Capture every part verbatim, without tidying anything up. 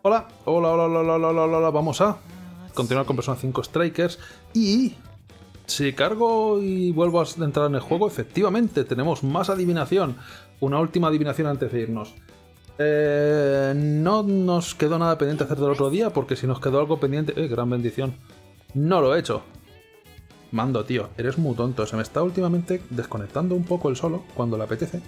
Hola, hola, hola, hola, hola, hola, hola, hola. Vamos a continuar con Persona cinco Strikers. Y si cargo y vuelvo a entrar en el juego, efectivamente tenemos más adivinación. Una última adivinación antes de irnos. Eh, no nos quedó nada pendiente hacer del otro día, porque si nos quedó algo pendiente... ¡Eh, gran bendición! No lo he hecho. Mando, tío, eres muy tonto. Se me está últimamente desconectando un poco el solo cuando le apetece.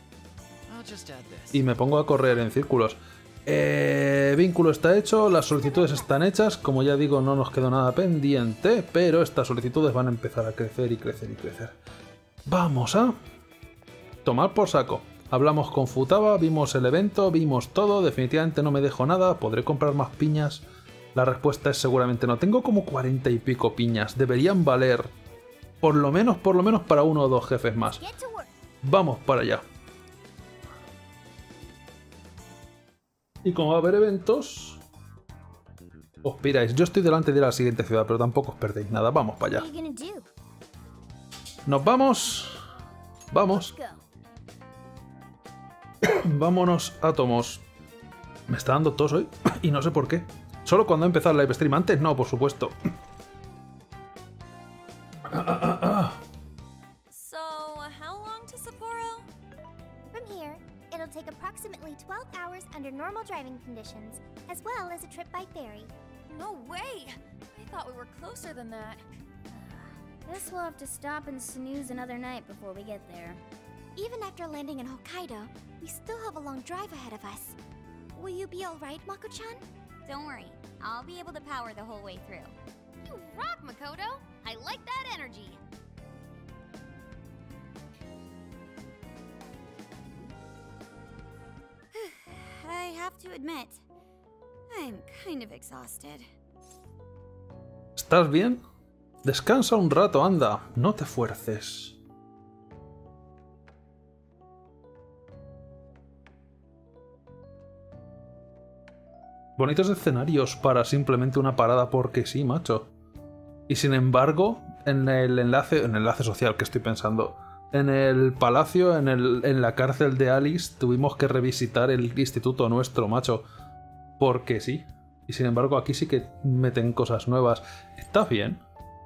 Y me pongo a correr en círculos. Eh, vínculo está hecho, las solicitudes están hechas. Como ya digo, no nos quedó nada pendiente, pero estas solicitudes van a empezar a crecer y crecer y crecer. Vamos a tomar por saco. Hablamos con Futaba, vimos el evento, vimos todo. Definitivamente no me dejo nada. ¿Podré comprar más piñas? La respuesta es seguramente no. Tengo como cuarenta y pico piñas. Deberían valer por lo menos, por lo menos para uno o dos jefes más. Vamos para allá. Y como va a haber eventos, os piráis. Yo estoy delante de la siguiente ciudad, pero tampoco os perdéis nada. Vamos para allá. Nos vamos. Vamos. Vámonos a Tomos. Me está dando tos hoy y no sé por qué. Solo cuando he empezado el live stream. Antes no, por supuesto. Ah, ah, ah, ah. So, how long to Sapporo? From here, it'll take approximately twelve hours under normal driving conditions, as well as a trip by ferry. No way! I thought we were closer than that. Guess we'll have to stop and snooze another night before we get there. Even after landing in Hokkaido, we still have a long drive ahead of us. Will you be alright, Mako-chan? Don't worry, I'll be able to power the whole way through. You rock, Makoto! I like that energy! I have to admit, I'm kind of exhausted. ¿Estás bien? Descansa un rato, anda. No te fuerces. Bonitos escenarios para simplemente una parada porque sí, macho. Y sin embargo, en el enlace, en el enlace social que estoy pensando, en el palacio, en, el, en la cárcel de Alice, tuvimos que revisitar el instituto nuestro, macho. Porque sí. Y sin embargo, aquí sí que meten cosas nuevas. ¿Estás bien?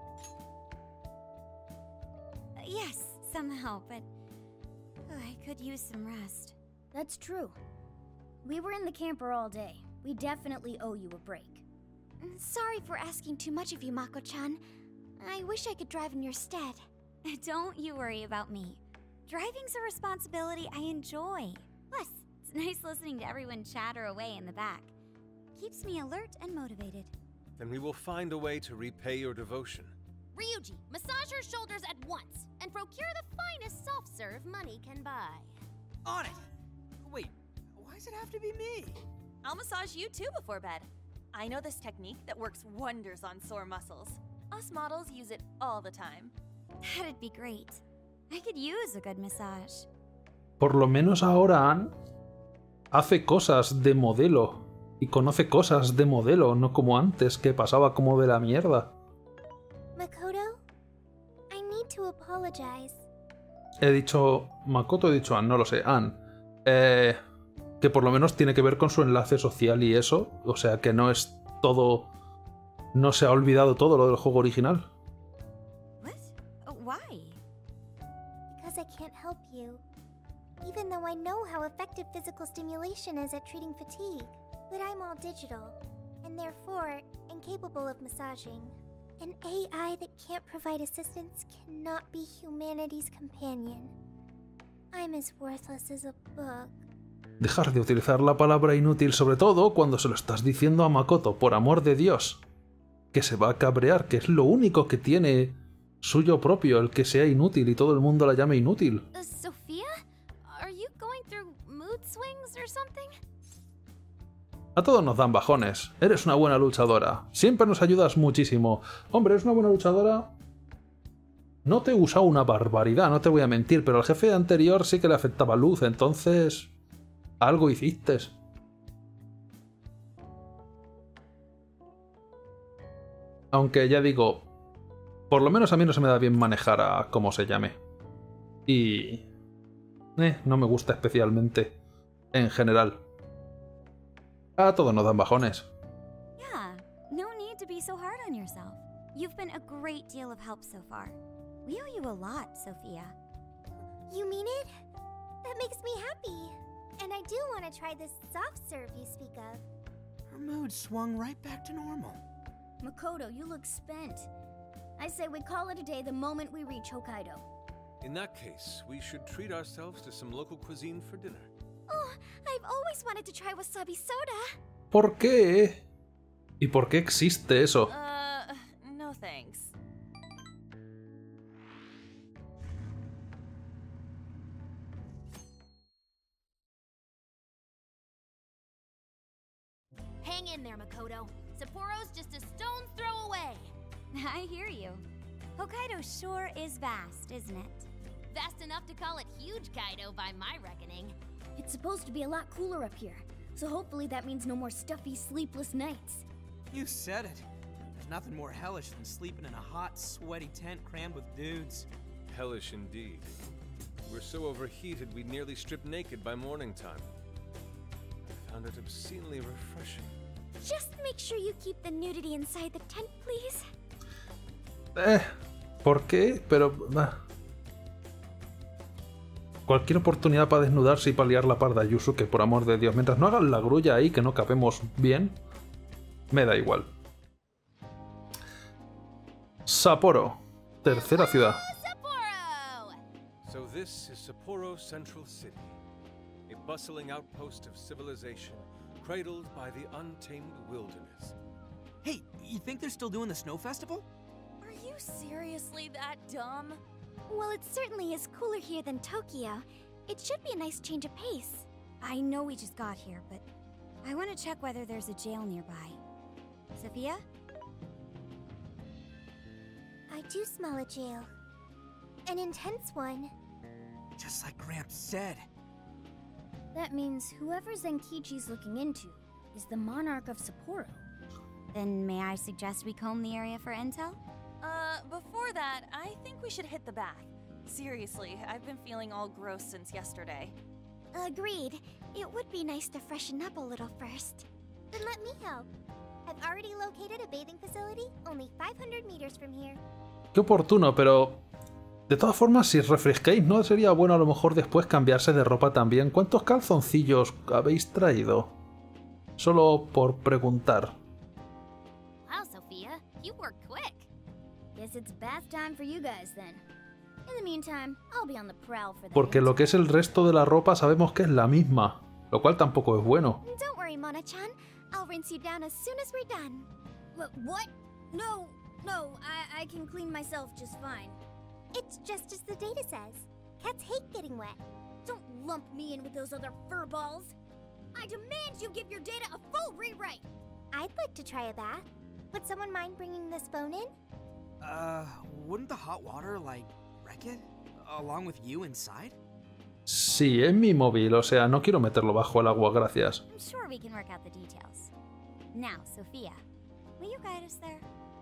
Yes, somehow, but I could use some rest. That's true. We were in the camper all day. We definitely owe you a break. Sorry for asking too much of you, Mako-chan. I wish I could drive in your stead. Don't you worry about me. Driving's a responsibility I enjoy. Plus, it's nice listening to everyone chatter away in the back. Keeps me alert and motivated. Then we will find a way to repay your devotion. Ryuji, massage her shoulders at once, and procure the finest soft-serve money can buy. On it! Wait, why does it have to be me? I'll massage you too before bed. I know this technique that works wonders on sore muscles. Us models use it all the time. That'd be great. I could use a good massage. Por lo menos ahora Ann hace cosas de modelo. Y conoce cosas de modelo, no como antes, que pasaba como de la mierda. Makoto, I need to apologize. He dicho... Makoto he dicho Ann, no lo sé. Ann. Eh... Que por lo menos tiene que ver con su enlace social y eso. O sea, que no es todo... No se ha olvidado todo lo del juego original. What? Why? Because I can't help you. Even though I know how effective physical stimulation is at treating fatigue. But I'm all digital, and therefore incapable of massaging. An A I that can't provide assistance cannot be humanity's companion. I'm as worthless as a book. Dejar de utilizar la palabra inútil, sobre todo cuando se lo estás diciendo a Makoto, por amor de Dios. Que se va a cabrear, que es lo único que tiene suyo propio, el que sea inútil y todo el mundo la llame inútil. Uh, Sophia? Are you going through mood swings or something? A todos nos dan bajones. Eres una buena luchadora. Siempre nos ayudas muchísimo. Hombre, eres una buena luchadora. No te he usado una barbaridad, no te voy a mentir, pero al jefe anterior sí que le afectaba luz, entonces... Algo hiciste. Aunque ya digo, por lo menos a mí no se me da bien manejar a cómo se llame. Y... Eh, no me gusta especialmente. En general. A todos nos dan bajones. Yeah, no need to be so hard on yourself. You've been a great deal of help so far. We owe you a lot, Sophia. You mean it? That makes me happy. And I do want to try this soft serve you speak of. Her mood swung right back to normal. Makoto, you look spent. I say we call it a day the moment we reach Hokkaido. In that case, we should treat ourselves to some local cuisine for dinner. Oh, I've always wanted to try wasabi soda. ¿Por qué? ¿Y por qué existe eso? Uh, no thanks. Hang in there, Makoto. Sapporo's just a stone's throw away. I hear you. Hokkaido sure is vast, isn't it? Vast enough to call it huge Kaido by my reckoning. It's supposed to be a lot cooler up here, so hopefully that means no more stuffy, sleepless nights. You said it. There's nothing more hellish than sleeping in a hot, sweaty tent crammed with dudes. Hellish indeed. We're so overheated we nearly stripped naked by morning time. I found it obscenely refreshing. Just make sure you keep the nudity inside the tent, please. Eh, ¿por qué? Pero... ah. Cualquier oportunidad para desnudarse y para liar la parda, Yusuke, por amor de Dios. Mientras no hagan la grulla ahí, que no cabemos bien, me da igual. Sapporo, tercera ciudad. Sapporo! So this is Sapporo Central City, a bustling outpost of civilization, cradled by the untamed wilderness. Hey, you think they're still doing the snow festival? Are you seriously that dumb? Well, it certainly is cooler here than Tokyo. It should be a nice change of pace. I know we just got here, but I want to check whether there's a jail nearby. Sophia? I do smell a jail. An intense one. Just like Gramps said. That means whoever Zenkichi's looking into is the monarch of Sapporo. Then may I suggest we comb the area for intel? Uh, before that, I think we should hit the bath. Seriously, I've been feeling all gross since yesterday. Agreed. It would be nice to freshen up a little first. Then let me help. I've already located a bathing facility only five hundred meters from here. Qué oportuno, pero... De todas formas, si refresquéis, ¿no sería bueno a lo mejor después cambiarse de ropa también? ¿Cuántos calzoncillos habéis traído? Solo por preguntar. Wow, Sophia, you were quick. Guess it's bath time for you guys then. In the meantime, I'll be on the prowl for the Porque lo que es el resto de la ropa sabemos que es la misma, lo cual tampoco es bueno. Don't worry, Mona-chan. I'll rinse you down as soon as we're done. What? What? No, no, I, I can clean myself just fine. It's just as the data says. Cats hate getting wet. Don't lump me in with those other furballs. I demand you give your data a full rewrite. I'd like to try a bath. Would someone mind bringing this phone in? Uh, wouldn't the hot water, like, wreck it? Along with you inside? Sí, es mi móvil, o sea, no quiero meterlo bajo el agua, gracias. I'm sure we can work out the details. Now, Sophia, will you guide us there?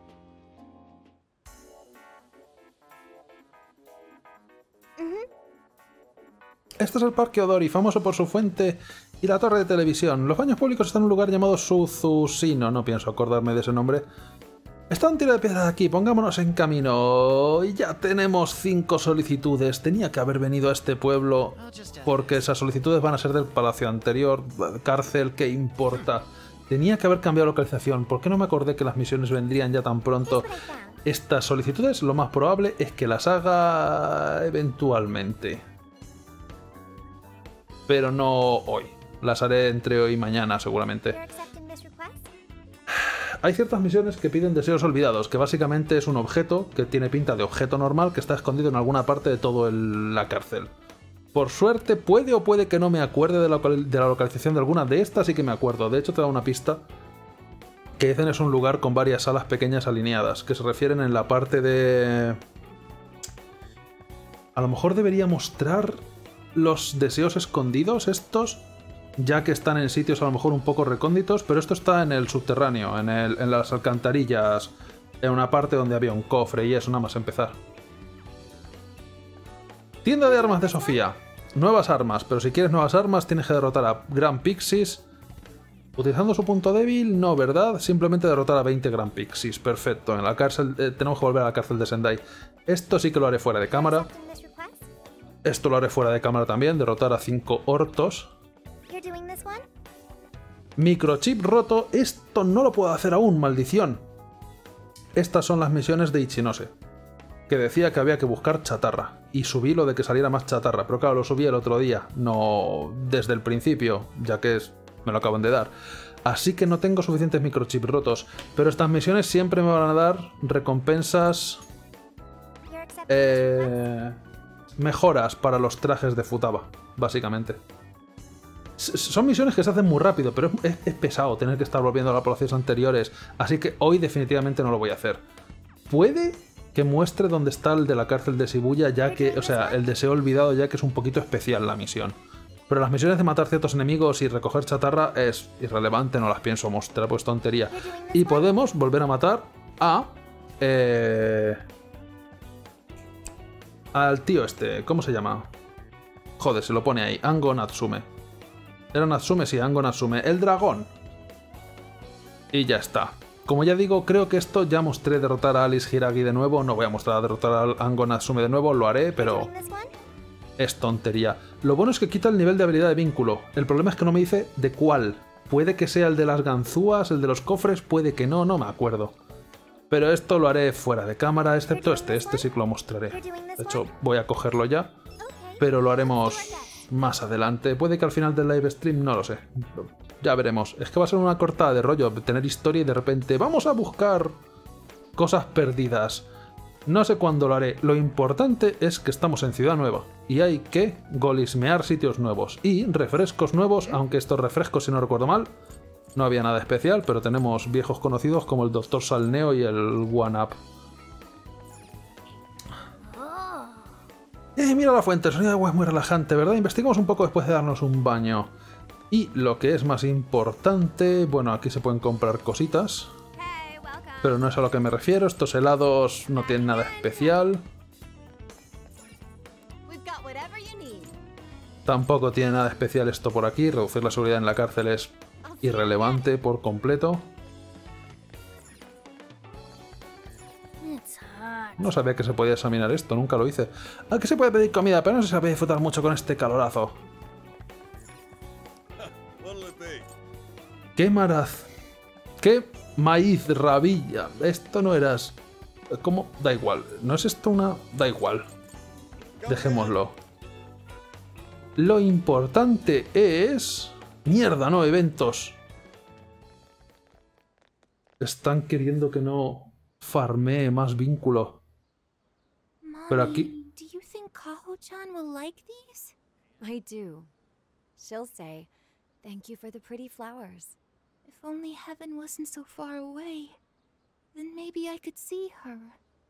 Este es el Parque Odori, famoso por su fuente y la torre de televisión. Los baños públicos están en un lugar llamado Suzushino, no pienso acordarme de ese nombre. Está un tiro de piedra de aquí, pongámonos en camino. Y ya tenemos cinco solicitudes. Tenía que haber venido a este pueblo porque esas solicitudes van a ser del palacio anterior. Cárcel, ¿qué importa? Tenía que haber cambiado localización. ¿Por qué no me acordé que las misiones vendrían ya tan pronto? Estas solicitudes, lo más probable es que las haga eventualmente. Pero no hoy. Las haré entre hoy y mañana, seguramente. Hay ciertas misiones que piden deseos olvidados, que básicamente es un objeto que tiene pinta de objeto normal que está escondido en alguna parte de toda la cárcel. Por suerte, puede o puede que no me acuerde de la, de la localización de alguna de estas, sí que me acuerdo. De hecho, te da una pista que dicen es un lugar con varias salas pequeñas alineadas, que se refieren en la parte de... A lo mejor debería mostrar los deseos escondidos estos, ya que están en sitios a lo mejor un poco recónditos, pero esto está en el subterráneo, en, el, en las alcantarillas, en una parte donde había un cofre y eso, nada más empezar. Tienda de armas de Sofía. Nuevas armas, pero si quieres nuevas armas tienes que derrotar a Grand Pixies Utilizando su punto débil, no, ¿verdad? Simplemente derrotar a veinte Grand Pixies. Perfecto. En la cárcel, eh, tenemos que volver a la cárcel de Sendai. Esto sí que lo haré fuera de cámara. Accepting this request? Esto lo haré fuera de cámara también. Derrotar a cinco Hortos. You're doing this one? Microchip roto. Esto no lo puedo hacer aún, maldición. Estas son las misiones de Ichinose. Que decía que había que buscar chatarra. Y subí lo de que saliera más chatarra. Pero claro, lo subí el otro día. No desde el principio, ya que es... me lo acaban de dar. Así que no tengo suficientes microchips rotos. Pero estas misiones siempre me van a dar recompensas... You're accepting this request? Eh, mejoras para los trajes de Futaba, básicamente. S son misiones que se hacen muy rápido, pero es, es pesado tener que estar volviendo a las poblaciones anteriores. Así que hoy definitivamente no lo voy a hacer. Puede que muestre dónde está el de la cárcel de Shibuya, ya que... o sea, el deseo olvidado, ya que es un poquito especial la misión. Pero las misiones de matar ciertos enemigos y recoger chatarra es irrelevante, no las pienso mostrar, pues tontería. Y podemos volver a matar a... Eh, al tío este, ¿cómo se llama? Joder, se lo pone ahí, Ango Natsume. Era Natsume, sí, Ango Natsume. El dragón. Y ya está. Como ya digo, creo que esto ya mostré derrotar a Alice Hiragi de nuevo. No voy a mostrar a derrotar a Ango Natsume de nuevo, lo haré, pero... Doing this one? es tontería. Lo bueno es que quita el nivel de habilidad de vínculo. El problema es que no me dice de cuál. Puede que sea el de las ganzúas, el de los cofres, puede que no, no me acuerdo. Pero esto lo haré fuera de cámara, excepto este. Este sí que lo mostraré. De hecho, voy a cogerlo ya. Pero lo haremos más adelante. Puede que al final del live stream, no lo sé. Ya veremos. Es que va a ser una cortada de rollo, tener historia y de repente vamos a buscar cosas perdidas. No sé cuándo lo haré. Lo importante es que estamos en Ciudad Nueva y hay que golismear sitios nuevos y refrescos nuevos, aunque estos refrescos, si no recuerdo mal, no había nada especial, pero tenemos viejos conocidos como el Doctor Salneo y el One Up. Eh, mira la fuente, el sonido de agua es muy relajante, ¿verdad? Investigamos un poco después de darnos un baño. Y lo que es más importante, bueno, aquí se pueden comprar cositas, Hey, welcome. pero no es a lo que me refiero. Estos helados no tienen nada especial. We've got whatever you need. Tampoco tiene nada especial esto por aquí. Reducir la seguridad en la cárcel es irrelevante por completo. It's hot. No sabía que se podía examinar esto, nunca lo hice. Aquí se puede pedir comida, pero no se sabe disfrutar mucho con este calorazo. ¡Qué maraz! ¡Qué maíz rabilla! Esto no eras... ¿Cómo? Da igual. ¿No es esto una...? Da igual. Dejémoslo. Lo importante es... ¡Mierda, no! Eventos. Están queriendo que no farmee más vínculo. Pero aquí... Do you think Kaho-chan will like these? I do. She'll say, "Thank you for the pretty flowers." If only heaven wasn't so far away, then maybe I could see her.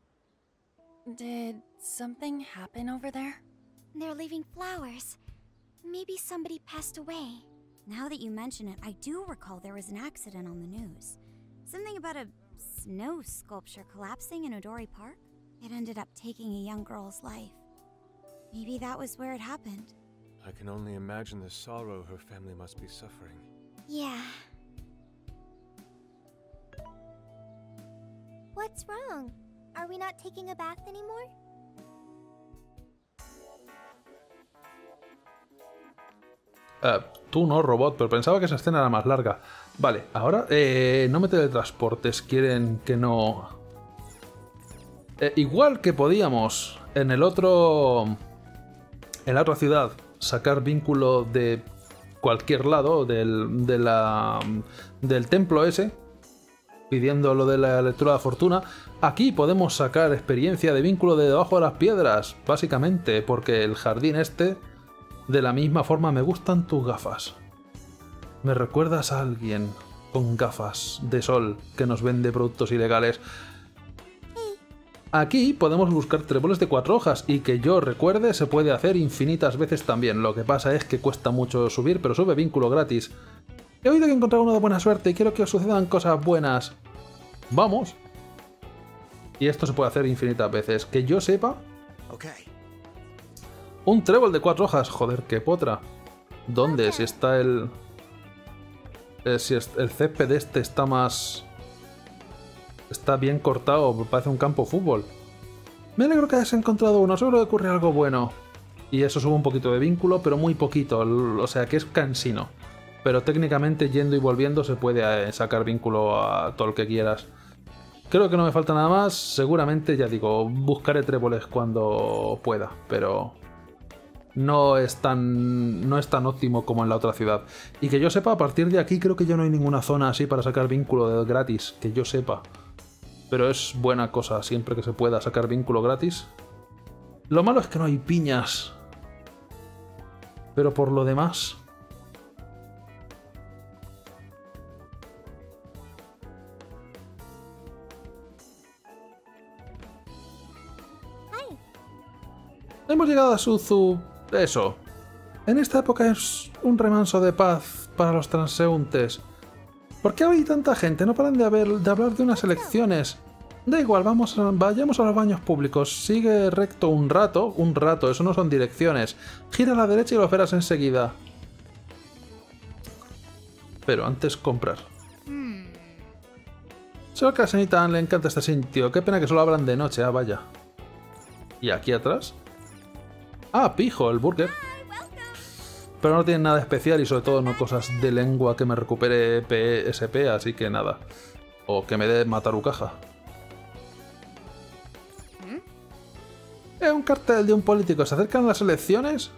Did something happen over there? They're leaving flowers. Maybe somebody passed away. Now that you mention it, I do recall there was an accident on the news. Something about a snow sculpture collapsing in Odori Park. It ended up taking a young girl's life. Maybe that was where it happened. I can only imagine the sorrow her family must be suffering. Yeah. What's wrong? Are we not taking a bath anymore? Eh, tú no, robot, pero pensaba que esa escena era más larga. Vale, ahora eh, no me teletransportes, quieren que no... Eh, igual que podíamos en el otro... En la otra ciudad sacar vínculo de cualquier lado del, de la, del templo ese, pidiendo lo de la lectura de fortuna, aquí podemos sacar experiencia de vínculo de debajo de las piedras, básicamente, porque el jardín este, de la misma forma, me gustan tus gafas. Me recuerdas a alguien con gafas de sol que nos vende productos ilegales. Aquí podemos buscar tréboles de cuatro hojas y que yo recuerde se puede hacer infinitas veces también. Lo que pasa es que cuesta mucho subir, pero sube vínculo gratis. He oído que encontrar uno de buena suerte y quiero que os sucedan cosas buenas. Vamos. Y esto se puede hacer infinitas veces. Que yo sepa... Un trébol de cuatro hojas. Joder, qué potra. ¿Dónde? Si está el... Eh, si es, el césped este está más... Está bien cortado, parece un campo de fútbol. Me alegro que hayas encontrado uno, seguro que ocurre algo bueno. Y eso sube un poquito de vínculo, pero muy poquito, o sea que es cansino. Pero técnicamente yendo y volviendo se puede sacar vínculo a todo lo que quieras. Creo que no me falta nada más, seguramente, ya digo, buscaré tréboles cuando pueda, pero... No es tan no es tan óptimo como en la otra ciudad. Y que yo sepa, a partir de aquí creo que ya no hay ninguna zona así para sacar vínculo de gratis, que yo sepa. Pero es buena cosa siempre que se pueda sacar vínculo gratis. Lo malo es que no hay piñas. Pero por lo demás... Hemos llegado a Suzu... Eso. En esta época es un remanso de paz para los transeúntes. ¿Por qué hay tanta gente? No paran de, haber, de hablar de unas elecciones. Da igual, vamos a, vayamos a los baños públicos. Sigue recto un rato. Un rato, eso no son direcciones. Gira a la derecha y lo verás enseguida. Pero antes comprar. Solo que a la señorita Anne le encanta este sitio. Qué pena que solo hablan de noche. Ah, vaya. ¿Y aquí atrás? Ah, pijo, el burger. Pero no tiene nada especial y sobre todo no cosas de lengua que me recupere P S P, así que nada. O que me dé Matarucaja. Es un cartel de un político. ¿Se acercan las elecciones?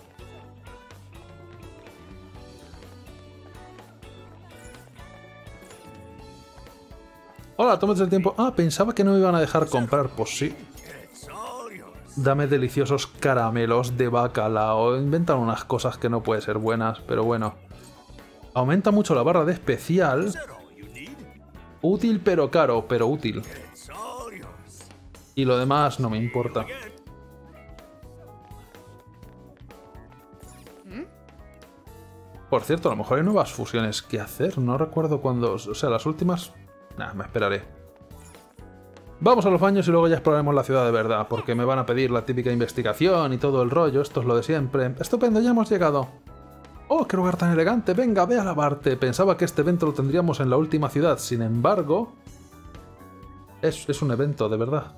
Hola, tómate el tiempo. Ah, pensaba que no me iban a dejar comprar. Pues sí. Dame deliciosos caramelos de bacalao. Inventan unas cosas que no pueden ser buenas, pero bueno. Aumenta mucho la barra de especial. Útil pero caro, pero útil. Y lo demás no me importa. Por cierto, a lo mejor hay nuevas fusiones que hacer. No recuerdo cuándo... O sea, las últimas... Nah, me esperaré. Vamos a los baños y luego ya exploraremos la ciudad de verdad, porque me van a pedir la típica investigación y todo el rollo, esto es lo de siempre. Estupendo, ya hemos llegado. ¡Oh, qué lugar tan elegante! Venga, ve a lavarte. Pensaba que este evento lo tendríamos en la última ciudad, sin embargo... Es, es un evento, de verdad.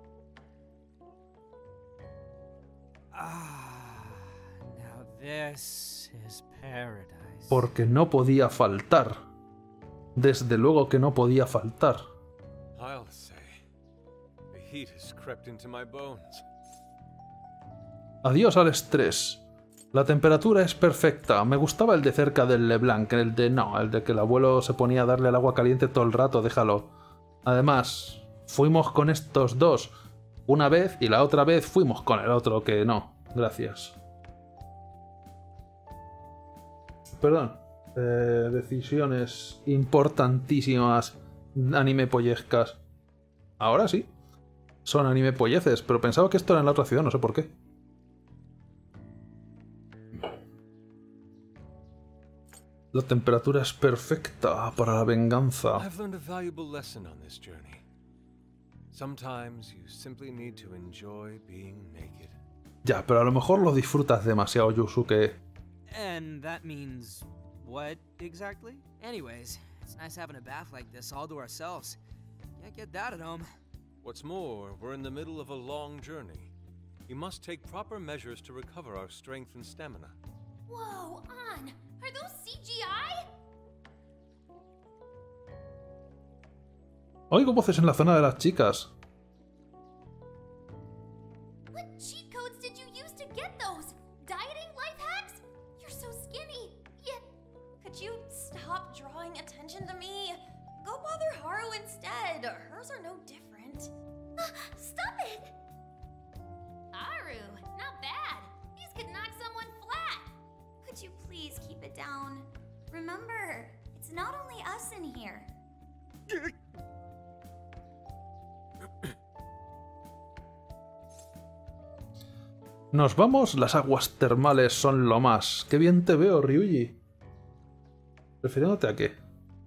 Porque no podía faltar. Desde luego que no podía faltar. Adiós al estrés. La temperatura es perfecta. Me gustaba el de cerca del LeBlanc, el de no, el de que el abuelo se ponía a darle el agua caliente todo el rato, déjalo. Además, fuimos con estos dos una vez y la otra vez fuimos con el otro que no. Gracias. Perdón. Eh, decisiones importantísimas anime pollescas. Ahora sí. Son anime polleces, pero pensaba que esto era en la otra ciudad, no sé por qué. La temperatura es perfecta para la venganza. Ya, pero a lo mejor lo disfrutas demasiado, Yusuke. And that means what exactly? Anyways, it's nice having a bath like this all to ourselves. Can't get that at home. What's more, we're in the middle of a long journey. We must take proper measures to recover our strength and stamina. Whoa, Ann! Are those C G I? Oigo voces en la zona de las chicas. What cheat codes did you use to get those? Dieting life hacks? You're so skinny. Yet, could you stop drawing attention to me? Go bother Haru instead. Hers are no different. Uh, stop it! Haru, not bad. These could knock someone flat. Could you please keep it down? Remember, it's not only us in here. Nos vamos, las aguas termales son lo más. Qué bien te veo, Ryuji. ¿Refiriéndote a qué?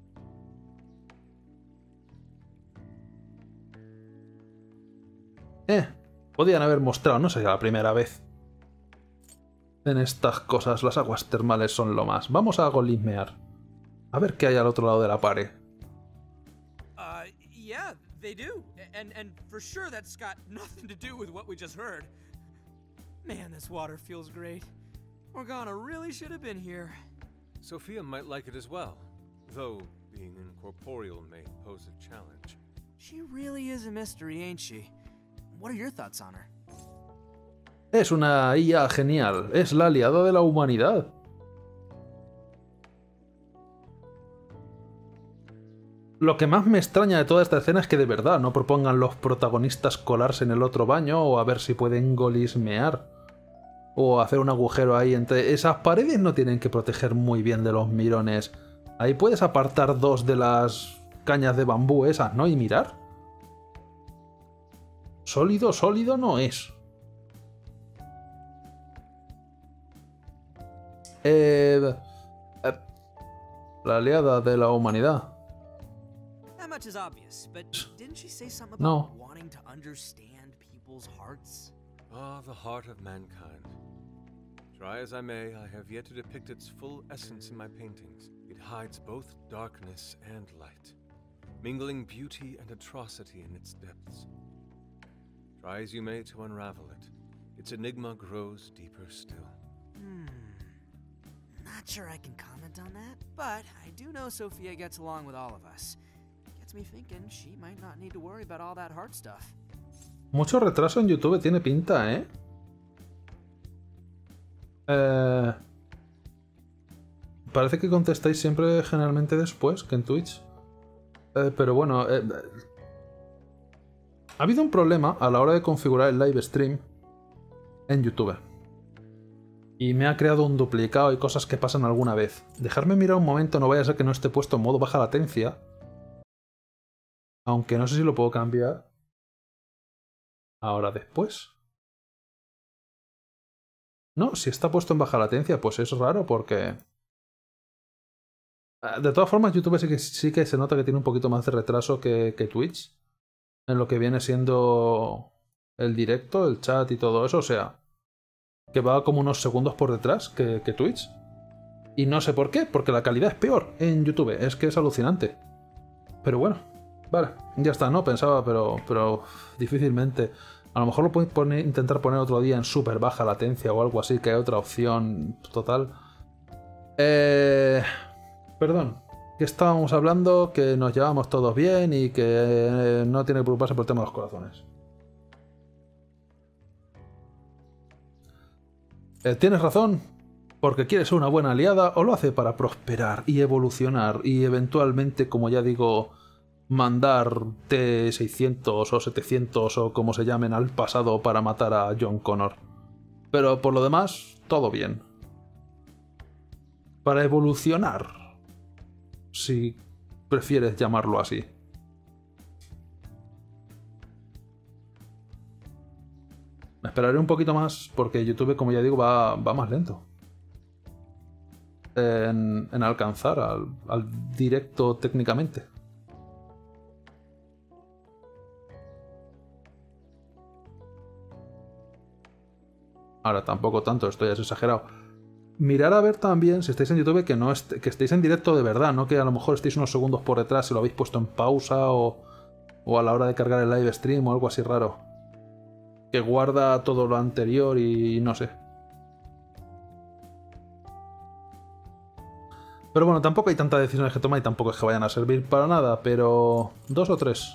Eh, podían haber mostrado, no sería la primera vez. En estas cosas las aguas termales son lo más. Vamos a golismear. A ver qué hay al otro lado de la pared. Uh, yeah, they do. And and for sure that's got nothing to do with what we just heard. Man, this water feels great. Morgana really should have been here. Sophia might like it as well, though being incorporeal may pose a challenge. She really is a mystery, ain't she? What are your thoughts on her? Es una I A genial. Es la aliada de la humanidad. Lo que más me extraña de toda esta escena es que de verdad no propongan los protagonistas colarse en el otro baño o a ver si pueden golismear. O hacer un agujero ahí entre... Esas paredes no tienen que proteger muy bien de los mirones. Ahí puedes apartar dos de las cañas de bambú esas, ¿no? Y mirar. Sólido, sólido no es. Eh, eh, la aliada de la humanidad. That much is obvious, but didn't she say something No. about wanting to understand people's hearts? Ah, the heart of mankind. Try as I may, I have yet to depict its full essence in my paintings. It hides both darkness and light, mingling beauty and atrocity in its depths. Try as you may to unravel it, its enigma grows deeper still. Hmm. Not sure I can comment on that, but I do know Sophia gets along with all of us. Gets me thinking she might not need to worry about all that heart stuff. Mucho retraso en YouTube tiene pinta, ¿eh? Eh... Parece que contestáis siempre generalmente después que en Twitch. Eh, pero bueno... Eh... Ha habido un problema a la hora de configurar el live stream en YouTube. Y me ha creado un duplicado y cosas que pasan alguna vez. Dejarme mirar un momento, no vaya a ser que no esté puesto en modo baja latencia. Aunque no sé si lo puedo cambiar. Ahora después. No, si está puesto en baja latencia, pues es raro porque... De todas formas, YouTube sí que, sí que se nota que tiene un poquito más de retraso que, que Twitch. En lo que viene siendo el directo, el chat y todo eso. O sea, que va como unos segundos por detrás que, que Twitch. Y no sé por qué, porque la calidad es peor en YouTube. Es que es alucinante. Pero bueno, vale, ya está, ¿no? Pensaba, pero, pero difícilmente... A lo mejor lo puedo poner, intentar poner otro día en súper baja latencia o algo así, que hay otra opción total. Eh... Perdón, que estábamos hablando, que nos llevamos todos bien y que eh, no tiene que preocuparse por el tema de los corazones. Eh, Tienes razón, porque quiere ser una buena aliada o lo hace para prosperar y evolucionar y eventualmente, como ya digo... mandar T seiscientos o setecientos o como se llamen al pasado para matar a John Connor. Pero por lo demás, todo bien. Para evolucionar, si prefieres llamarlo así. Me esperaré un poquito más porque YouTube, como ya digo, va, va más lento. En, en alcanzar al, al directo técnicamente. Ahora tampoco tanto, esto ya es exagerado. Mirar a ver también, si estáis en YouTube, que no est que estéis en directo de verdad, no que a lo mejor estéis unos segundos por detrás si lo habéis puesto en pausa o, o a la hora de cargar el live stream o algo así raro. Que guarda todo lo anterior y no sé. Pero bueno, tampoco hay tantas decisiones que tomar y tampoco es que vayan a servir para nada, pero... dos o tres.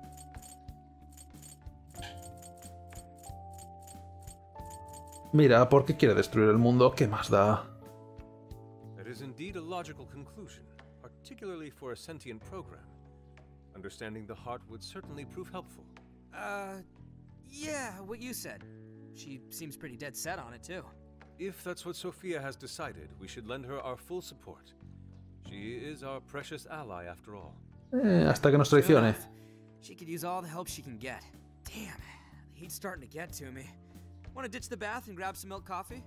Mira, ¿por qué quiere destruir el mundo? ¿Qué más da? That is indeed a logical conclusion, particularly for a sentient program. Understanding the heart would certainly prove helpful. Uh, yeah, what you said. She seems pretty dead set on it, too. If that's what Sophia has decided, we should lend her our full support. She is our precious ally, after all. Eh, hasta que nos traicione. She could use all the help she can get. Damn, the heat's starting to get to me. Want to ditch the bath and grab some milk coffee?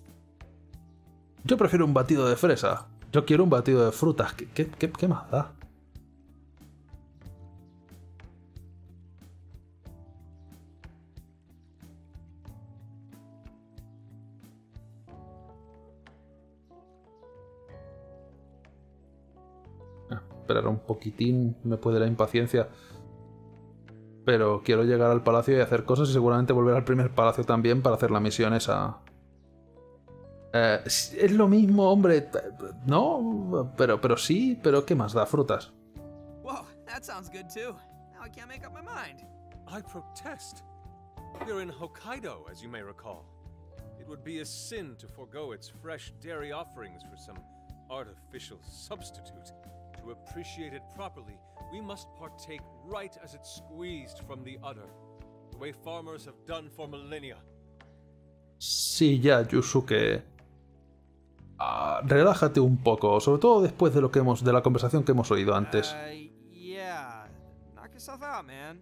Yo prefiero un batido de fresa. Yo quiero un batido de frutas. ¿Qué, qué, qué, qué más da? esperar un poquitín, me puede la impaciencia. Pero quiero llegar al palacio y hacer cosas y seguramente volver al primer palacio también para hacer la misión esa. Eh, es lo mismo, hombre. No, pero, pero sí, pero ¿qué más da? Frutas. Whoa, that sounds good too. Now I can't make up my mind. I protest. We're in Hokkaido, as you may recall. It would be a sin to forego its fresh dairy offerings for some artificial substitute. To appreciate it properly, we must partake right as it's squeezed from the udder, the way farmers have done for millennia. Sí, ya, Yusuke. Ah, relájate un poco, sobre todo después de lo que hemos, de la conversación que hemos oído antes. Uh, yeah. Knock yourself out, man.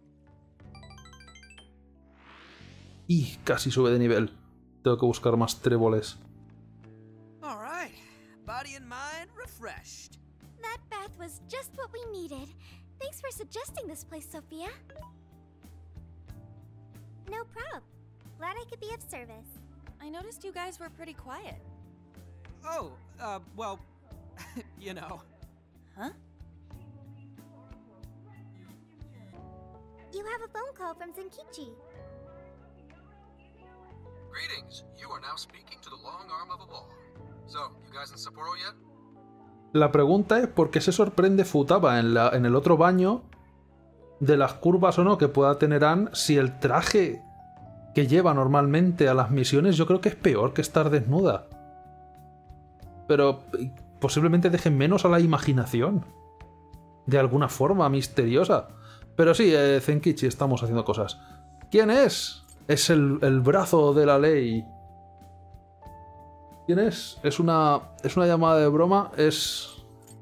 Y casi sube de nivel. Tengo que buscar más tréboles. All right. Body and mind refreshed. That bath was just what we needed. Thanks for suggesting this place, Sophia. No prob. Glad I could be of service. I noticed you guys were pretty quiet. Oh, uh, well, you know. Huh? You have a phone call from Zenkichi. Greetings. You are now speaking to the long arm of the law. So, you guys in Sapporo yet? La pregunta es por qué se sorprende Futaba en, la, en el otro baño de las curvas o no que pueda tener Anne si el traje que lleva normalmente a las misiones yo creo que es peor que estar desnuda. Pero posiblemente dejen menos a la imaginación. De alguna forma misteriosa. Pero sí, eh, Zenkichi, estamos haciendo cosas. ¿Quién es? Es el, el brazo de la ley. ¿Quién es? Es una, es una llamada de broma. Es...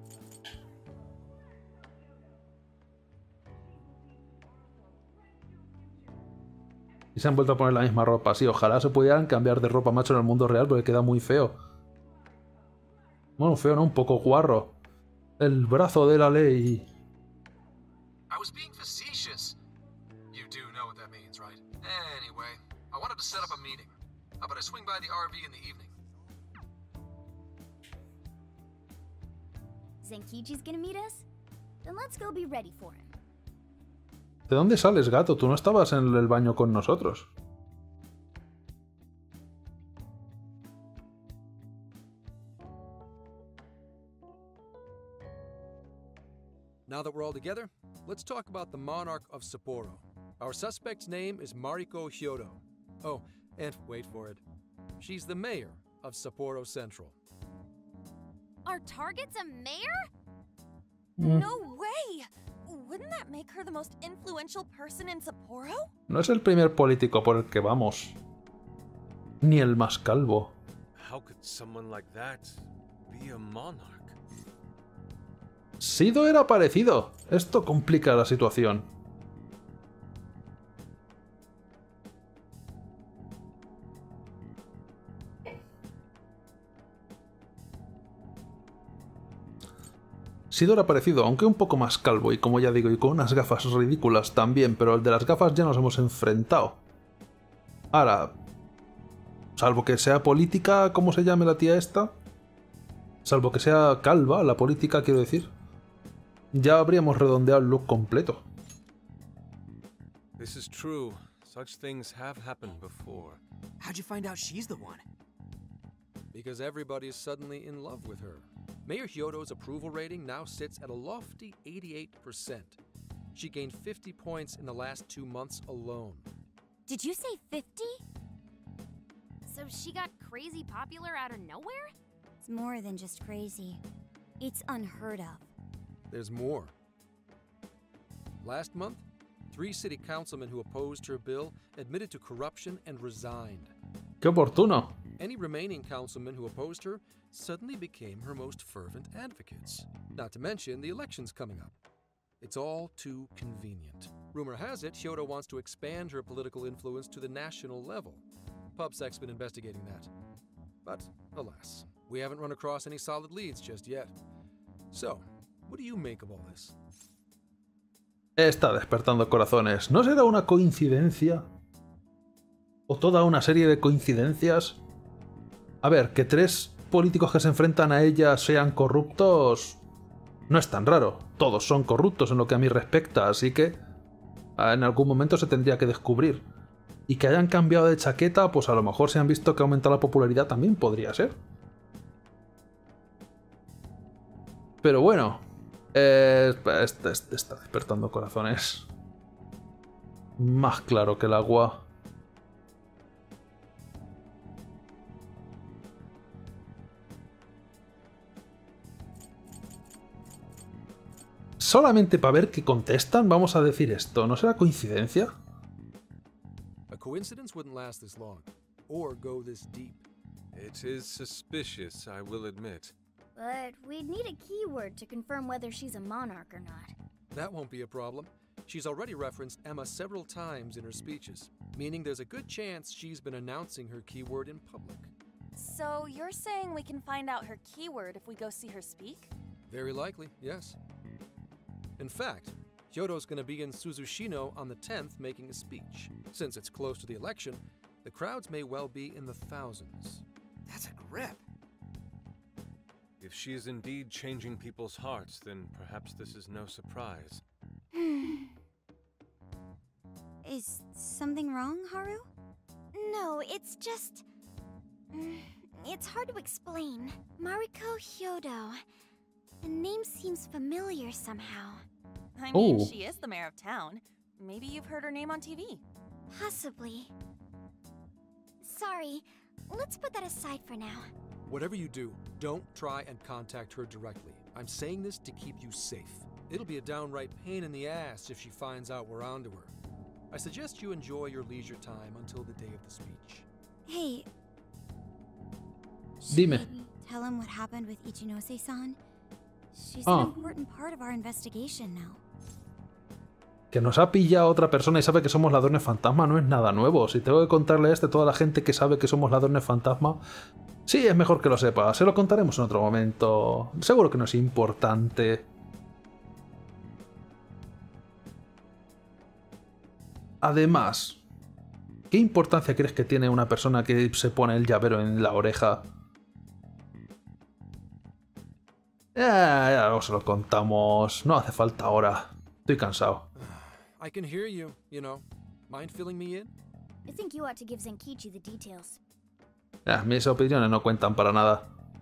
Y se han vuelto a poner la misma ropa. Sí, ojalá se pudieran cambiar de ropa, macho, en el mundo real, porque queda muy feo. Bueno, feo, ¿no? Un poco guarro. El brazo de la ley. I was being facetious. You do know what that means, right? Anyway, I wanted to set up a meeting. How about I swing by the R V in the evening? Zenkichi's gonna meet us? Then let's go be ready for him. ¿De dónde sales, gato? Tú no estabas en el baño con nosotros. Now that we're all together, let's talk about the monarch of Sapporo. Our suspect's name is Mariko Hyodo. Oh, and wait for it. She's the mayor of Sapporo Central. Our target's a mayor? Mm. No way! Wouldn't that make her the most influential person in Sapporo? No es el primer político por el que vamos. Ni el más calvo. How could someone like that be a monarch? Sido era parecido. Esto complica la situación. Sido era parecido, aunque un poco más calvo y, como ya digo, y con unas gafas ridículas también, pero el de las gafas ya nos hemos enfrentado. Ahora, salvo que sea política, ¿cómo se llame la tía esta? Salvo que sea calva, la política, quiero decir. Ya habríamos redondeado el look completo. This is true. Such things have happened before. How'd you find out she's the one? Because everybody is suddenly in love with her. Mayor Hyodo's approval rating now sits at a lofty eighty-eight percent. She gained fifty points in the last two months alone. Did you say fifty? So she got crazy popular out of nowhere? It's more than just crazy. It's unheard of. There's more. Last month, three city councilmen who opposed her bill admitted to corruption and resigned. ¡Qué oportuno! Any remaining councilmen who opposed her suddenly became her most fervent advocates. Not to mention the elections coming up. It's all too convenient. Rumor has it, Hyodo wants to expand her political influence to the national level. PubSec's been investigating that. But, alas, we haven't run across any solid leads just yet. So, what do you make of all this? Está despertando corazones. ¿No será una coincidencia? ¿O toda una serie de coincidencias? A ver, que tres políticos que se enfrentan a ella sean corruptos... No es tan raro. Todos son corruptos en lo que a mí respecta, así que en algún momento se tendría que descubrir. Y que hayan cambiado de chaqueta, pues a lo mejor se han visto que ha aumentado la popularidad también podría ser. Pero bueno, eh, este, este está despertando corazones. Más claro que el agua. Solamente para ver qué contestan, vamos a decir esto. ¿No será coincidencia? A coincidence wouldn't last this long, or go this deep. It is suspicious, I will admit. But we'd need a keyword to confirm whether she's a monarch or not. That won't be a problem. She's already referenced Emma several times in her speeches, meaning there's a good chance she's been announcing her keyword in public. So you're saying we can find out her keyword if we go see her speak? Very likely, yes. In fact, Hyodo's going to be in Suzushino on the tenth making a speech. Since it's close to the election, the crowds may well be in the thousands. That's a grip. If she is indeed changing people's hearts, then perhaps this is no surprise. Is something wrong, Haru? No, it's just... It's hard to explain. Mariko Hyodo. The name seems familiar somehow. I mean, Oh. she is the mayor of town. Maybe you've heard her name on T V. Possibly. Sorry, let's put that aside for now. Whatever you do, don't try and contact her directly. I'm saying this to keep you safe. It'll be a downright pain in the ass if she finds out we're onto her. I suggest you enjoy your leisure time until the day of the speech. Hey. Dime. Should we tell him what happened with Ichinose-san? She's Ah. an important part of our investigation now. Que nos ha pillado otra persona y sabe que somos ladrones fantasma no es nada nuevo. Si tengo que contarle esto a toda la gente que sabe que somos ladrones fantasma, sí, es mejor que lo sepa. Se lo contaremos en otro momento. Seguro que no es importante. Además, ¿qué importancia crees que tiene una persona que se pone el llavero en la oreja? Ya, ya luego se lo contamos. No hace falta ahora. Estoy cansado. I can hear you, you know. Mind filling me in? I think you ought to give Zenkichi the details. Ya, mis opiniones no cuentan para nada.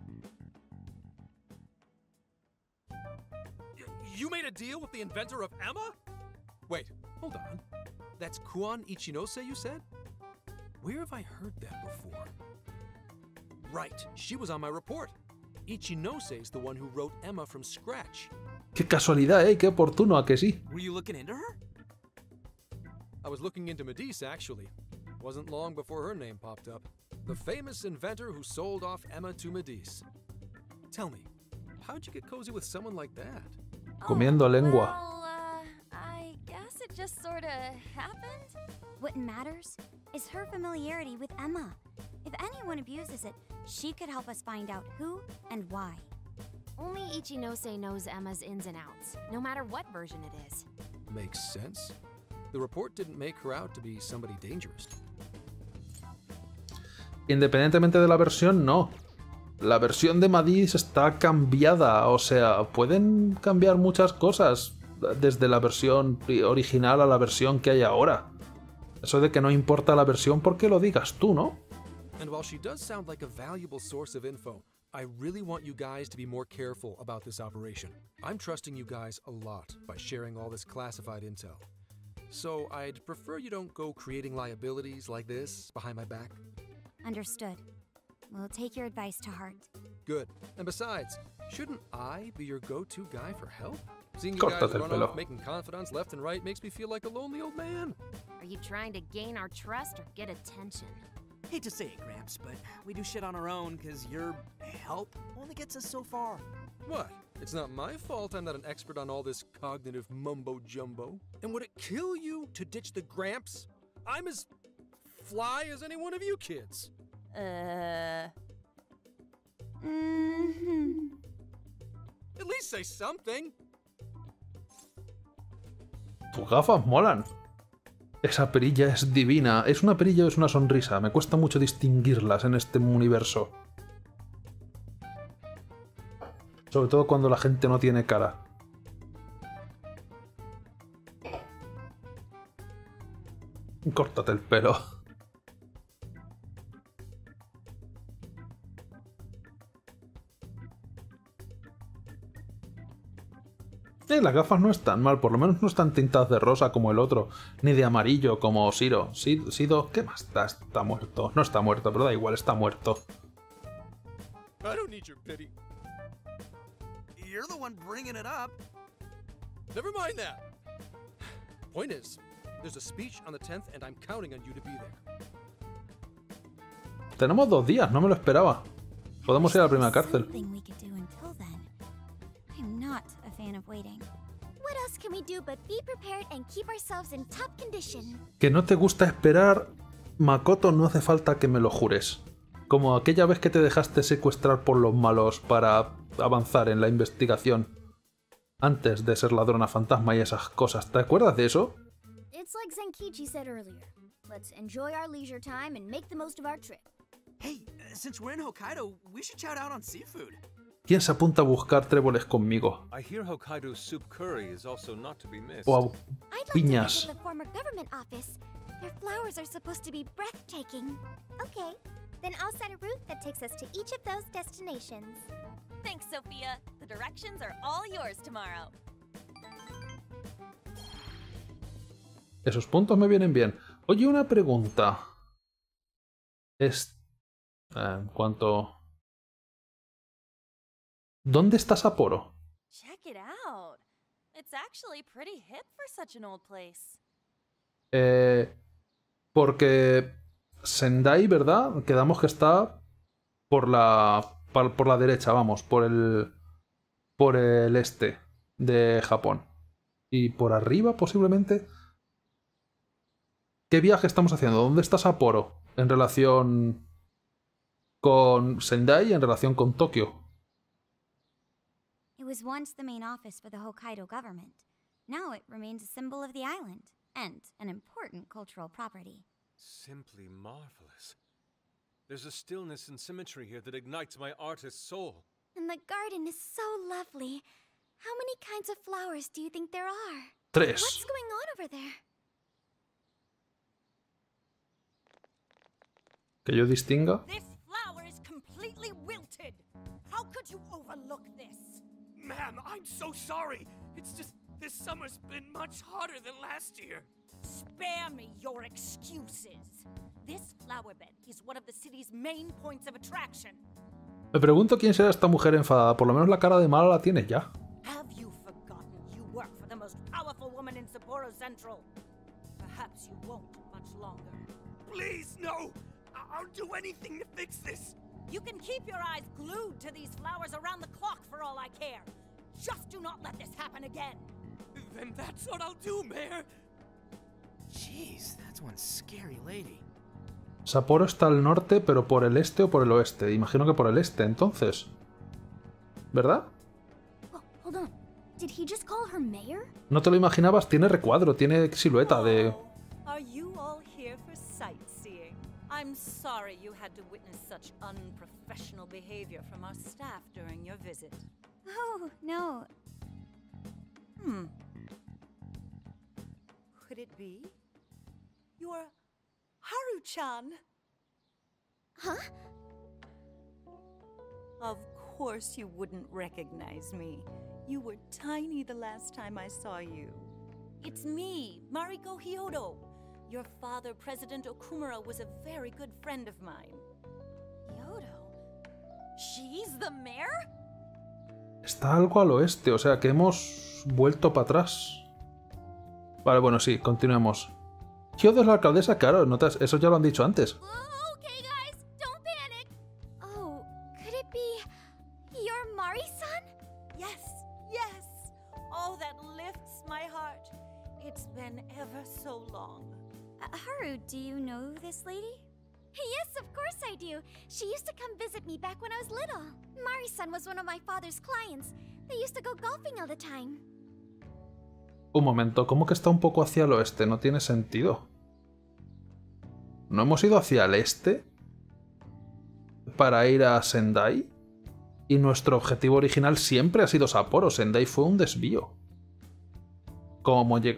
You made a deal with the inventor of Emma? Wait, hold on. That's Kuon Ichinose, you said? Where have I heard that before? Right, she was on my report. Ichinose's the one who wrote Emma from scratch. Qué casualidad, ¿eh? Qué oportuno, ¿a que sí? Were you looking into her? I was looking into Medice, actually. Wasn't long before her name popped up. The famous inventor who sold off Emma to Medice. Tell me, how'd you get cozy with someone like that? Comiendo lengua. Well, uh, I guess it just sorta happened. What matters is her familiarity with Emma. If anyone abuses it, she could help us find out who and why. Only Ichinose knows Emma's ins and outs, no matter what version it is. Makes sense. The report didn't make her out to be somebody dangerous. Independientemente de la versión, no. La versión de Medice está cambiada. O sea, pueden cambiar muchas cosas desde la versión original a la versión que hay ahora. Eso de que no importa la versión porque lo digas tú, ¿no? And while she does sound like a valuable source of info, I really want you guys to be more careful about this operation. I'm trusting you guys a lot by sharing all this classified intel. So I'd prefer you don't go creating liabilities like this behind my back. Understood. We'll take your advice to heart. Good. And besides, shouldn't I be your go-to guy for help? Seeing you guys Córtate el run pelo. off making confidants left and right makes me feel like a lonely old man. Are you trying to gain our trust or get attention? Hate to say it, Gramps, but we do shit on our own because your help only gets us so far. What? It's not my fault I'm not an expert on all this cognitive mumbo-jumbo. And would it kill you to ditch the Gramps? I'm as fly as any one of you kids. Uh... Mm-hmm. At least say something. Tus gafas molan. Esa perilla es divina. ¿Es una perilla o es una sonrisa? Me cuesta mucho distinguirlas en este universo. Sobre todo cuando la gente no tiene cara. Córtate el pelo. Eh, las gafas no están mal, por lo menos no están tintadas de rosa como el otro, ni de amarillo como Siro. Sido, ¿qué más da? Está muerto. No está muerto, pero da igual, está muerto. I don't need your pity. You're the one bringing it up. Never mind that. Point is, there's a speech on the tenth and I'm counting on you to be there. Tenemos dos días, no me lo esperaba. Podemos ir a la primera cárcel. What else can we do but be prepared and keep ourselves in top condition? Que no te gusta esperar, Makoto, no hace falta que me lo jures. Como aquella vez que te dejaste secuestrar por los malos para avanzar en la investigación antes de ser ladrona fantasma y esas cosas. ¿Te acuerdas de eso? It's like Zenkichi said earlier. Let's enjoy our leisure time and make the most of our trip. Hey, uh, since we're in Hokkaido, we should shout out on seafood. ¿Quién se apunta a buscar tréboles conmigo? I hear Hokkaido's soup curry is also not to be missed. O a I'd like piñas. to visit the former government office. Their flowers are supposed to be breathtaking. Okay, then I'll set a route that takes us to each of those destinations. Thanks, Sophia. The directions are all yours tomorrow. Esos puntos me vienen bien. Oye, una pregunta. Es... eh, en cuanto... ¿Dónde está Sapporo? Check it out. It's actually pretty hip for such an old place. Eh, porque Sendai, ¿verdad? Quedamos que está por la por la derecha, vamos, por el por el este de Japón. Y por arriba, posiblemente. ¿Qué viaje estamos haciendo? ¿Dónde está Sapporo en relación con Sendai y en relación con Tokio? It was once the main office for the Hokkaido government. Now it remains a symbol of the island, and an important cultural property. Simply marvelous. There's a stillness and symmetry here that ignites my artist's soul. And the garden is so lovely. How many kinds of flowers do you think there are? Tres. What's going on over there? Que yo distinga. This flower is completely wilted. How could you overlook this? Ma'am, I'm so sorry. It's just this summer's been much hotter than last year. Spare me your excuses. This flower bed is one of the city's main points of attraction. Me pregunto quién será esta mujer enfadada. Por lo menos la cara de mala la tiene ya. Have you forgotten you work for the most powerful woman in Sapporo Central? Perhaps you won't much longer. Please, no! I- I'll do anything to fix this. You can keep your eyes glued to these flowers around the clock for all I care. Just do not let this happen again. Then that's what I'll do, Mayor. Jeez, that's one scary lady. Sapporo está al norte, pero por el este o por el oeste. Imagino que por el este, entonces. ¿Verdad? Oh, hold on. Did he just call her mayor? No te lo imaginabas, tiene recuadro, tiene silueta de... Are you all here for sightseeing? I'm sorry you had to witness such unprofessional behavior from our staff during your visit. Oh, no. Hmm. Could it be? You're Haru-chan. Huh? Of course you wouldn't recognize me. You were tiny the last time I saw you. It's me, Mariko Hyodo. Your father, President Okumura, was a very good friend of mine. Hyodo? She's the mayor? Está algo al oeste, o sea que hemos vuelto para atrás. Vale, bueno, sí, continuemos. Hyodo es la alcaldesa, claro, notas, eso ya lo han dicho antes. Okay, guys, don't panic. Oh, could it be your Mari-san? Yes, yes. Oh, that lifts my heart. It's been ever so long. Uh, Haru, do you know this lady? Yes, of course I do. She used to come visit me back when I was little. Mari-san was one of my father's clients. They used to go golfing all the time. Un momento, ¿cómo que está un poco hacia el oeste? No tiene sentido. ¿No hemos ido hacia el este? Para ir a Sendai. Y nuestro objetivo original siempre ha sido Sapporo. Sendai fue un desvío. ¿Cómo lleg...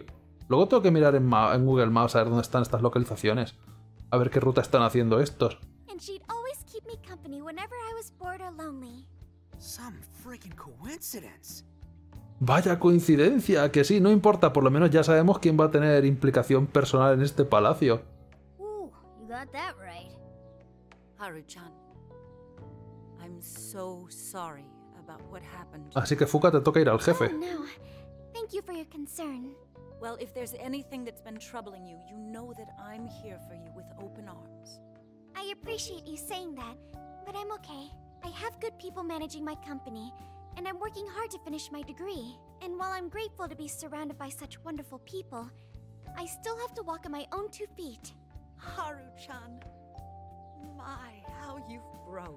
Luego tengo que mirar en, Ma- en Google Maps a ver dónde están estas localizaciones. A ver qué ruta están haciendo estos. And she'd always keep me company whenever I was bored or lonely. Some freaking coincidence. Vaya coincidencia, que sí, no importa, por lo menos ya sabemos quién va a tener implicación personal en este palacio. Ooh, you got that right. Haru-chan, I'm so sorry about what happened. Así que Fuka, te toca ir al jefe. Oh, no. Thank you for your concern. Well, if there's anything that's been troubling you, you know that I'm here for you with open arms. I appreciate you saying that, but I'm okay. I have good people managing my company, and I'm working hard to finish my degree. And while I'm grateful to be surrounded by such wonderful people, I still have to walk on my own two feet. Haru-chan, my, how you've grown.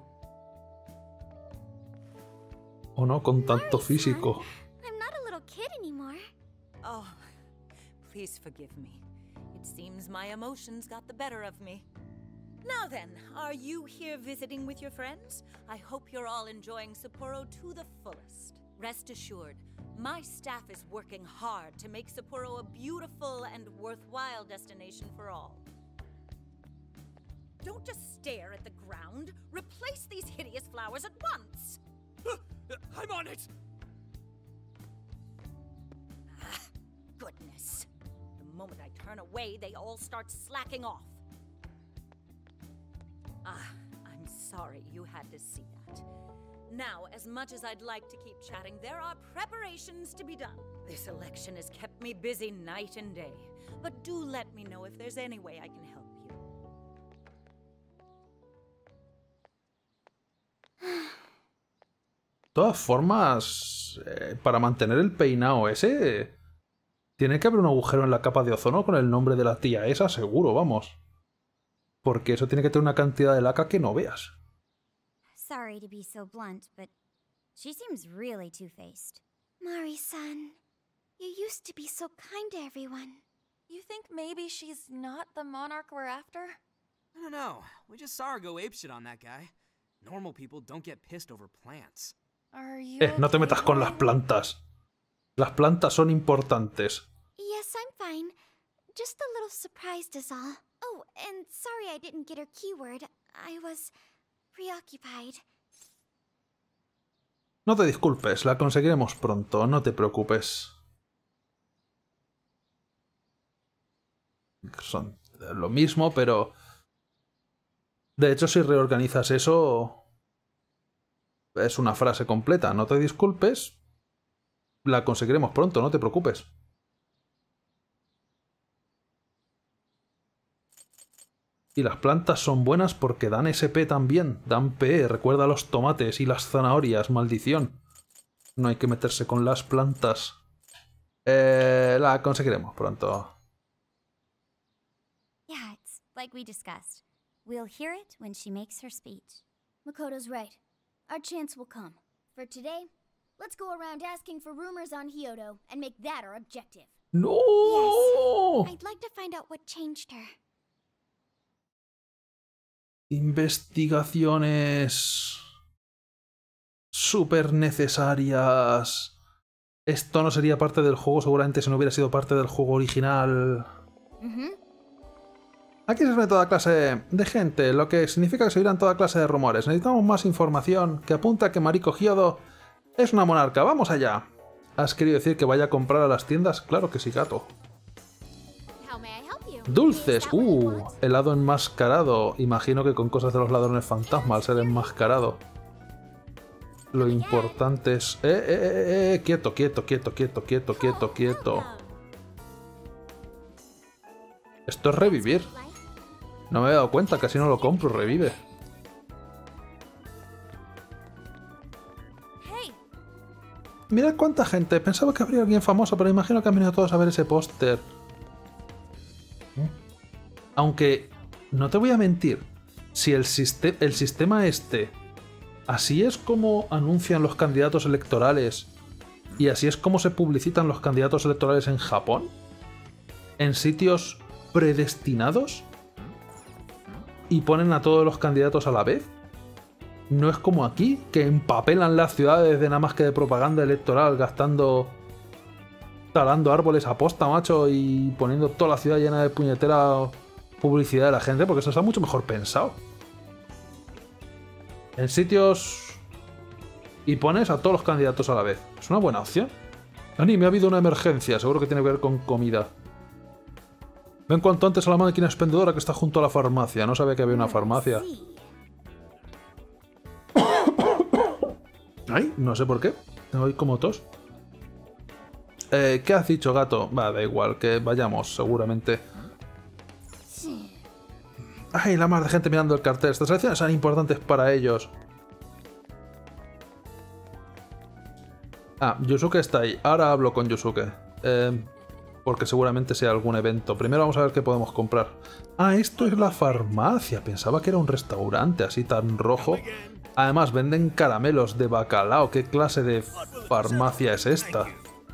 O no, con tanto físico. I'm not a little kid anymore. Oh, please forgive me. It seems my emotions got the better of me. Now then, are you here visiting with your friends? I hope you're all enjoying Sapporo to the fullest. Rest assured, my staff is working hard to make Sapporo a beautiful and worthwhile destination for all. Don't just stare at the ground. Replace these hideous flowers at once. I'm on it! Ah, goodness. The moment I turn away, they all start slacking off. Ah, I'm sorry you had to see that. Now, as much as I'd like to keep chatting, there are preparations to be done. This election has kept me busy night and day. But do let me know if there's any way I can help you. De todas formas, eh, para mantener el peinado ese, tiene que haber un agujero en la capa de ozono con el nombre de la tía esa, seguro, vamos. Porque eso tiene que tener una cantidad de laca que no veas. Sorry to be so blunt, but she seems really two-faced. Mari-san, you used to be so kind to everyone. You think maybe she's not the monarch we're after? I don't know. We just saw her go apeshit on that guy. Normal people don't get pissed over plants. Are you Eh, no te okay, metas con las boy? plantas. Las plantas son importantes. Yes, I'm fine. Just a little surprised is all. Oh, and sorry I didn't get her keyword. I was preoccupied. No te disculpes, la conseguiremos pronto, no te preocupes. Son lo mismo, pero... De hecho, si reorganizas eso... Es una frase completa. No te disculpes. La conseguiremos pronto, no te preocupes. Y las plantas son buenas porque dan S P también. Dan P. Recuerda los tomates y las zanahorias. Maldición. No hay que meterse con las plantas. Eh, la conseguiremos pronto. Yeah, it's like we discussed. We'll hear it when she makes her speech. Makoto's right. Our chance will come. For today, let's go around asking for rumors on Hyodo and make that our objective. ¡No! Yes. I'd like to find out what changed her. Investigaciones súper necesarias. Esto no sería parte del juego seguramente si no hubiera sido parte del juego original. Mm-hmm. Aquí se reúne toda clase de gente, lo que significa que se oirán toda clase de rumores. Necesitamos más información que apunta a que Mariko Hyodo es una monarca. ¡Vamos allá! ¿Has querido decir que vaya a comprar a las tiendas? Claro que sí, gato. How may I help you? Dulces. ¡Uh! Helado enmascarado. Imagino que con cosas de los ladrones fantasma al ser enmascarado. Lo importante es... ¡Eh, eh, eh, eh! Quieto, quieto, quieto, quieto, quieto, quieto, quieto. Esto es revivir. No me he dado cuenta, casi no lo compro, revive. Mirad cuánta gente. Pensaba que habría alguien famoso, pero imagino que han venido todos a ver ese póster. Aunque, no te voy a mentir, si el, siste- el sistema este, así es como anuncian los candidatos electorales y así es como se publicitan los candidatos electorales en Japón, en sitios predestinados y ponen a todos los candidatos a la vez. No es como aquí, que empapelan las ciudades de nada más que de propaganda electoral gastando talando árboles a posta, macho, y poniendo toda la ciudad llena de puñetera publicidad de la gente, porque eso está mucho mejor pensado. En sitios... Y pones a todos los candidatos a la vez. Es una buena opción. Anime, ha habido una emergencia. Seguro que tiene que ver con comida. Ven cuanto antes a la máquina expendedora que está junto a la farmacia. No sabía que había una farmacia. Ay, no sé por qué. Tengo ahí como tos. Eh, ¿Qué has dicho, gato? Va, da igual, que vayamos, seguramente. Ay, la mar de gente mirando el cartel. Estas elecciones son importantes para ellos. Ah, Yusuke está ahí. Ahora hablo con Yusuke. Eh, porque seguramente sea algún evento. Primero vamos a ver qué podemos comprar. Ah, esto es la farmacia. Pensaba que era un restaurante así tan rojo. Además, venden caramelos de bacalao. ¿Qué clase de farmacia es esta?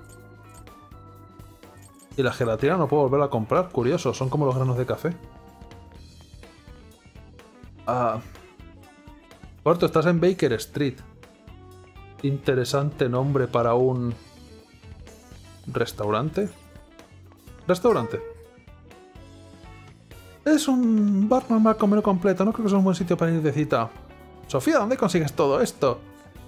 Y la gelatina no puedo volver a comprar. Curioso, son como los granos de café. Ah. Corto, estás en Baker Street. Interesante nombre para un... ¿Restaurante? ¿Restaurante? Es un bar normal con menú completo. No creo que sea un buen sitio para ir de cita. Sofía, ¿dónde consigues todo esto?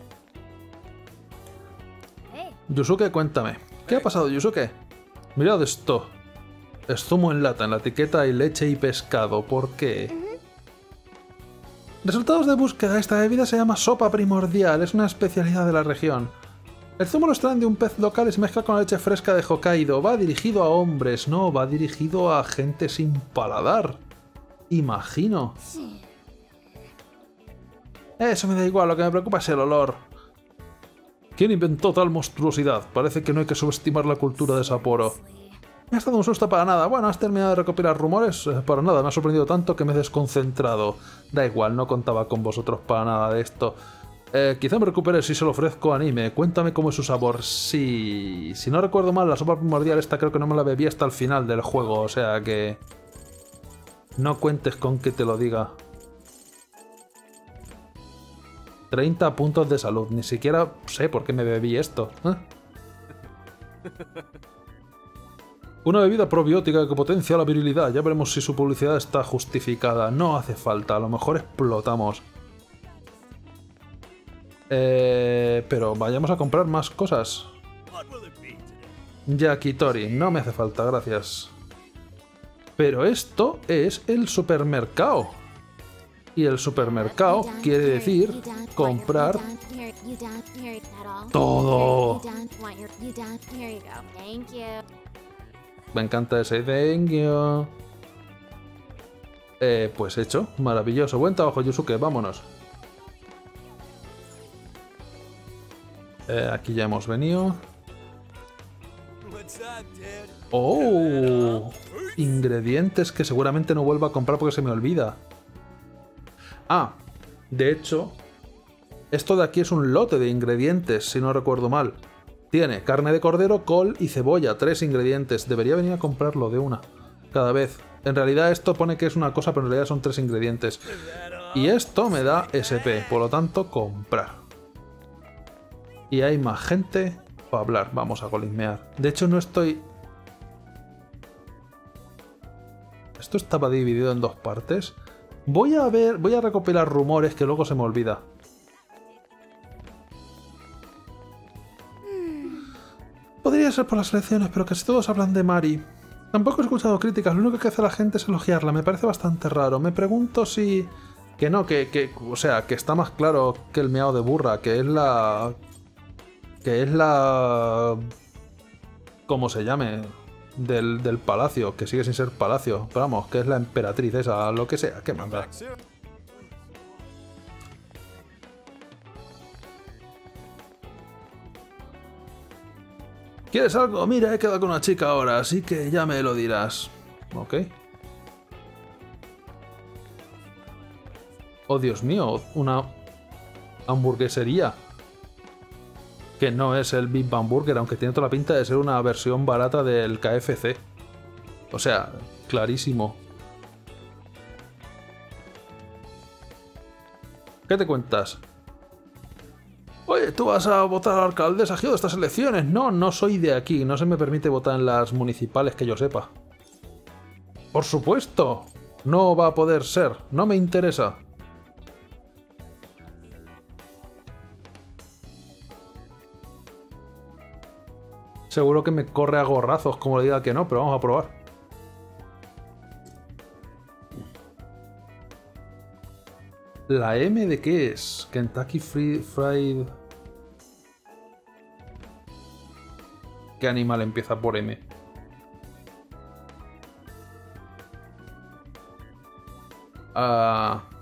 Yusuke, cuéntame. ¿Qué ha pasado, Yusuke? Mirad esto. Es zumo en lata. En la etiqueta hay leche y pescado. ¿Por qué? Resultados de búsqueda. Esta bebida se llama sopa primordial. Es una especialidad de la región. El zumo lo extraen de un pez local y se mezcla con la leche fresca de Hokkaido. Va dirigido a hombres, no, va dirigido a gente sin paladar. Imagino. Eso me da igual, lo que me preocupa es el olor. ¿Quién inventó tal monstruosidad? Parece que no hay que subestimar la cultura de Sapporo. Me ha estado un susto para nada. Bueno, ¿has terminado de recopilar rumores? Eh, para nada, me ha sorprendido tanto que me he desconcentrado. Da igual, no contaba con vosotros para nada de esto. Eh, quizá me recupere si se lo ofrezco anime. Cuéntame cómo es su sabor. Sí... Si no recuerdo mal, la sopa primordial esta creo que no me la bebí hasta el final del juego, o sea que... No cuentes con que te lo diga. treinta puntos de salud. Ni siquiera sé por qué me bebí esto. ¿Eh? Una bebida probiótica que potencia la virilidad. Ya veremos si su publicidad está justificada. No hace falta. A lo mejor explotamos. Eh, pero vayamos a comprar más cosas. Yakitori. No me hace falta, gracias. Pero esto es el supermercado. Y el supermercado quiere decir comprar todo. Me encanta ese thank you. Eh, pues hecho, maravilloso. Buen trabajo, Yusuke, vámonos. Eh, aquí ya hemos venido. Oh, ingredientes que seguramente no vuelvo a comprar porque se me olvida. Ah, de hecho, esto de aquí es un lote de ingredientes, si no recuerdo mal. Tiene carne de cordero, col y cebolla, tres ingredientes. Debería venir a comprarlo de una, cada vez. En realidad esto pone que es una cosa, pero en realidad son tres ingredientes. Y esto me da S P, por lo tanto, comprar. Y hay más gente para hablar. Vamos a golismear. De hecho, no estoy... Esto estaba dividido en dos partes. Voy a ver, voy a recopilar rumores que luego se me olvida. Podría ser por las elecciones, pero casi todos hablan de Mari. Tampoco he escuchado críticas, lo único que hace la gente es elogiarla, me parece bastante raro. Me pregunto si... Que no, que, que... O sea, que está más claro que el miau de burra, que es la... Que es la... ¿Cómo se llame? Del, del palacio, que sigue sin ser palacio. Pero vamos, que es la emperatriz esa, lo que sea, que manda. ¿Quieres algo? Mira, he quedado con una chica ahora, así que ya me lo dirás. Ok. Oh, Dios mío, una hamburguesería. Que no es el Big Bang Burger, aunque tiene toda la pinta de ser una versión barata del K F C. O sea, clarísimo. ¿Qué te cuentas? Oye, ¿tú vas a votar al alcaldesa Hyodo de estas elecciones? No, no soy de aquí. No se me permite votar en las municipales que yo sepa. Por supuesto. No va a poder ser. No me interesa. Seguro que me corre a gorrazos como le diga que no, pero vamos a probar. ¿La M de qué es? Kentucky Fried... ¿Qué animal empieza por M? Ah...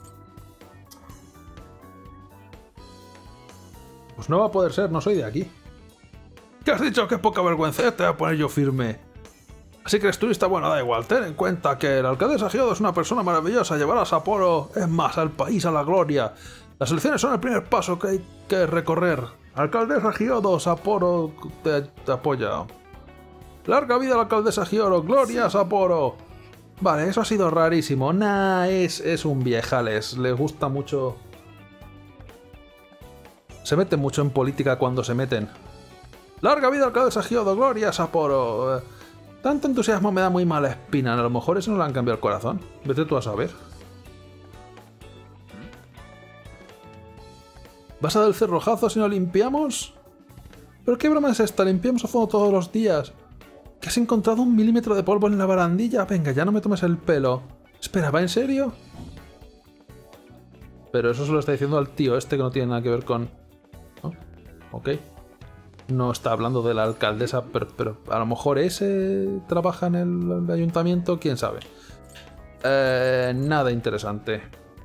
Pues no va a poder ser, no soy de aquí. ¿Qué has dicho? ¡Qué poca vergüenza! Te voy a poner yo firme. Así que eres turista, bueno, da igual. Ten en cuenta que la alcaldesa Hyodo es una persona maravillosa. Llevará a Sapporo, es más, al país a la gloria. Las elecciones son el primer paso que hay que recorrer. Alcaldesa Hyodo, Sapporo te, te apoya. Larga vida a la alcaldesa Hyodo, gloria a Sapporo. Vale, eso ha sido rarísimo. Nah, es, es un viejales. Les gusta mucho... Se meten mucho en política cuando se meten. Larga vida al alcaldesa Hyodo, gloria a Sapporo. Eh, tanto entusiasmo me da muy mala espina. A lo mejor eso no le han cambiado el corazón. Vete tú a saber. ¿Vas a dar el cerrojazo si no limpiamos? ¿Pero qué broma es esta? Limpiamos a fondo todos los días. ¿Que has encontrado un milímetro de polvo en la barandilla? Venga, ya no me tomes el pelo. Espera, ¿va en serio? Pero eso se lo está diciendo al tío este que no tiene nada que ver con... ¿No? Ok. No está hablando de la alcaldesa, pero, pero a lo mejor ese trabaja en el, el ayuntamiento, quién sabe. Eh, nada interesante.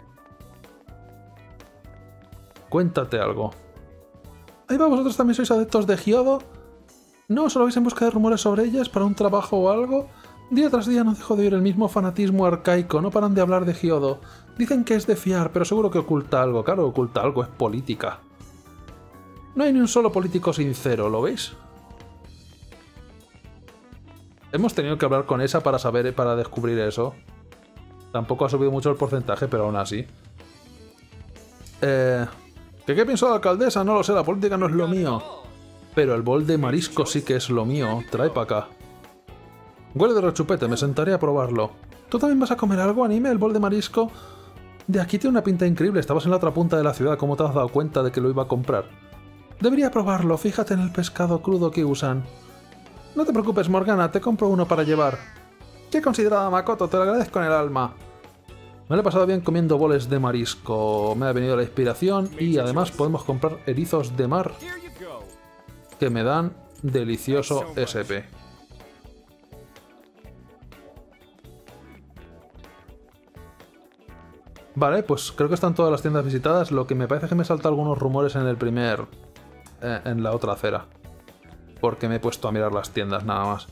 Cuéntate algo. Ahí va, ¿vosotros también sois adeptos de Hyodo? ¿No solo vais en busca de rumores sobre ellas para un trabajo o algo? Día tras día no dejo de oír el mismo fanatismo arcaico, no paran de hablar de Hyodo. Dicen que es de fiar, pero seguro que oculta algo. Claro, oculta algo, es política. No hay ni un solo político sincero, ¿lo veis? Hemos tenido que hablar con esa para saber, para descubrir eso. Tampoco ha subido mucho el porcentaje, pero aún así. Eh... ¿Qué, qué pienso de la alcaldesa? No lo sé, la política no es lo mío. Pero el bol de marisco sí que es lo mío. Trae para acá. Huele de rechupete, me sentaré a probarlo. ¿Tú también vas a comer algo, anime? El bol de marisco... De aquí tiene una pinta increíble. Estabas en la otra punta de la ciudad. ¿Cómo te has dado cuenta de que lo iba a comprar? Debería probarlo. Fíjate en el pescado crudo que usan. No te preocupes, Morgana. Te compro uno para llevar. Qué considerada, Makoto. Te lo agradezco en el alma. Me lo he pasado bien comiendo boles de marisco. Me ha venido la inspiración y además podemos comprar erizos de mar que me dan delicioso S P. Vale, pues creo que están todas las tiendas visitadas. Lo que me parece es que me salta algunos rumores en el primer... Eh, en la otra acera. Porque me he puesto a mirar las tiendas nada más.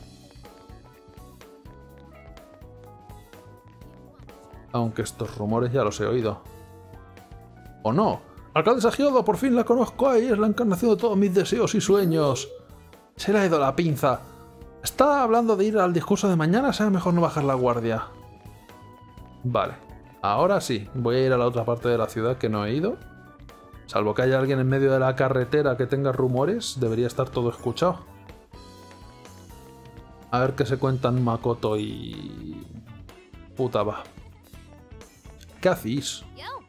Aunque estos rumores ya los he oído. ¿O no? Alcaldesa Hyodo, por fin la conozco. Ahí es la encarnación de todos mis deseos y sueños. Se le ha ido la pinza. ¿Está hablando de ir al discurso de mañana? Será mejor no bajar la guardia. Vale. Ahora sí. Voy a ir a la otra parte de la ciudad que no he ido. Salvo que haya alguien en medio de la carretera que tenga rumores, debería estar todo escuchado. A ver qué se cuentan Makoto y... Puta va. ¿Qué hacéis?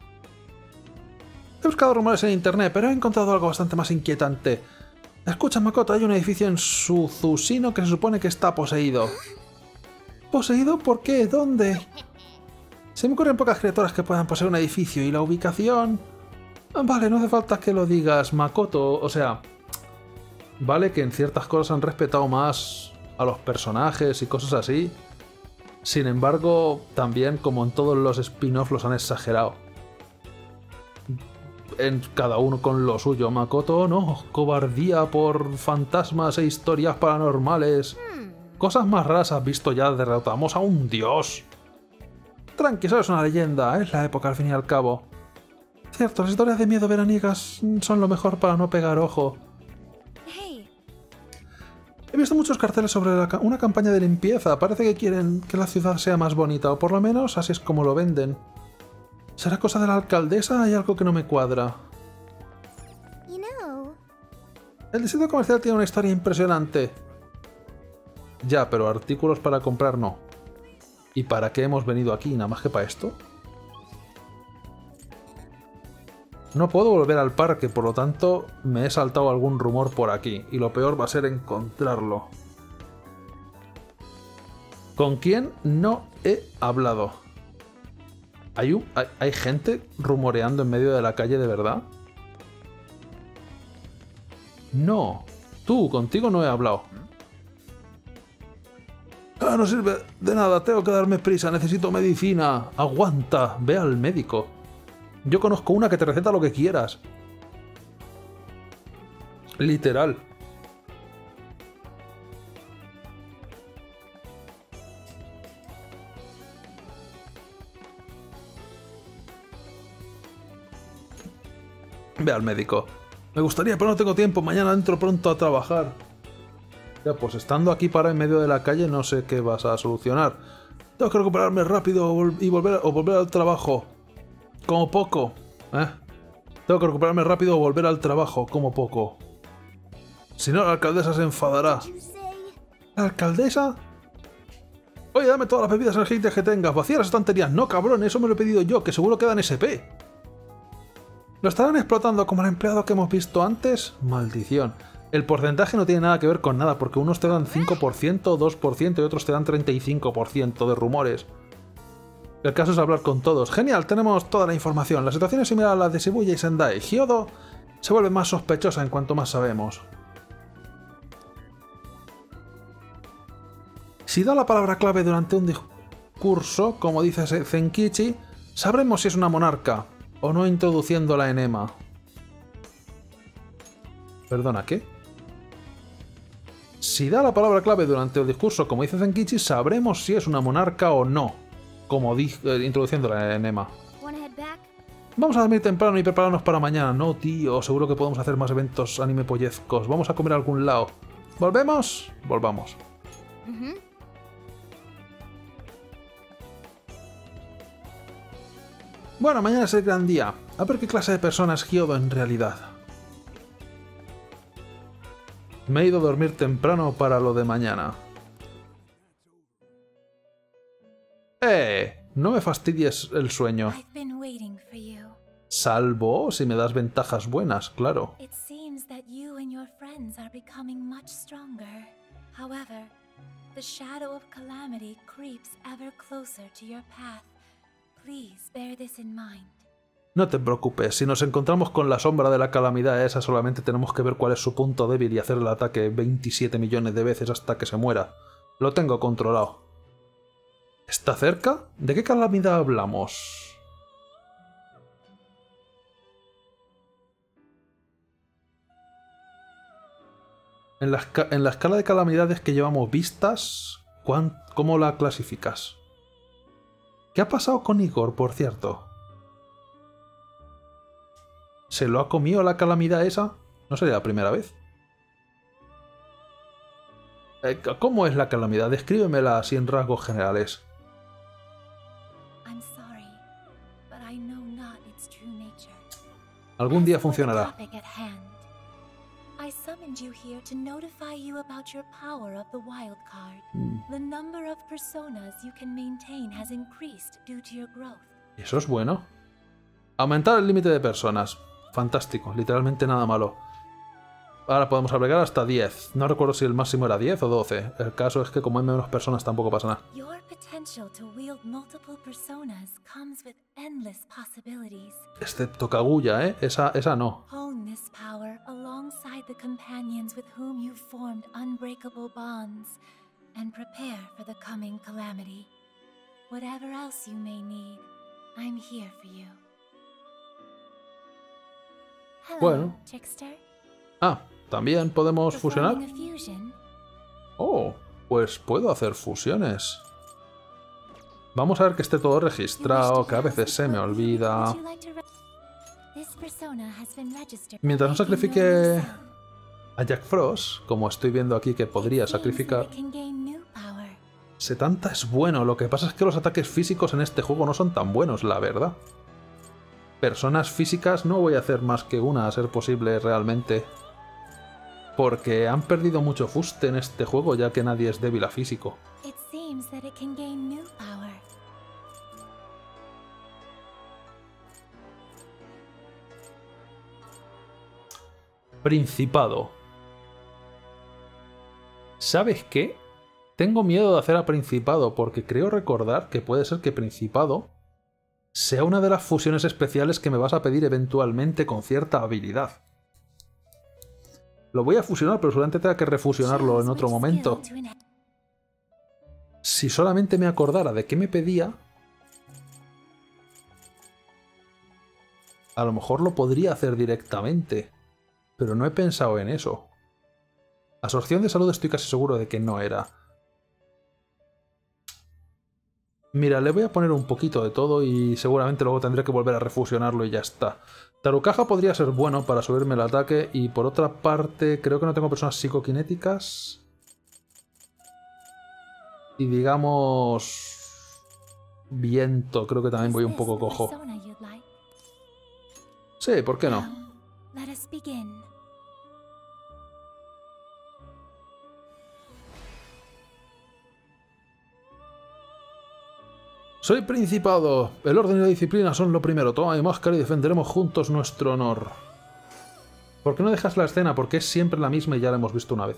He buscado rumores en internet, pero he encontrado algo bastante más inquietante. Escucha, Makoto, hay un edificio en Suzusino que se supone que está poseído. ¿Poseído? ¿Por qué? ¿Dónde? Se me ocurren pocas criaturas que puedan poseer un edificio y la ubicación... Vale, no hace falta que lo digas, Makoto. O sea, vale que en ciertas cosas han respetado más a los personajes y cosas así. Sin embargo, también, como en todos los spin-offs, los han exagerado. En cada uno con lo suyo. Makoto, no. Cobardía por fantasmas e historias paranormales. Cosas más raras has visto ya. Derrotamos a un dios. Tranqui, eso es una leyenda. Es la época al fin y al cabo. Cierto, las historias de miedo veraniegas son lo mejor para no pegar ojo. Hey. He visto muchos carteles sobre la ca una campaña de limpieza. Parece que quieren que la ciudad sea más bonita, o por lo menos así es como lo venden. ¿Será cosa de la alcaldesa? Hay algo que no me cuadra. You know, El distrito comercial tiene una historia impresionante. Ya, pero artículos para comprar no. ¿Y para qué hemos venido aquí? ¿Nada más que para esto? No puedo volver al parque, por lo tanto me he saltado algún rumor por aquí. Y lo peor va a ser encontrarlo. ¿Con quién no he hablado? ¿Hay, un, hay, ¿Hay gente rumoreando en medio de la calle de verdad? No. Tú, contigo no he hablado. Ah, no sirve de nada, tengo que darme prisa, necesito medicina. Aguanta, ve al médico. Yo conozco una que te receta lo que quieras. Literal. Ve al médico. Me gustaría, pero no tengo tiempo. Mañana entro pronto a trabajar. Ya, pues estando aquí para en medio de la calle no sé qué vas a solucionar. Tengo que recuperarme rápido y volver, o volver al trabajo. Como poco. ¿Eh? Tengo que recuperarme rápido o volver al trabajo. Como poco. Si no, la alcaldesa se enfadará. ¿La alcaldesa? Oye, dame todas las bebidas energéticas que tengas. Vacía las estanterías. No, cabrón, eso me lo he pedido yo, que seguro queda en S P. ¿Lo estarán explotando como el empleado que hemos visto antes? Maldición. El porcentaje no tiene nada que ver con nada, porque unos te dan cinco por ciento, dos por ciento y otros te dan treinta y cinco por ciento de rumores. El caso es hablar con todos. Genial, tenemos toda la información. La situación es similar a la de Shibuya y Sendai. Hyodo se vuelve más sospechosa en cuanto más sabemos. Si da la palabra clave durante un discurso, como dice Zenkichi, sabremos si es una monarca o no introduciéndola en Ema. Perdona, ¿qué? Si da la palabra clave durante el discurso, como dice Zenkichi, sabremos si es una monarca o no, como di eh, introduciéndola en Ema. Vamos a dormir temprano y prepararnos para mañana. No, tío, seguro que podemos hacer más eventos anime pollezcos. Vamos a comer a algún lado. ¿Volvemos? Volvamos. Uh-huh. Bueno, mañana es el gran día. A ver qué clase de persona es Hyodo en realidad. Me he ido a dormir temprano para lo de mañana. ¡Eh! No me fastidies el sueño. Salvo si me das ventajas buenas, claro. The shadow of calamity creeps ever closer to your path. Please bear this in mind. No te preocupes, si nos encontramos con la sombra de la calamidad esa, solamente tenemos que ver cuál es su punto débil y hacer el ataque veintisiete millones de veces hasta que se muera. Lo tengo controlado. ¿Está cerca? ¿De qué calamidad hablamos? En la, en la escala de calamidades que llevamos vistas, ¿cómo la clasificas? ¿Qué ha pasado con Igor, por cierto? ¿Se lo ha comido la calamidad esa? No sería la primera vez. Eh, ¿Cómo es la calamidad? Descríbemela así en rasgos generales. Algún día funcionará. I summoned you here to notify you about your power of the wild card. Mm. The number of personas you can maintain has increased due to your growth. Eso es bueno. Aumentar el límite de personas. Fantástico, literalmente nada malo. Ahora podemos agregar hasta diez. No recuerdo si el máximo era diez o doce. El caso es que como hay menos personas tampoco pasa nada. Your potential to wield multiple personas comes with endless possibilities. Excepto Kaguya, ¿eh? Esa, esa no. Hone this power alongside the companions with whom you've formed unbreakable bonds and prepare for the coming calamity. Whatever else you may need, I'm here for you. Hello, bueno. Trickster. Ah, ¿también podemos fusionar? Oh, pues puedo hacer fusiones. Vamos a ver que esté todo registrado, que a veces se me olvida. Mientras no sacrifique a Jack Frost, como estoy viendo aquí que podría sacrificar... Setanta es bueno, lo que pasa es que los ataques físicos en este juego no son tan buenos, la verdad. Personas físicas no voy a hacer más que una, a ser posible realmente. Porque han perdido mucho fuste en este juego, ya que nadie es débil a físico. It seems that it can gain new power. Principado. ¿Sabes qué? Tengo miedo de hacer a Principado, porque creo recordar que puede ser que Principado sea una de las fusiones especiales que me vas a pedir eventualmente con cierta habilidad. Lo voy a fusionar, pero seguramente tenga que refusionarlo en otro momento. Si solamente me acordara de qué me pedía, a lo mejor lo podría hacer directamente, pero no he pensado en eso. Absorción de salud estoy casi seguro de que no era. Mira, le voy a poner un poquito de todo y seguramente luego tendré que volver a refusionarlo y ya está. Tarucaja podría ser bueno para subirme el ataque y por otra parte creo que no tengo personas psicoquinéticas. Y digamos... viento, creo que también voy un poco cojo. Sí, ¿por qué no? Soy Principado. El orden y la disciplina son lo primero. Toma mi máscara y defenderemos juntos nuestro honor. ¿Por qué no dejas la escena? Porque es siempre la misma y ya la hemos visto una vez.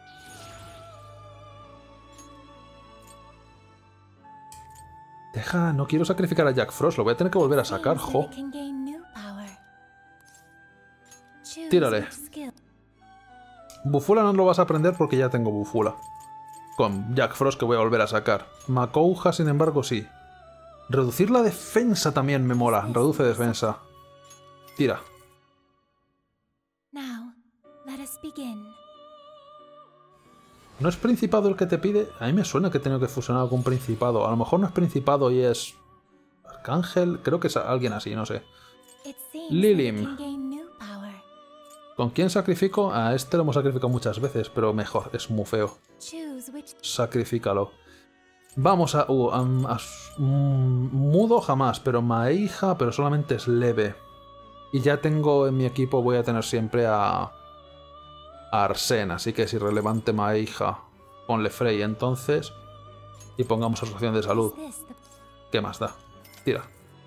Deja, no quiero sacrificar a Jack Frost. Lo voy a tener que volver a sacar, jo. Tírale. Bufula no lo vas a aprender porque ya tengo Bufula. Con Jack Frost que voy a volver a sacar. Makouja, sin embargo, sí. Reducir la defensa también me mola. Reduce defensa. Tira. ¿No es Principado el que te pide? A mí me suena que tengo que fusionar con Principado. A lo mejor no es Principado y es... Arcángel. Creo que es alguien así, no sé. Lilim. ¿Con quién sacrifico? A este lo hemos sacrificado muchas veces, pero mejor, es muy feo. Sacrifícalo. Vamos a... Uh, um, a um, mudo jamás, pero Maija, pero solamente es leve. Y ya tengo en mi equipo, voy a tener siempre a... a Arsene, así que es irrelevante Maija. Ponle Frey entonces. Y pongamos asociación de salud. ¿Qué más da? Tira.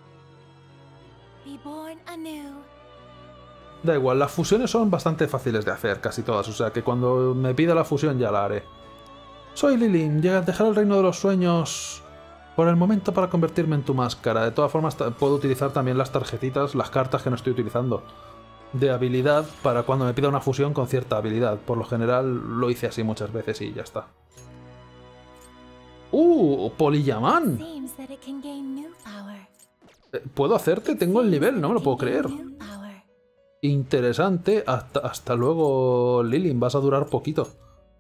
Da igual, las fusiones son bastante fáciles de hacer, casi todas, o sea que cuando me pida la fusión ya la haré. Soy Lilim, llega a dejar el reino de los sueños por el momento para convertirme en tu máscara. De todas formas, puedo utilizar también las tarjetitas, las cartas que no estoy utilizando, de habilidad para cuando me pida una fusión con cierta habilidad. Por lo general lo hice así muchas veces y ya está. ¡Uh! ¡Polillaman! ¿Puedo hacerte? Tengo el nivel, no me lo puedo creer. Interesante. Hasta, hasta luego, Lilim. Vas a durar poquito.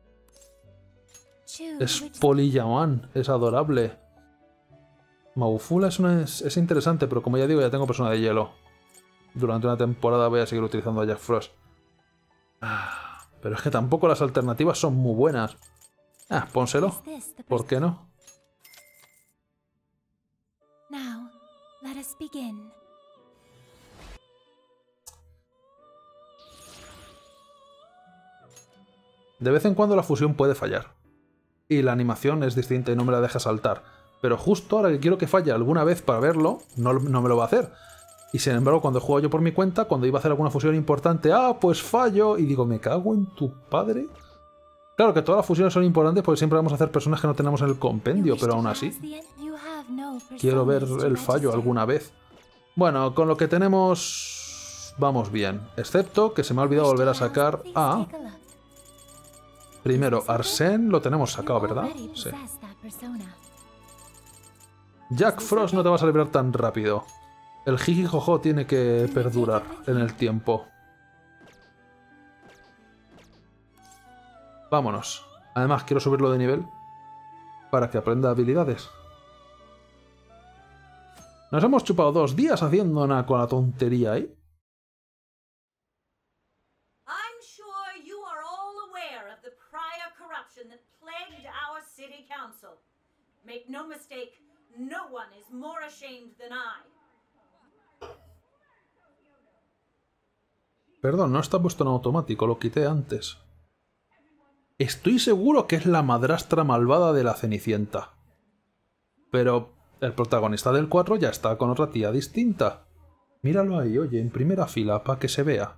Es Polillaman. Es adorable. Maufula es, una, es, es interesante, pero como ya digo, ya tengo persona de hielo. Durante una temporada voy a seguir utilizando a Jack Frost. Ah, pero es que tampoco las alternativas son muy buenas. Ah, pónselo. ¿Por qué no? De vez en cuando la fusión puede fallar. Y la animación es distinta y no me la deja saltar. Pero justo ahora que quiero que falle alguna vez para verlo, no, no me lo va a hacer. Y sin embargo, cuando juego yo por mi cuenta, cuando iba a hacer alguna fusión importante, ¡ah, pues fallo! Y digo, ¿me cago en tu padre? Claro que todas las fusiones son importantes porque siempre vamos a hacer personas que no tenemos en el compendio, pero aún así quiero ver el fallo alguna vez. Bueno, con lo que tenemos vamos bien. Excepto que se me ha olvidado volver a sacar a... Primero, Arsene lo tenemos sacado, ¿verdad? Sí. Jack Frost no te vas a librar tan rápido. El jijijojo tiene que perdurar en el tiempo. Vámonos. Además, quiero subirlo de nivel para que aprenda habilidades. Nos hemos chupado dos días haciendo una con la tontería ahí. I'm sure you are all aware of the prior corruption that plagued our city council. Make no mistake, no one is more ashamed than I. Perdón, no está puesto en automático, lo quité antes. Estoy seguro que es la madrastra malvada de la Cenicienta. Pero el protagonista del cuatro ya está con otra tía distinta. Míralo ahí, oye, en primera fila, para que se vea.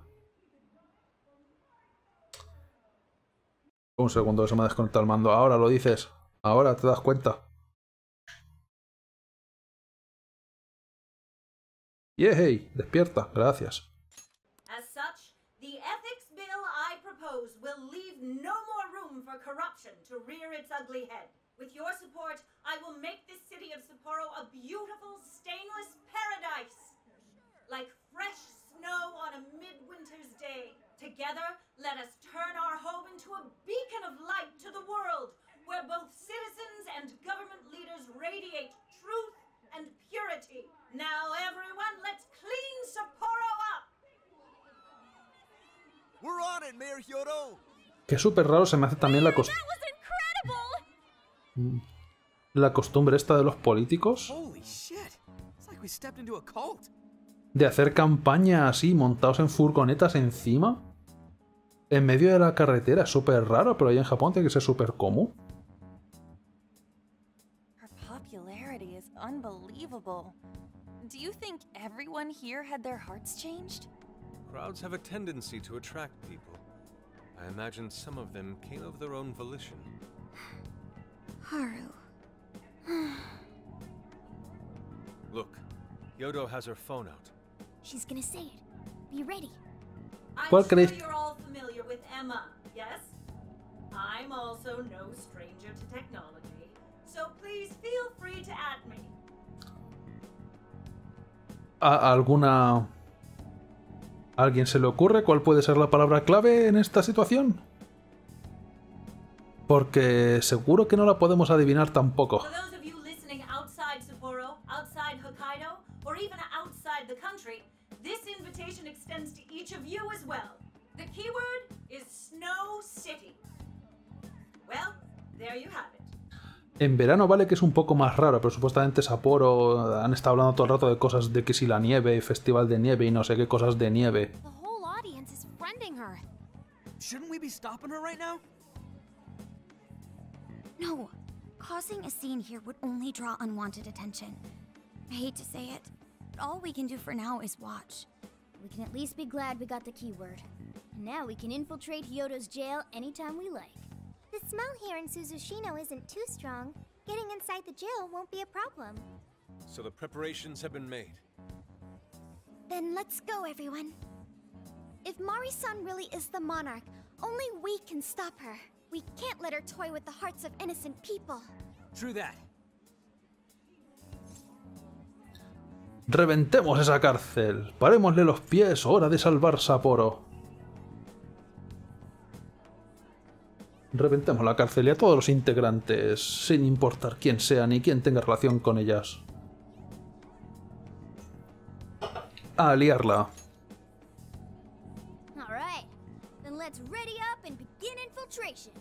Un segundo, se me ha desconectado el mando. Ahora lo dices. Ahora te das cuenta. ¡Yey! Despierta. Gracias. As such, the ethics bill I propose will leave no more room for corruption to rear its ugly head. With your support, I will make this city of Sapporo a beautiful, stainless paradise. Like fresh snow on a midwinter's day. Together, let us turn our home into a beacon of light to the world, where both citizens and government leaders radiate truth and purity. Now, everyone, let's clean Sapporo up! We're on it, Mayor Hyodo. Que súper raro se me hace también la costumbre. La costumbre esta de los políticos. Holy shit. It's like we stepped into a cult. De hacer campaña así, montados en furgonetas encima. En medio de la carretera. Es súper raro, pero ahí en Japón tiene que ser súper común. Her popularity is unbelievable. Do you think everyone here had their hearts changed? Crowds have a tendency to attract people. I imagine some of them came of their own volition. Haru. Look, Hyodo has her phone out. She's gonna say it. Be ready. ¿Cuál I'm sure creéis? you're all familiar with Emma, yes? I'm also no stranger to technology, so please feel free to add me. ¿A alguna... ¿A alguien se le ocurre cuál puede ser la palabra clave en esta situación? Porque seguro que no la podemos adivinar tampoco. For those of you listening outside Sapporo, outside Hokkaido, or even outside the country, this invitation extends to each of you as well. The keyword is Snow City. Well, there you have it. En verano vale que es un poco más raro, pero supuestamente Sapporo han estado hablando todo el rato de cosas de que si la nieve, festival de nieve y no sé qué cosas de nieve. The whole audience is friending her. Shouldn't we be stopping her right now? No. Causing a scene here would only draw unwanted attention. I hate to say it, but all we can do for now is watch. We can at least be glad we got the keyword. And now we can infiltrate Hyodo's jail anytime we like. The smell here in Suzushino isn't too strong. Getting inside the jail won't be a problem. So the preparations have been made. Then let's go, everyone. If Mari-san really is the monarch, only we can stop her. We can't let her toy with the hearts of innocent people. True that. ¡Reventemos esa cárcel! ¡Parémosle los pies! ¡Hora de salvar Sapporo! Reventemos la cárcel y a todos los integrantes, sin importar quién sea ni quién tenga relación con ellas. A liarla. All right. Then let's ready up and begin infiltration.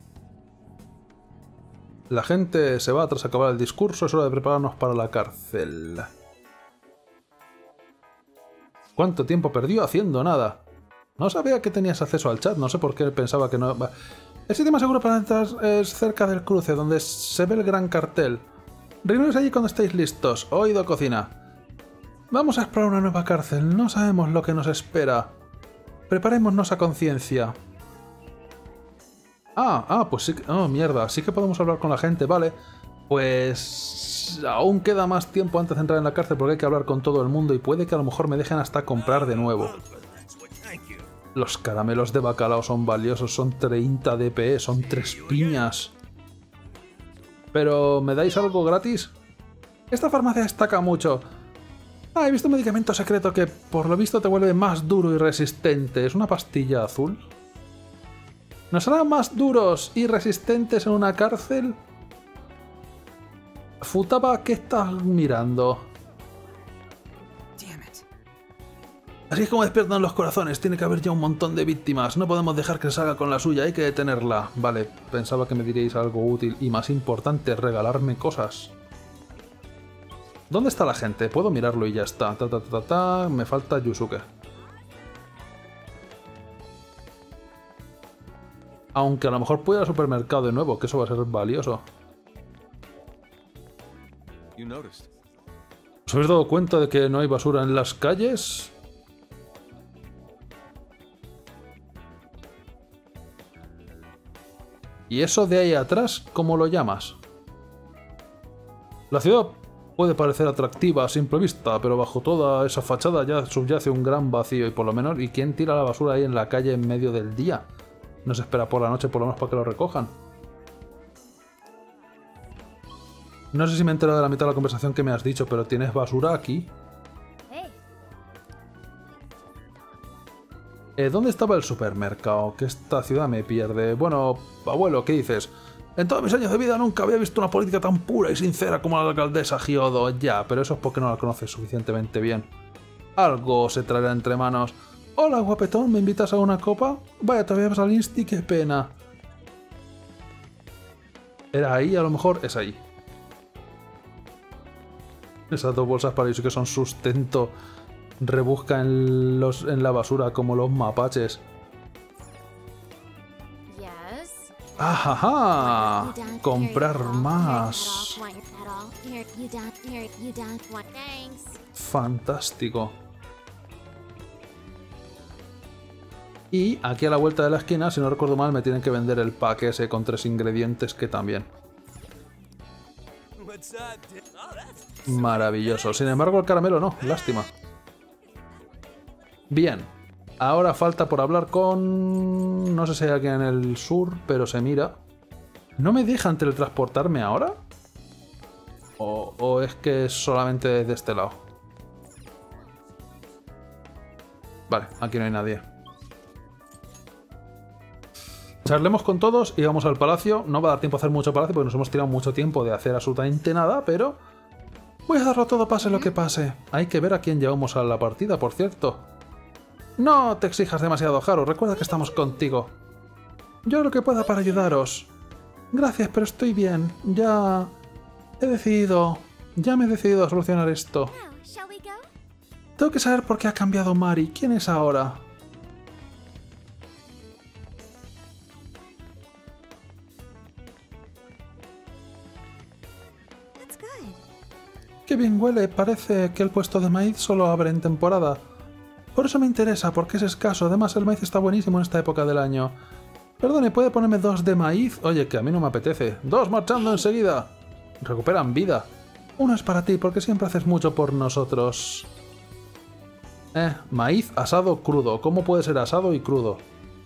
La gente se va tras acabar el discurso, es hora de prepararnos para la cárcel. ¿Cuánto tiempo perdió haciendo nada? No sabía que tenías acceso al chat, no sé por qué pensaba que no... El sitio más seguro para entrar es cerca del cruce, donde se ve el gran cartel. Reuniros allí cuando estéis listos. Oído, cocina. Vamos a explorar una nueva cárcel, no sabemos lo que nos espera. Preparémonos a conciencia. Ah, ah, pues sí que... Oh, mierda, sí que podemos hablar con la gente, vale. Pues... aún queda más tiempo antes de entrar en la cárcel porque hay que hablar con todo el mundo y puede que a lo mejor me dejen hasta comprar de nuevo. Los caramelos de bacalao son valiosos, son treinta D P E, son tres piñas. ¿Pero me dais algo gratis? Esta farmacia destaca mucho. Ah, he visto un medicamento secreto que por lo visto te vuelve más duro y resistente. ¿Es una pastilla azul? ¿Nos harán más duros y resistentes en una cárcel? Futaba, ¿qué estás mirando? Así es como despiertan los corazones. Tiene que haber ya un montón de víctimas. No podemos dejar que salga con la suya. Hay que detenerla. Vale, pensaba que me diríais algo útil y más importante, regalarme cosas. ¿Dónde está la gente? Puedo mirarlo y ya está. Ta, ta, ta, ta, ta. Me falta Yusuke. Aunque a lo mejor pueda ir al supermercado de nuevo, que eso va a ser valioso. ¿Os habéis dado cuenta de que no hay basura en las calles? ¿Y eso de ahí atrás, cómo lo llamas? La ciudad puede parecer atractiva a simple vista, pero bajo toda esa fachada ya subyace un gran vacío y por lo menos... ¿Y quién tira la basura ahí en la calle en medio del día? No se espera por la noche por lo menos para que lo recojan. No sé si me he enterado de la mitad de la conversación que me has dicho, pero ¿tienes basura aquí? Eh, ¿Dónde estaba el supermercado? Que esta ciudad me pierde. Bueno, abuelo, ¿qué dices? En todos mis años de vida nunca había visto una política tan pura y sincera como la de la alcaldesa Hyodo. Ya, pero eso es porque no la conoces suficientemente bien. Algo se traerá entre manos. Hola, guapetón, ¿me invitas a una copa? Vaya, todavía vas al Insti, qué pena. ¿Era ahí? A lo mejor es ahí. Esas dos bolsas para ellos que son sustento. Rebusca en, los, en la basura como los mapaches. ¡Ajaja! Comprar más. Fantástico. Y aquí a la vuelta de la esquina, si no recuerdo mal, me tienen que vender el pack ese con tres ingredientes que también. Maravilloso. Sin embargo, el caramelo no. Lástima. Bien. Ahora falta por hablar con... No sé si hay alguien en el sur, pero se mira. ¿No me dejan teletransportarme ahora? ¿O, o es que es solamente de este lado? Vale, aquí no hay nadie. Charlemos con todos y vamos al palacio. No va a dar tiempo a hacer mucho palacio porque nos hemos tirado mucho tiempo de hacer absolutamente nada, pero... Voy a darlo todo pase lo que pase. Hay que ver a quién llevamos a la partida, por cierto. No te exijas demasiado, Haru. Recuerda que estamos contigo. Yo lo que pueda para ayudaros. Gracias, pero estoy bien. Ya... He decidido... Ya me he decidido a solucionar esto. Tengo que saber por qué ha cambiado Mari. ¿Quién es ahora? Qué bien huele. Parece que el puesto de maíz solo abre en temporada. Por eso me interesa, porque es escaso. Además, el maíz está buenísimo en esta época del año. Perdone, ¿puede ponerme dos de maíz? Oye, que a mí no me apetece. Dos marchando enseguida. Recuperan vida. Uno es para ti, porque siempre haces mucho por nosotros. Eh, maíz asado crudo. ¿Cómo puede ser asado y crudo?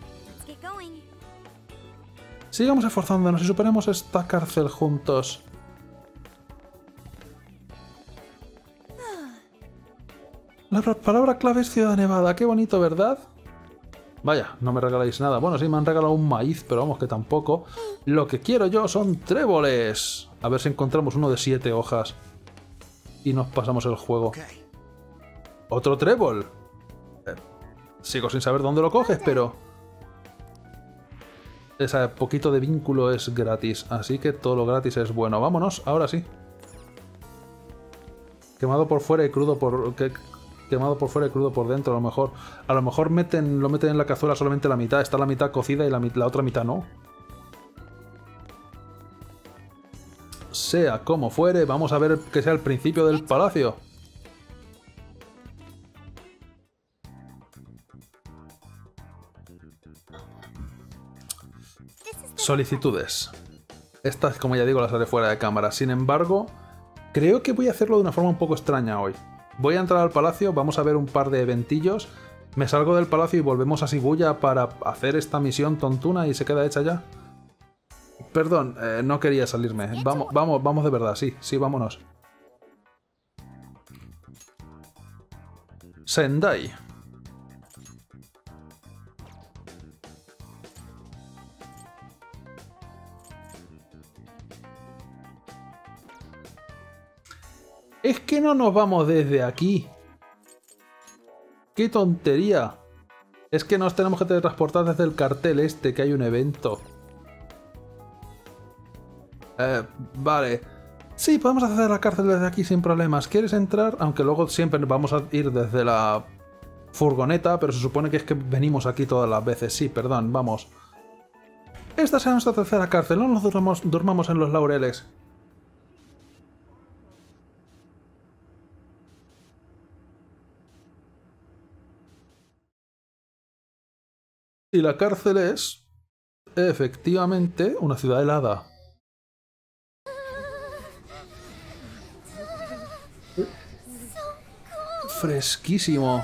Sigamos esforzándonos y superemos esta cárcel juntos. La palabra clave es Ciudad Nevada. Qué bonito, ¿verdad? Vaya, no me regaláis nada. Bueno, sí, me han regalado un maíz, pero vamos que tampoco. Lo que quiero yo son tréboles. A ver si encontramos uno de siete hojas. Y nos pasamos el juego. ¿Otro trébol? Eh, sigo sin saber dónde lo coges, pero... Ese poquito de vínculo es gratis. Así que todo lo gratis es bueno. Vámonos, ahora sí. Quemado por fuera y crudo por... ¿Qué? Quemado por fuera y crudo por dentro, a lo mejor. A lo mejor meten, lo meten en la cazuela solamente la mitad. Está la mitad cocida y la, la otra mitad no. Sea como fuere, vamos a ver que sea el principio del palacio. Solicitudes. Estas, como ya digo, las haré fuera de cámara. Sin embargo, creo que voy a hacerlo de una forma un poco extraña hoy. Voy a entrar al palacio, vamos a ver un par de eventillos. Me salgo del palacio y volvemos a Shibuya para hacer esta misión tontuna y se queda hecha ya. Perdón, eh, no quería salirme. Vamos, vamos, vamos de verdad, sí, sí, vámonos. Sendai. Es que no nos vamos desde aquí. ¡Qué tontería! Es que nos tenemos que teletransportar desde el cartel este, que hay un evento. Eh, vale. Sí, podemos acceder a la cárcel desde aquí sin problemas. ¿Quieres entrar? Aunque luego siempre vamos a ir desde la furgoneta, pero se supone que es que venimos aquí todas las veces. Sí, perdón, vamos. Esta será nuestra tercera cárcel, no nos durmamos, durmamos en los laureles. Y la cárcel es, efectivamente, una ciudad helada. Fresquísimo.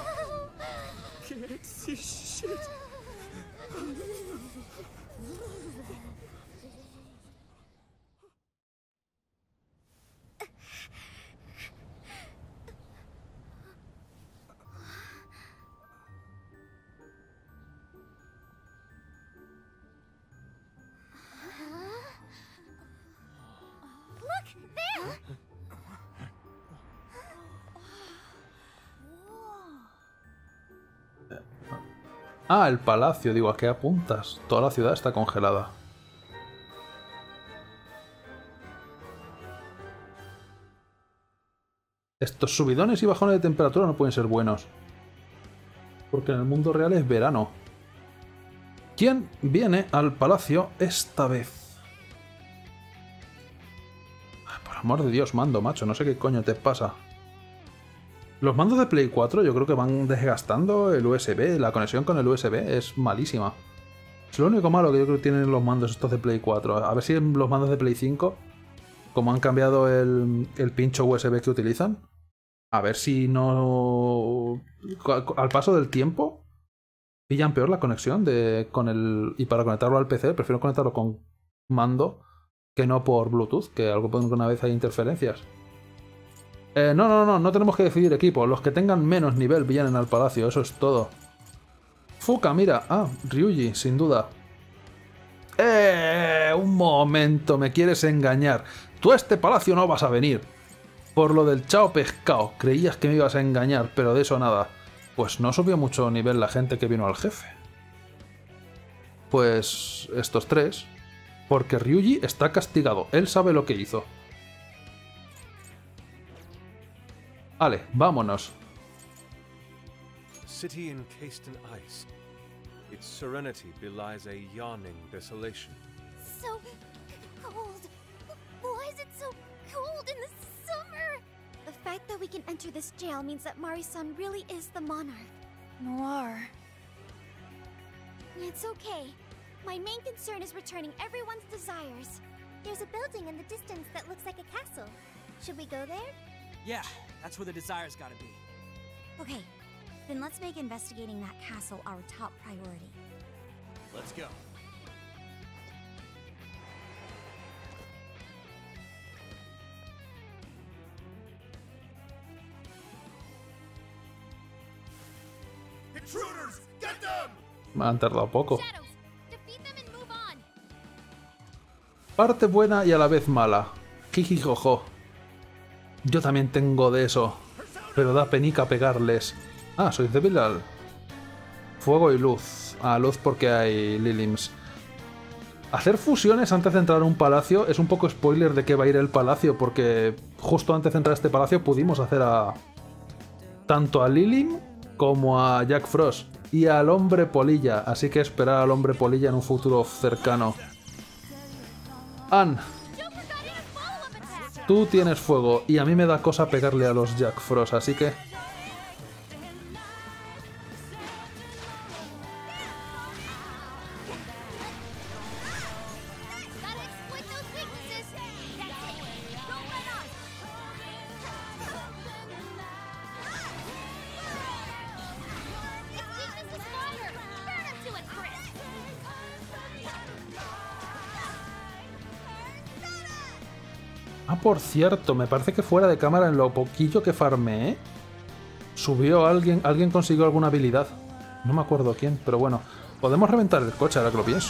Ah, el palacio. Digo, ¿a qué apuntas? Toda la ciudad está congelada. Estos subidones y bajones de temperatura no pueden ser buenos. Porque en el mundo real es verano. ¿Quién viene al palacio esta vez? Ay, por amor de Dios, mando, macho. No sé qué coño te pasa. Los mandos de Play cuatro yo creo que van desgastando el U S B. La conexión con el U S B es malísima. Es lo único malo que yo creo que tienen los mandos estos de Play cuatro. A ver si en los mandos de Play cinco, como han cambiado el, el pincho U S B que utilizan, a ver si no... Al paso del tiempo, pillan peor la conexión de, con el... Y para conectarlo al P C, prefiero conectarlo con mando que no por Bluetooth, que alguna vez hay interferencias. Eh, no, no, no, no tenemos que decidir equipo. Los que tengan menos nivel vienen al palacio, eso es todo. Fuka, mira. Ah, Ryuji, sin duda. Eh, un momento, me quieres engañar. Tú a este palacio no vas a venir. Por lo del chao pescado, creías que me ibas a engañar, pero de eso nada. Pues no subió mucho nivel la gente que vino al jefe. Pues estos tres. Porque Ryuji está castigado, él sabe lo que hizo. Vale, vámonos. A city encased in ice. Its serenity belies a yawning desolation. So cold. Why is it so cold in the summer? The fact that we can enter this jail means that Mari-san really is the monarch. Noir. It's okay. My main concern is returning everyone's desires. There's a building in the distance that looks like a castle. Should we go there? Yeah, that's where the desires gotta be. Okay, then let's make investigating that castle our top priority. Let's go. Intruders, get them! Me han tardado poco. Parte buena y a la vez mala. Jijijojo. Yo también tengo de eso. Pero da penica pegarles. Ah, soy débil al... Fuego y luz. Ah, luz porque hay Lilims. Hacer fusiones antes de entrar a un palacio es un poco spoiler de qué va a ir el palacio, porque justo antes de entrar a este palacio pudimos hacer a... tanto a Lilim como a Jack Frost. Y al hombre polilla, así que esperar al hombre polilla en un futuro cercano. Ann, tú tienes fuego y a mí me da cosa pegarle a los Jack Frost, así que... Ah, por cierto, me parece que fuera de cámara, en lo poquillo que farmeé, subió alguien, alguien consiguió alguna habilidad. No me acuerdo quién, pero bueno. Podemos reventar el coche, ahora que lo pienso.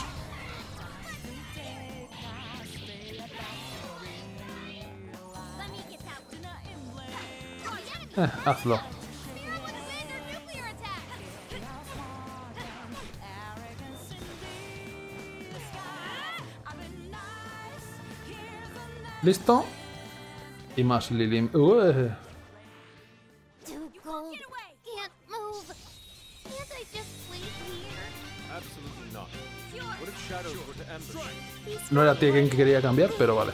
Eh, hazlo. ¿Listo? Y más Lilim. Ué. Too cold. Can't move. Can't I just sleep here? Absolutely not. What if shadows were to ambush? No era Tekken que quería cambiar, pero vale.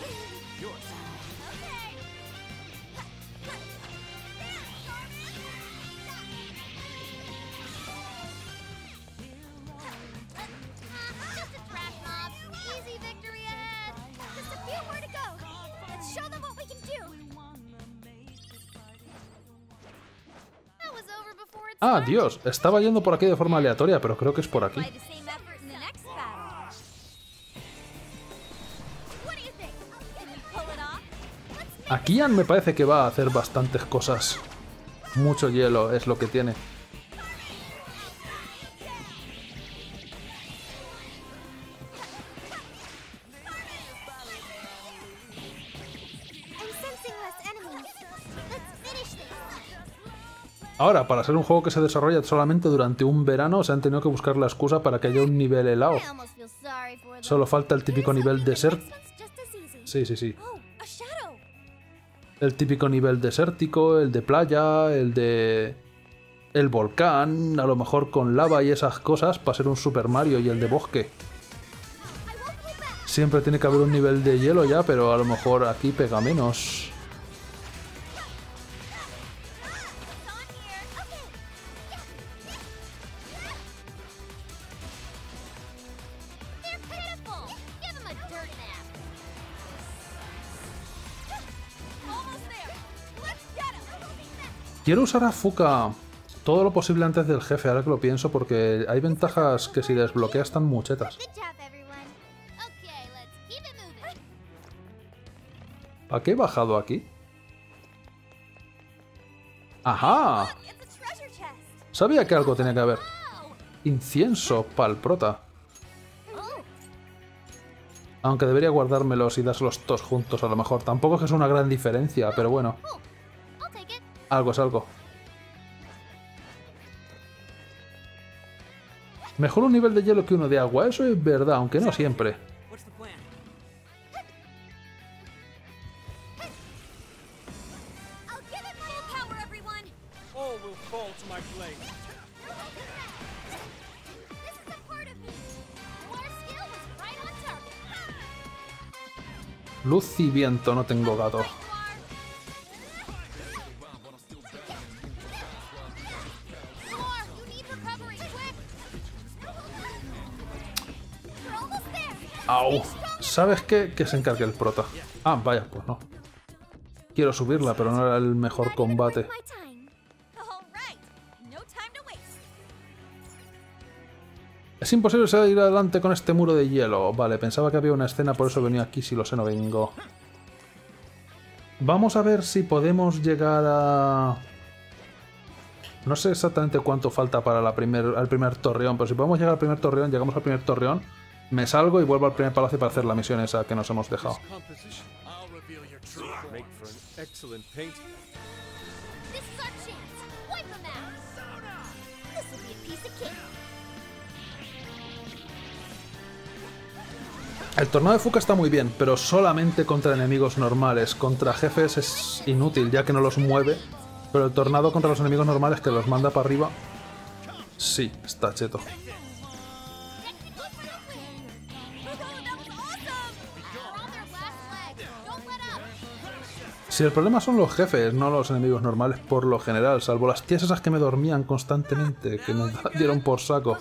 Ah, Dios, estaba yendo por aquí de forma aleatoria, pero creo que es por aquí. Aquí Ian me parece que va a hacer bastantes cosas. Mucho hielo es lo que tiene. Ahora, para ser un juego que se desarrolla solamente durante un verano, se han tenido que buscar la excusa para que haya un nivel helado. Solo falta el típico nivel desértico. Sí, sí, sí. El típico nivel desértico, el de playa, el de... el volcán, a lo mejor con lava y esas cosas, para ser un Super Mario, y el de bosque. Siempre tiene que haber un nivel de hielo ya, pero a lo mejor aquí pega menos. Quiero usar a Fuka todo lo posible antes del jefe, ahora que lo pienso, porque hay ventajas que si desbloqueas están muchetas. ¿A qué he bajado aquí? ¡Ajá! Sabía que algo tenía que haber. Incienso pa'l prota. Aunque debería guardármelos y dárselos todos juntos a lo mejor. Tampoco es que es una gran diferencia, pero bueno. Algo es algo. Mejor un nivel de hielo que uno de agua, eso es verdad, aunque no siempre. Luz y viento, no tengo gato. Au. ¿Sabes qué? Que se encargue el prota. Ah, vaya, pues no. Quiero subirla, pero no era el mejor combate. Es imposible seguir adelante con este muro de hielo. Vale, pensaba que había una escena, por eso venía aquí, si lo sé no vengo. Vamos a ver si podemos llegar a... No sé exactamente cuánto falta para la primer, al primer torreón, pero si podemos llegar al primer torreón, llegamos al primer torreón, me salgo y vuelvo al primer palacio para hacer la misión esa que nos hemos dejado. El tornado de Fuka está muy bien, pero solamente contra enemigos normales. Contra jefes es inútil, ya que no los mueve. Pero el tornado contra los enemigos normales, que los manda para arriba, sí, está cheto. Si el problema son los jefes, no los enemigos normales por lo general, salvo las tías esas que me dormían constantemente, que me dieron por saco.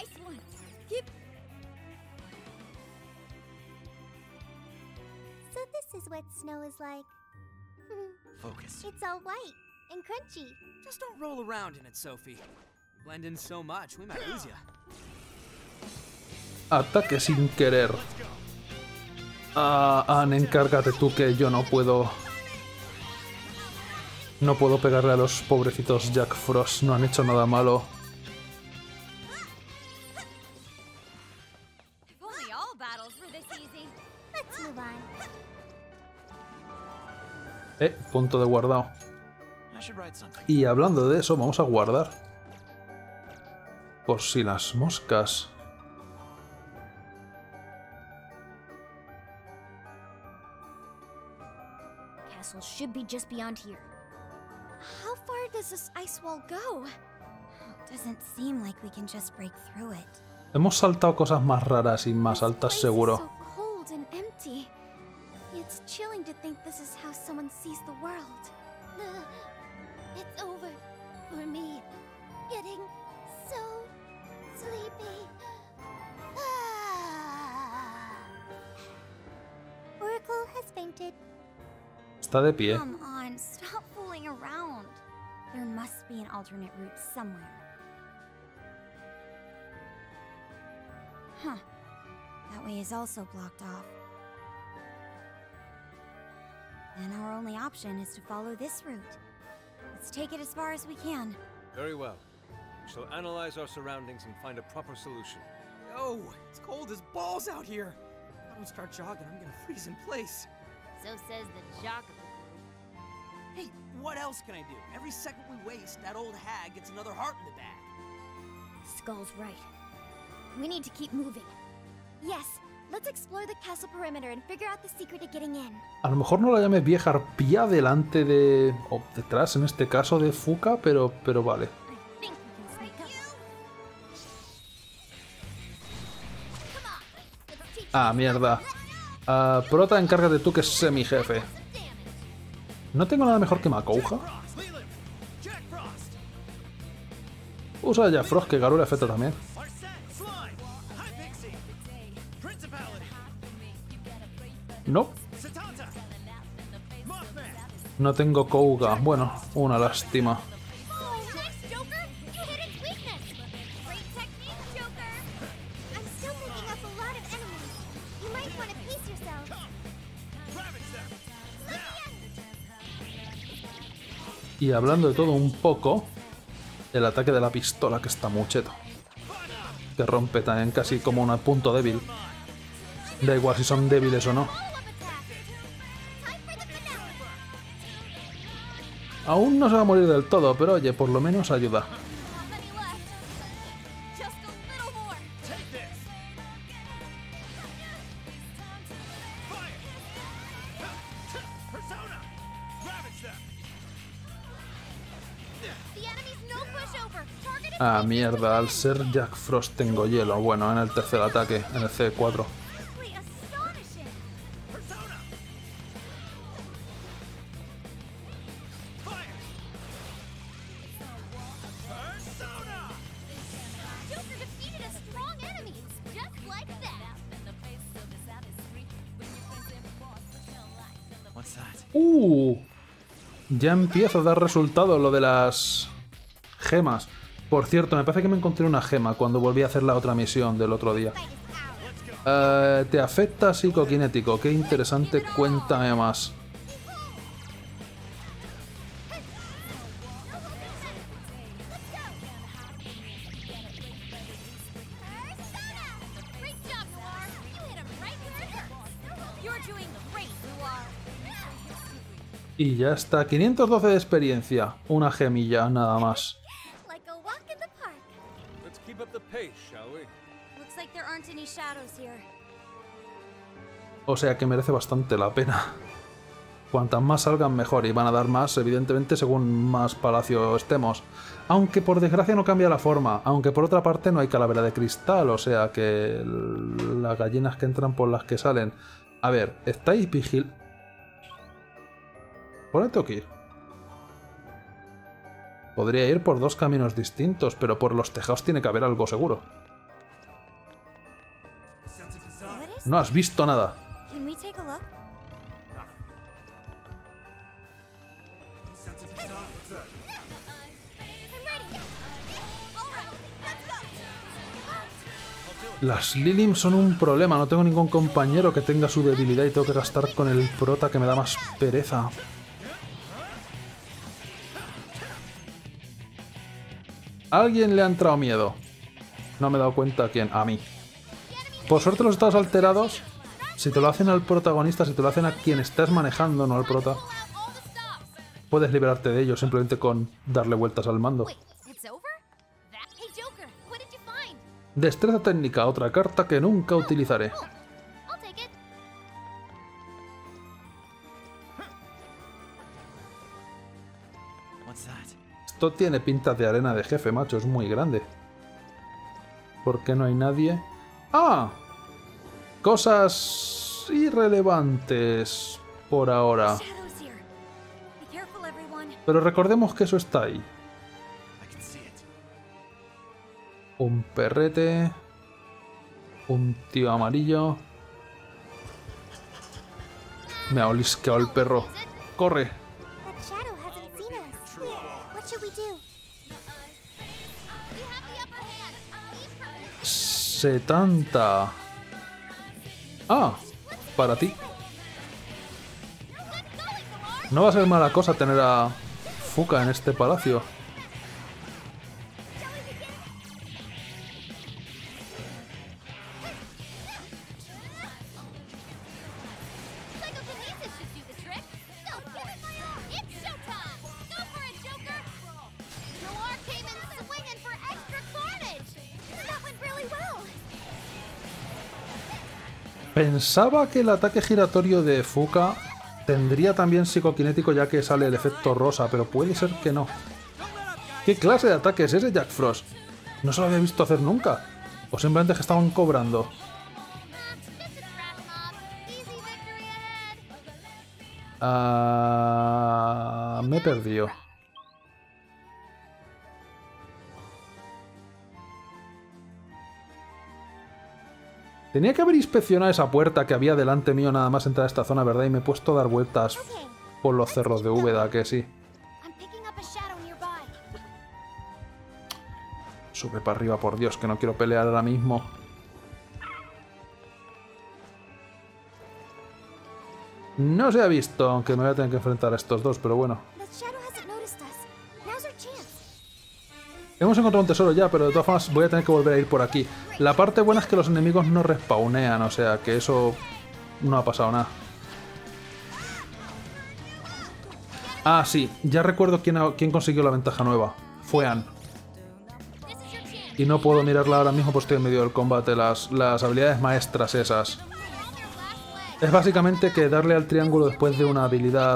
Snow is like. Focus. It's all white and crunchy. Just don't roll around in it, Sophie. Blend in so much, we might lose ya. Ataque sin querer. Ah, Anne, encárgate tú que yo no puedo. No puedo pegarle a los pobrecitos Jack Frost, no han hecho nada malo. Eh, punto de guardado. Y hablando de eso, vamos a guardar. Por si las moscas. Castle should be just beyond here. How far does this ice wall go? Doesn't seem like we can just break through it. Hemos saltado cosas más raras y más altas seguro. So cold and empty. It's chilling to think this is how someone sees the world. It's over for me. Getting so sleepy. Oracle has fainted. Está de pie. Come on, stop fooling around. There must be an alternate route somewhere. Huh. That way is also blocked off. Then our only option is to follow this route. Let's take it as far as we can. Very well. We shall analyze our surroundings and find a proper solution. Yo, it's cold as balls out here. If I don't start jogging, I'm gonna freeze in place. So says the jock of the group. Hey, what else can I do? Every second we waste, that old hag gets another heart in the bag. Skull's right. We need to keep moving. Yes, let's explore the castle perimeter and figure out the secret to getting in. A lo mejor no la llame vieja arpía delante de... o detrás, en este caso, de Fuka, pero, pero vale. Ah, mierda. Uh, Prota, encárgate tú, que es semi-jefe. ¿No tengo nada mejor que Makouja? Usa ya Frost, que Garura efecto también. No. No tengo Kouga. Bueno, una lástima. Y hablando de todo un poco, el ataque de la pistola, que está muy cheto. Que rompe también casi como un punto débil. Da igual si son débiles o no. Aún no se va a morir del todo, pero oye, por lo menos ayuda. Ah, mierda, al ser Jack Frost tengo hielo. Bueno, en el tercer ataque, en el C cuatro. Uh, ya empieza a dar resultado lo de las gemas. Por cierto, me parece que me encontré una gema cuando volví a hacer la otra misión del otro día. Uh, ¿Te afecta psicoquinético? Qué interesante, cuéntame más. Y ya está, quinientos doce de experiencia. Una gemilla, nada más. O sea que merece bastante la pena. Cuantas más salgan mejor, y van a dar más, evidentemente, según más palacio estemos. Aunque por desgracia no cambia la forma. Aunque por otra parte no hay calavera de cristal, o sea que las gallinas que entran por las que salen. A ver, ¿estáis vigil...? ¿Por dónde tengo que ir? Podría ir por dos caminos distintos, pero por los tejados tiene que haber algo seguro. No has visto nada. Las Lilim son un problema. No tengo ningún compañero que tenga su debilidad y tengo que gastar con el prota, que me da más pereza. A alguien le ha entrado miedo. No me he dado cuenta a quién. A mí. Por suerte los estados alterados, si te lo hacen al protagonista, si te lo hacen a quien estás manejando, no al prota, puedes liberarte de ellos simplemente con darle vueltas al mando. Destreza técnica, otra carta que nunca utilizaré. Esto tiene pinta de arena de jefe, macho, es muy grande. ¿Por qué no hay nadie? ¡Ah! Cosas irrelevantes por ahora. Pero recordemos que eso está ahí. Un perrete. Un tío amarillo. Me ha olisqueado el perro. ¡Corre! setenta. Ah, para ti. No va a ser mala cosa tener a Fuka en este palacio. Pensaba que el ataque giratorio de Fuka tendría también psicoquinético ya que sale el efecto rosa, pero puede ser que no. ¿Qué clase de ataque es ese, Jack Frost? No se lo había visto hacer nunca. O simplemente que estaban cobrando. Ah, me he perdido. Tenía que haber inspeccionado esa puerta que había delante mío nada más entrar a esta zona, ¿verdad? Y me he puesto a dar vueltas por los cerros de Úbeda, que sí. Sube para arriba, por Dios, que no quiero pelear ahora mismo. No se ha visto, aunque me voy a tener que enfrentar a estos dos, pero bueno. Hemos encontrado un tesoro ya, pero de todas formas voy a tener que volver a ir por aquí. La parte buena es que los enemigos no respawnean, o sea que eso no ha pasado nada. Ah, sí, ya recuerdo quién, ha, quién consiguió la ventaja nueva. Fue Ann. Y no puedo mirarla ahora mismo porque estoy en medio del combate. Las, las habilidades maestras esas. Es básicamente que darle al triángulo después de una habilidad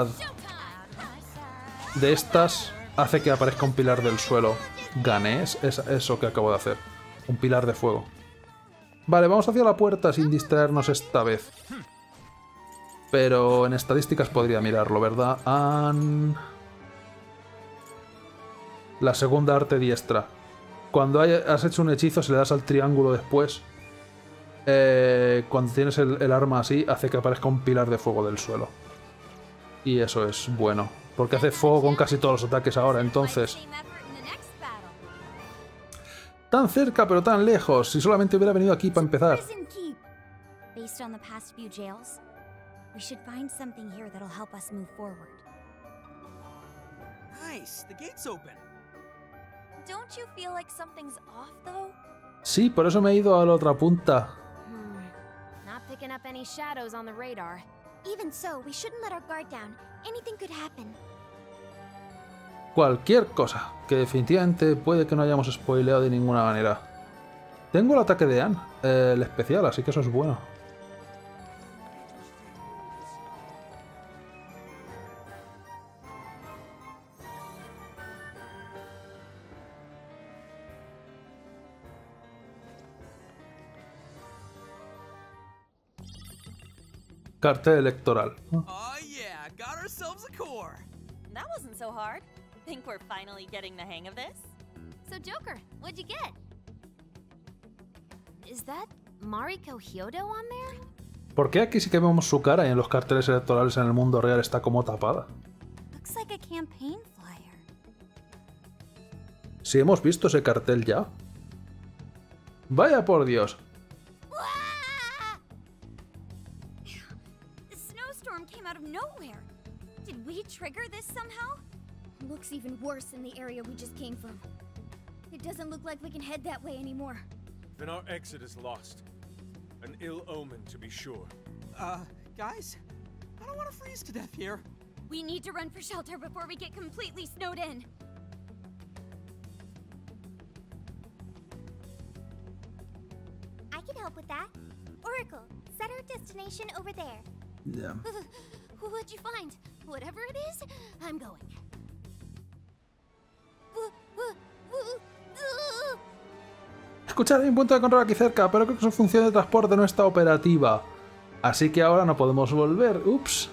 de estas hace que aparezca un pilar del suelo. Gané, es eso que acabo de hacer. Un pilar de fuego. Vale, vamos hacia la puerta sin distraernos esta vez. Pero en estadísticas podría mirarlo, ¿verdad? An... La segunda arte diestra. Cuando has hecho un hechizo, si le das al triángulo después, eh, cuando tienes el, el arma así, hace que aparezca un pilar de fuego del suelo. Y eso es bueno. Porque hace fuego con casi todos los ataques ahora, entonces... Tan cerca pero tan lejos. Si solamente hubiera venido aquí para empezar. Sí, por eso me he ido a la otra punta. Cualquier cosa, que definitivamente puede que no hayamos spoileado de ninguna manera. Tengo el ataque de Ann, eh, el especial, así que eso es bueno. Cartel electoral. Oh yeah, got ourselves a core. That wasn't so hard. Think we're finally getting the hang of this? So Joker, what'd you get? Is that Mariko Hyodo on there? ¿Por qué aquí sí que vemos su cara y en los carteles electorales en el mundo real está como tapada? Looks like a campaign flyer. Sí, hemos visto ese cartel ya. Vaya por Dios. The snowstorm came out of nowhere. Did we trigger this somehow? Looks even worse than the area we just came from. It doesn't look like we can head that way anymore. Then our exit is lost. An ill omen, to be sure. Uh, guys? I don't want to freeze to death here. We need to run for shelter before we get completely snowed in. I can help with that. Oracle, set our destination over there. Yeah. What'd you find? Whatever it is, I'm going. escuchar, hay un punto de control aquí cerca, pero creo que su función de transporte no está operativa. Así que ahora no podemos volver. Ups.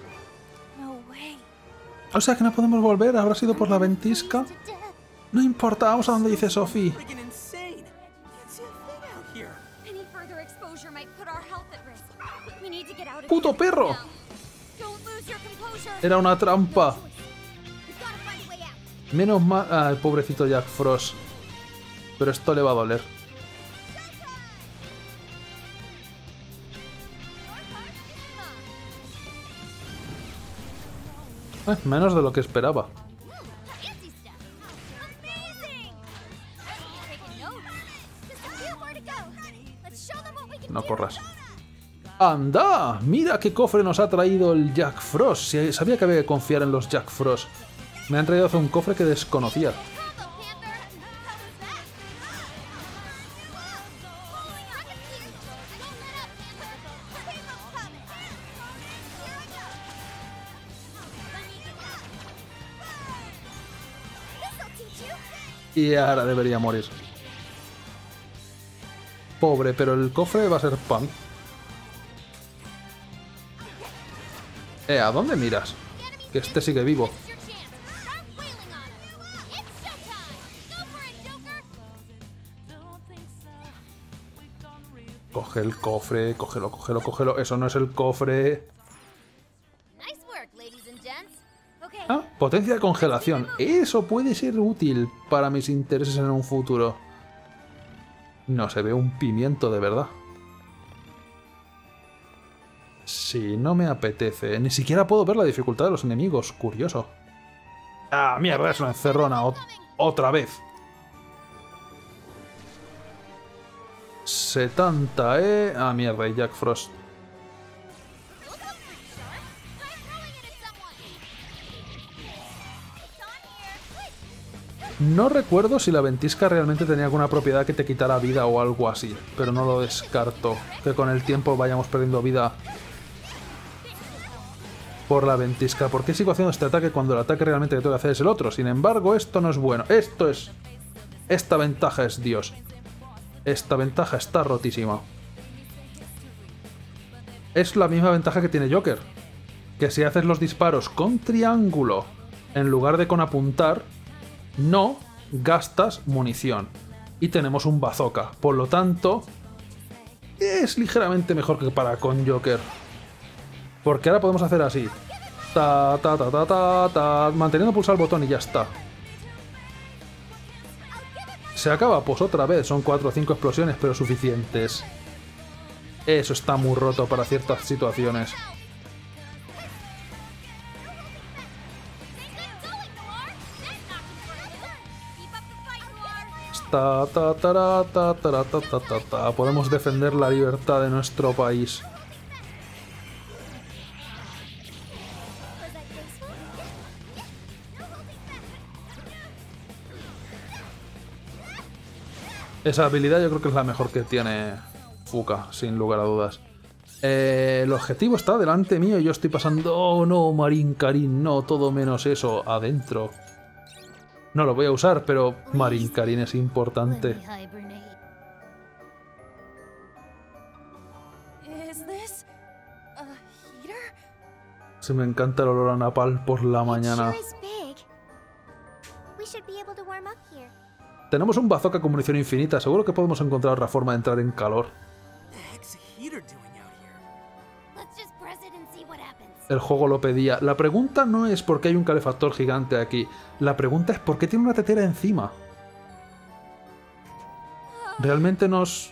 O sea que no podemos volver, habrá sido por la ventisca. No importa, vamos a donde dice Sophie. ¡Puto perro! Era una trampa. Menos mal... Ay, pobrecito Jack Frost. Pero esto le va a doler. Eh, menos de lo que esperaba. No corras. ¡Anda! ¡Mira qué cofre nos ha traído el Jack Frost! Sabía que había que confiar en los Jack Frost. Me han traído hace un cofre que desconocía. Y ahora debería morir. Pobre, pero el cofre va a ser pan. Eh, ¿a dónde miras? Que este sigue vivo. Coge el cofre, cógelo, cógelo, cógelo. Eso no es el cofre. Ah, potencia de congelación. Eso puede ser útil para mis intereses en un futuro. No se ve un pimiento de verdad. Sí, no me apetece. Ni siquiera puedo ver la dificultad de los enemigos. Curioso. Ah, mierda, es una encerrona. Ot- otra vez. setenta, eh. Ah, mierda, y Jack Frost. No recuerdo si la ventisca realmente tenía alguna propiedad que te quitara vida o algo así, pero no lo descarto, que con el tiempo vayamos perdiendo vida por la ventisca. ¿Por qué sigo haciendo este ataque cuando el ataque realmente que tengo que hacer es el otro? Sin embargo, esto no es bueno. Esto es... Esta ventaja es Dios. Esta ventaja está rotísima. Es la misma ventaja que tiene Joker, que si haces los disparos con triángulo en lugar de con apuntar, no gastas munición. Y tenemos un bazooka. Por lo tanto, es ligeramente mejor que para con Joker. Porque ahora podemos hacer así. Ta, ta, ta, ta, ta, ta, manteniendo pulsado el botón y ya está. ¿Se acaba? Pues otra vez. Son cuatro o cinco explosiones, pero suficientes. Eso está muy roto para ciertas situaciones. Ta, ta, ta, ta, ta, ta, ta, ta, ta. Podemos defender la libertad de nuestro país. Esa habilidad yo creo que es la mejor que tiene Fuka, sin lugar a dudas. Eh, el objetivo está delante mío y yo estoy pasando... Oh, no, Marín Karin, no, todo menos eso, adentro. No lo voy a usar, pero Marín Karin es importante. Se me encanta el olor a napal por la mañana. Tenemos un bazooka con munición infinita. Seguro que podemos encontrar otra forma de entrar en calor. El juego lo pedía. La pregunta no es por qué hay un calefactor gigante aquí. La pregunta es por qué tiene una tetera encima. Realmente nos...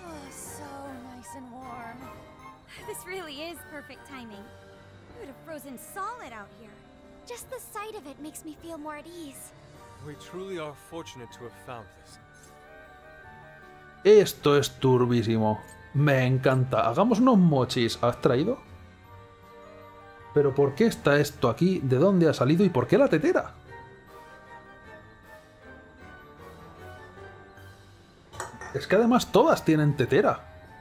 Esto es turbísimo. Me encanta. Hagamos unos mochis. ¿Has traído? ¿Pero por qué está esto aquí? ¿De dónde ha salido? ¿Y por qué la tetera? Es que además todas tienen tetera.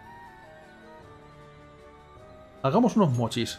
Hagamos unos mochis.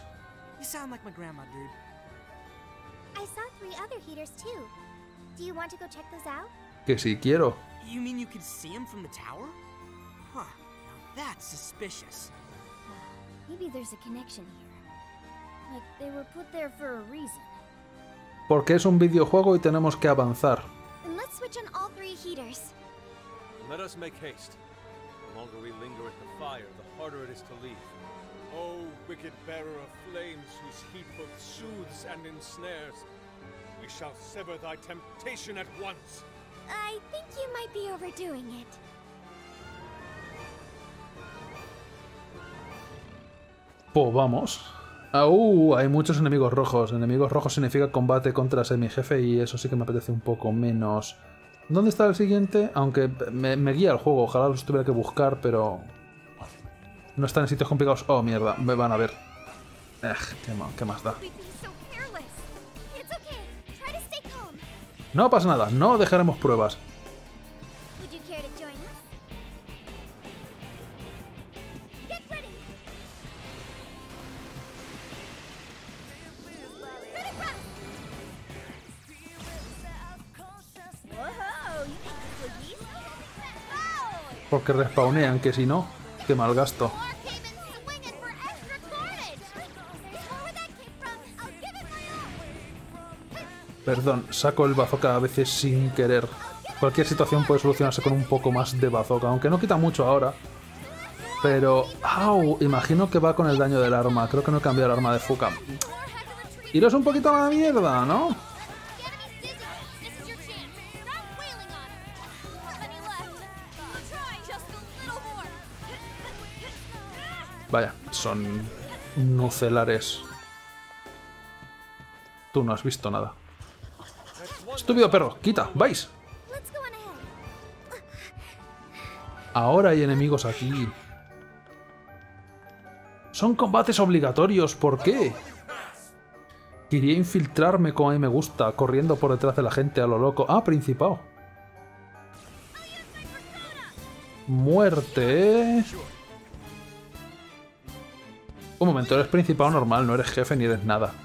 Que si quiero. Huh. Now that's suspicious. Maybe there's a connection here. Like they were put there for a reason. Porque es un videojuego y tenemos que avanzar. Then let's switch on all three heaters. Let us make haste. The longer we linger at the fire, the harder it is to leave. Oh, wicked bearer of flames, whose heat both soothes and ensnares, we shall sever thy temptation at once. I think you might be overdoing it. Pues vamos. Ah, uh, hay muchos enemigos rojos. Enemigos rojos significa combate contra semi-jefe y eso sí que me apetece un poco menos. ¿Dónde está el siguiente? Aunque me, me guía el juego, ojalá los tuviera que buscar, pero... no están en sitios complicados. Oh, mierda, me van a ver. Eh, qué, ma qué más da. No pasa nada, no dejaremos pruebas. Porque respawnean, que si no, qué mal gasto. Perdón, saco el bazooka a veces sin querer. Cualquier situación puede solucionarse con un poco más de bazooka, aunque no quita mucho ahora. Pero... ¡au! Imagino que va con el daño del arma. Creo que no he cambiado el arma de Fuka. Iros un poquito a la mierda, ¿no? Vaya, son nucelares. Tú no has visto nada. Estúpido perro, quita, vais. Ahora hay enemigos aquí. Son combates obligatorios, ¿por qué? Quería infiltrarme como a mí me gusta, corriendo por detrás de la gente a lo loco. Ah, principado. Muerte, ¿eh? Un momento, eres principado normal, no eres jefe ni eres nada.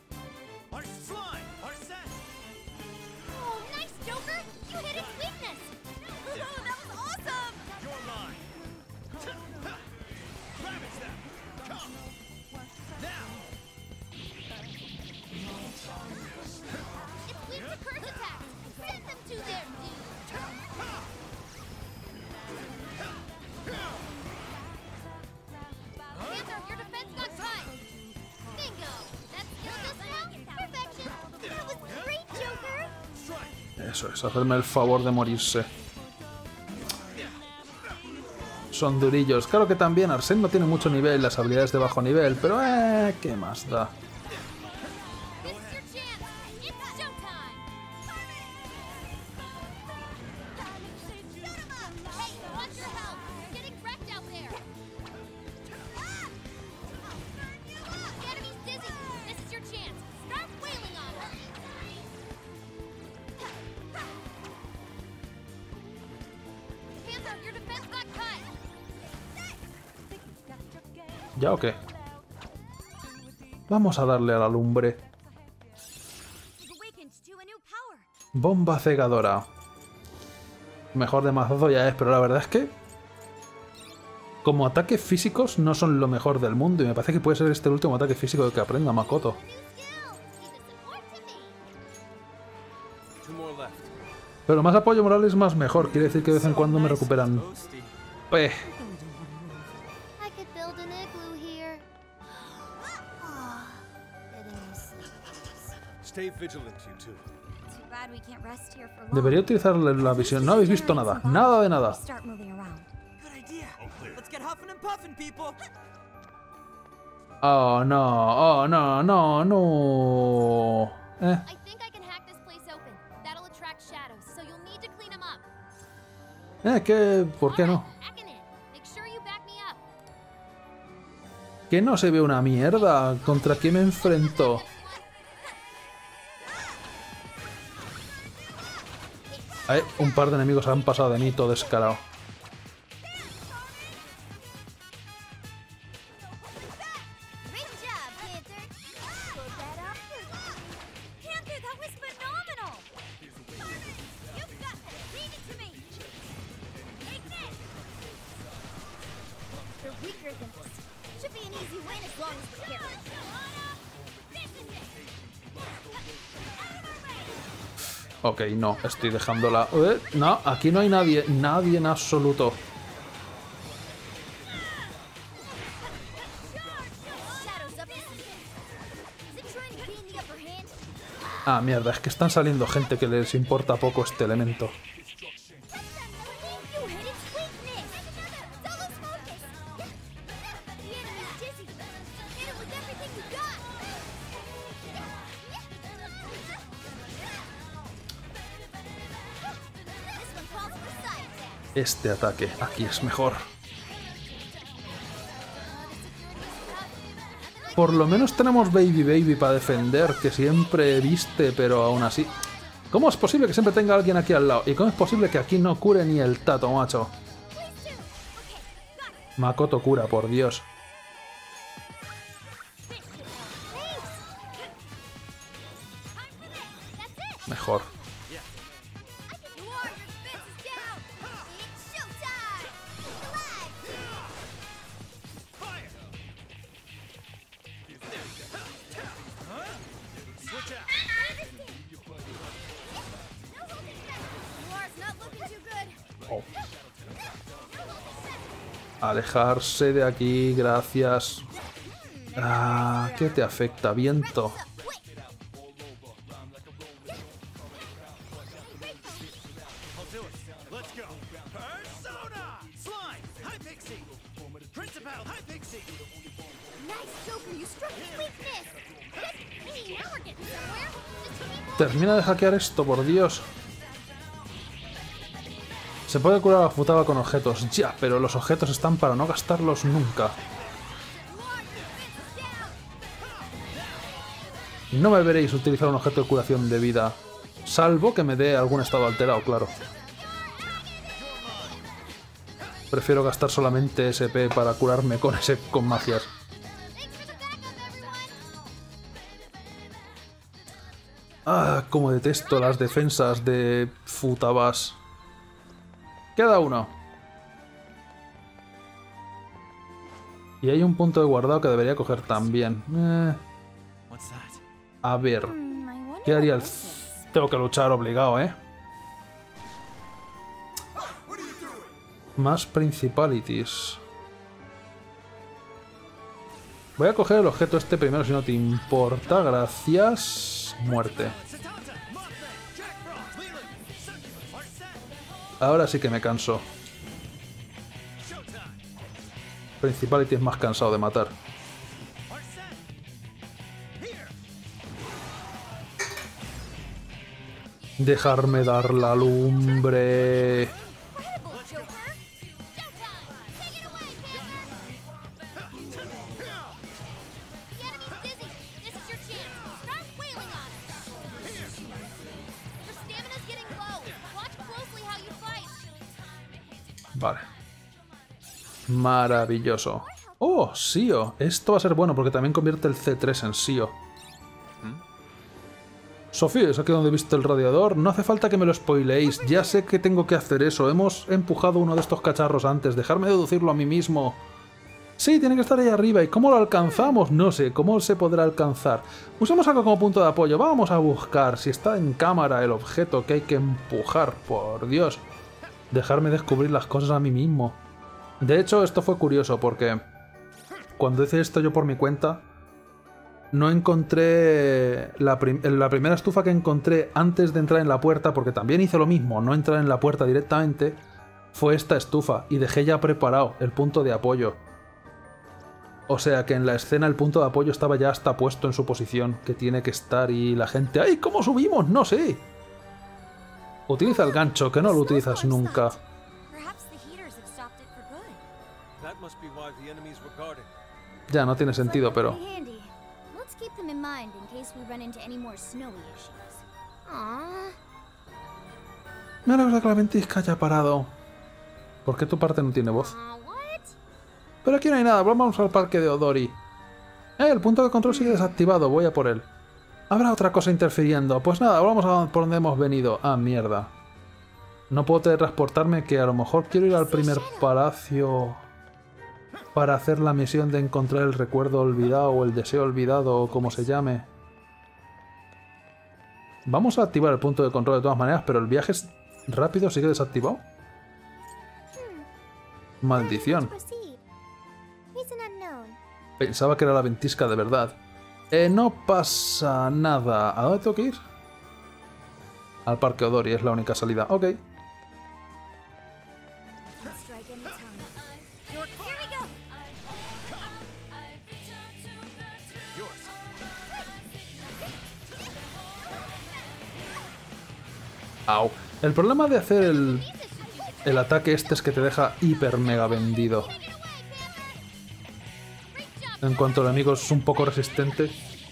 Eso es, hacerme el favor de morirse. Son durillos. Claro que también Arsène no tiene mucho nivel, las habilidades de bajo nivel, pero eh, ¿qué más da? ¿Ya o qué? Vamos a darle a la lumbre. Bomba cegadora. Mejor de mazazo ya es, pero la verdad es que... como ataques físicos no son lo mejor del mundo y me parece que puede ser este el último ataque físico que aprenda Makoto. Pero más apoyo moral es más mejor, quiere decir que de vez en cuando me recuperan. Peh. Debería utilizar la visión. No habéis visto nada. Nada de nada. Oh, no. Oh, no, no, no. Eh. Eh, ¿qué? ¿Por qué no? Que no se ve una mierda. ¿Contra quién me enfrento? Hay un par de enemigos han pasado de mí todo descarado. Ok, no, estoy dejándola... ¿Eh? No, aquí no hay nadie, nadie en absoluto. Ah, mierda, es que están saliendo gente que les importa poco este elemento. Este ataque aquí es mejor. Por lo menos tenemos Baby Baby para defender, que siempre viste, pero aún así... ¿Cómo es posible que siempre tenga alguien aquí al lado? ¿Y cómo es posible que aquí no cure ni el tato, macho? Makoto cura, por Dios. Mejor. Alejarse de aquí, gracias. Ah, ¿qué te afecta, viento? Termina de hackear esto, por Dios. Se puede curar a Futaba con objetos, ya, pero los objetos están para no gastarlos nunca. No me veréis utilizar un objeto de curación de vida, salvo que me dé algún estado alterado, claro. Prefiero gastar solamente S P para curarme con, ese, con magias. Ah, como detesto las defensas de Futabas. Queda uno. Y hay un punto de guardado que debería coger también. Eh. A ver. ¿Qué haría el...? Tengo que luchar obligado, ¿eh? Más Principalities. Voy a coger el objeto este primero si no te importa. Gracias. Muerte. Ahora sí que me canso. Principality es más cansado de matar. Dejarme dar la lumbre. Vale. Maravilloso. ¡Oh, Sio! Esto va a ser bueno porque también convierte el C tres en Sio. Sofía, ¿es aquí donde viste el radiador? No hace falta que me lo spoileéis. Ya sé que tengo que hacer eso. Hemos empujado uno de estos cacharros antes. Dejarme deducirlo a mí mismo. Sí, tiene que estar ahí arriba. ¿Y cómo lo alcanzamos? No sé. ¿Cómo se podrá alcanzar? Usemos algo como punto de apoyo. Vamos a buscar si está en cámara el objeto que hay que empujar. Por Dios. Dejarme descubrir las cosas a mí mismo. De hecho, esto fue curioso porque cuando hice esto yo por mi cuenta, no encontré la, prim la primera estufa que encontré antes de entrar en la puerta, porque también hice lo mismo, no entrar en la puerta directamente, fue esta estufa y dejé ya preparado el punto de apoyo. O sea que en la escena el punto de apoyo estaba ya hasta puesto en su posición, que tiene que estar, y la gente... ¡Ay! ¿Cómo subimos? No sé. Utiliza el gancho, que no lo utilizas nunca. Ya, no tiene sentido, pero... Me alegra que la ventisca haya parado. ¿Por qué tu parte no tiene voz? Pero aquí no hay nada, vamos al parque de Odori. Eh, el punto de control sigue desactivado, voy a por él. Habrá otra cosa interfiriendo. Pues nada, vamos a por donde hemos venido. Ah, mierda. No puedo teletransportarme, que a lo mejor quiero ir al primer palacio. para hacer la misión de encontrar el recuerdo olvidado o el deseo olvidado o como se llame. Vamos a activar el punto de control de todas maneras, pero el viaje es rápido sigue desactivado. Maldición. Pensaba que era la ventisca de verdad. Eh, no pasa nada. ¿A dónde tengo que ir? Al Parque Odori, es la única salida. Ok. Au. El problema de hacer el, el ataque este es que te deja hiper mega vendido. En cuanto el enemigo es un poco resistente.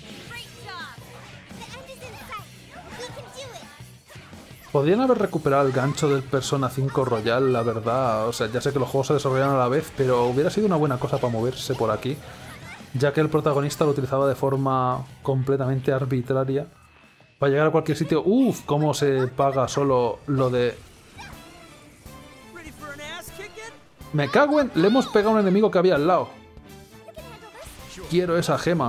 Podrían haber recuperado el gancho del Persona cinco Royal, la verdad. O sea, ya sé que los juegos se desarrollan a la vez, pero hubiera sido una buena cosa para moverse por aquí. Ya que el protagonista lo utilizaba de forma completamente arbitraria. Para llegar a cualquier sitio... ¡Uf! ¿Cómo se paga solo lo de...? Me cago en... Le hemos pegado a un enemigo que había al lado. Quiero esa gema.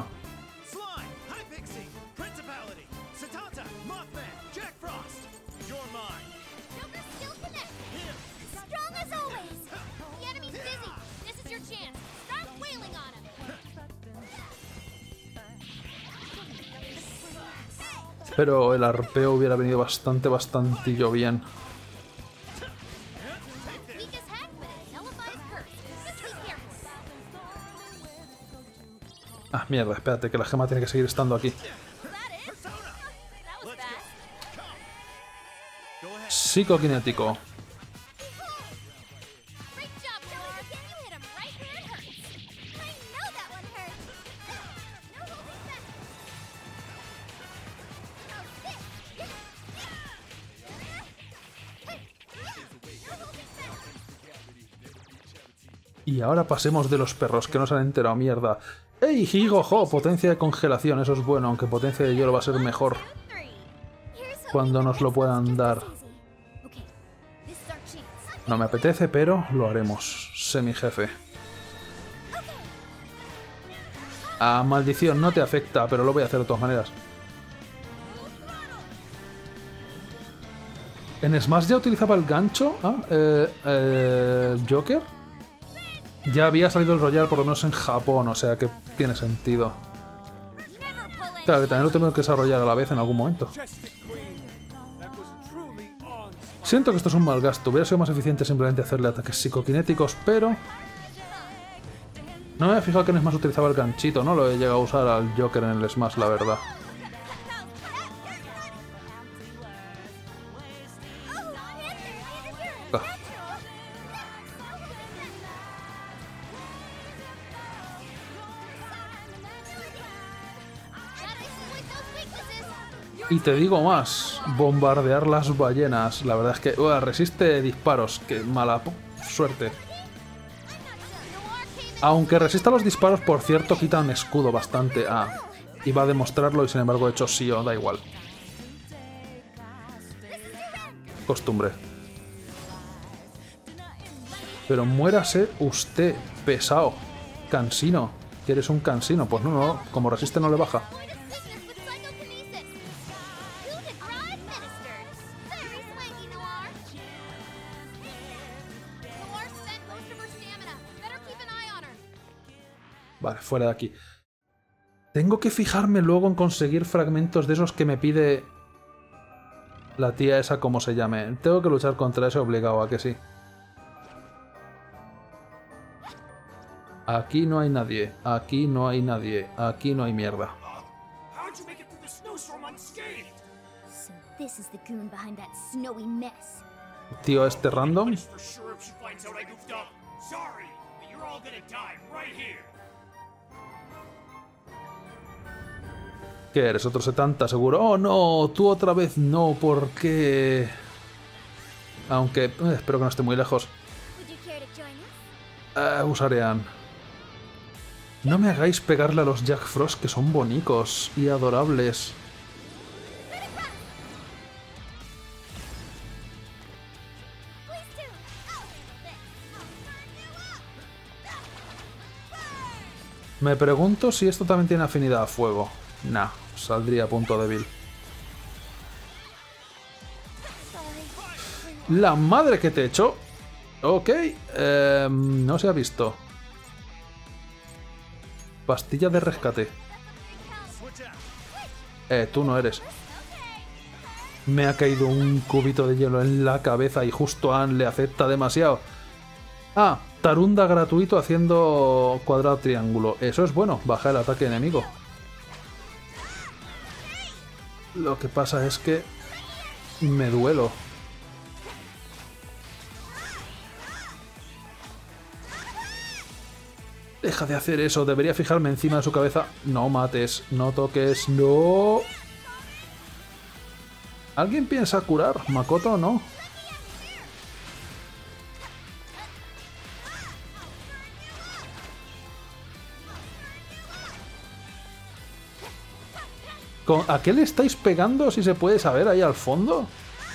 Pero el arpeo hubiera venido bastante, bastantillo bien. Ah, mierda, espérate, que la gema tiene que seguir estando aquí. Psicokinético. Y ahora pasemos de los perros, que no se han enterado, mierda. ¡Ey, Higo-Ho! Potencia de congelación, eso es bueno, aunque potencia de hielo va a ser mejor. Cuando nos lo puedan dar. No me apetece, pero lo haremos. Semi-jefe. Ah, maldición, no te afecta, pero lo voy a hacer de todas maneras. ¿En Smash ya utilizaba el gancho? Ah, eh, eh, ¿Joker? Ya había salido el Royal por lo menos en Japón, o sea que tiene sentido. Claro, que también lo tengo que desarrollar a la vez en algún momento. Siento que esto es un mal gasto. Hubiera sido más eficiente simplemente hacerle ataques psicoquinéticos, pero... No me había fijado que en Smash utilizaba el ganchito, no lo he llegado a usar al Joker en el Smash, la verdad. Ah. Y te digo más, bombardear las ballenas. La verdad es que uh, resiste disparos, qué mala suerte. Aunque resista los disparos, por cierto, quita un escudo bastante. Ah, iba a demostrarlo y sin embargo he hecho sí o da igual. Costumbre. Pero muérase usted, pesado. Cansino. ¿Quieres un cansino? Pues no, no, como resiste no le baja. Vale, fuera de aquí. Tengo que fijarme luego en conseguir fragmentos de esos que me pide la tía esa, como se llame. Tengo que luchar contra ese obligado, ¿a que sí? Aquí no hay nadie. Aquí no hay nadie. Aquí no hay mierda. Tío, este random. ¿Qué eres? ¿Otro setenta seguro? ¡Oh, no! Tú otra vez no, ¿por qué? Aunque... Eh, espero que no esté muy lejos. Eh, usaré Ann. No me hagáis pegarle a los Jack Frost, que son bonicos y adorables. Me pregunto si esto también tiene afinidad a fuego. Nah, saldría punto débil. La madre que te echó. Ok, eh, no se ha visto. Pastilla de rescate. Eh, tú no eres. Me ha caído un cubito de hielo en la cabeza y justo a Ann le afecta demasiado. Ah, Tarunda gratuito haciendo cuadrado triángulo. Eso es bueno, baja el ataque enemigo. Lo que pasa es que me duelo. Deja de hacer eso, debería fijarme encima de su cabeza. No mates, no toques, no. ¿Alguien piensa curar? ¿Makoto no? ¿A qué le estáis pegando si se puede saber ahí al fondo?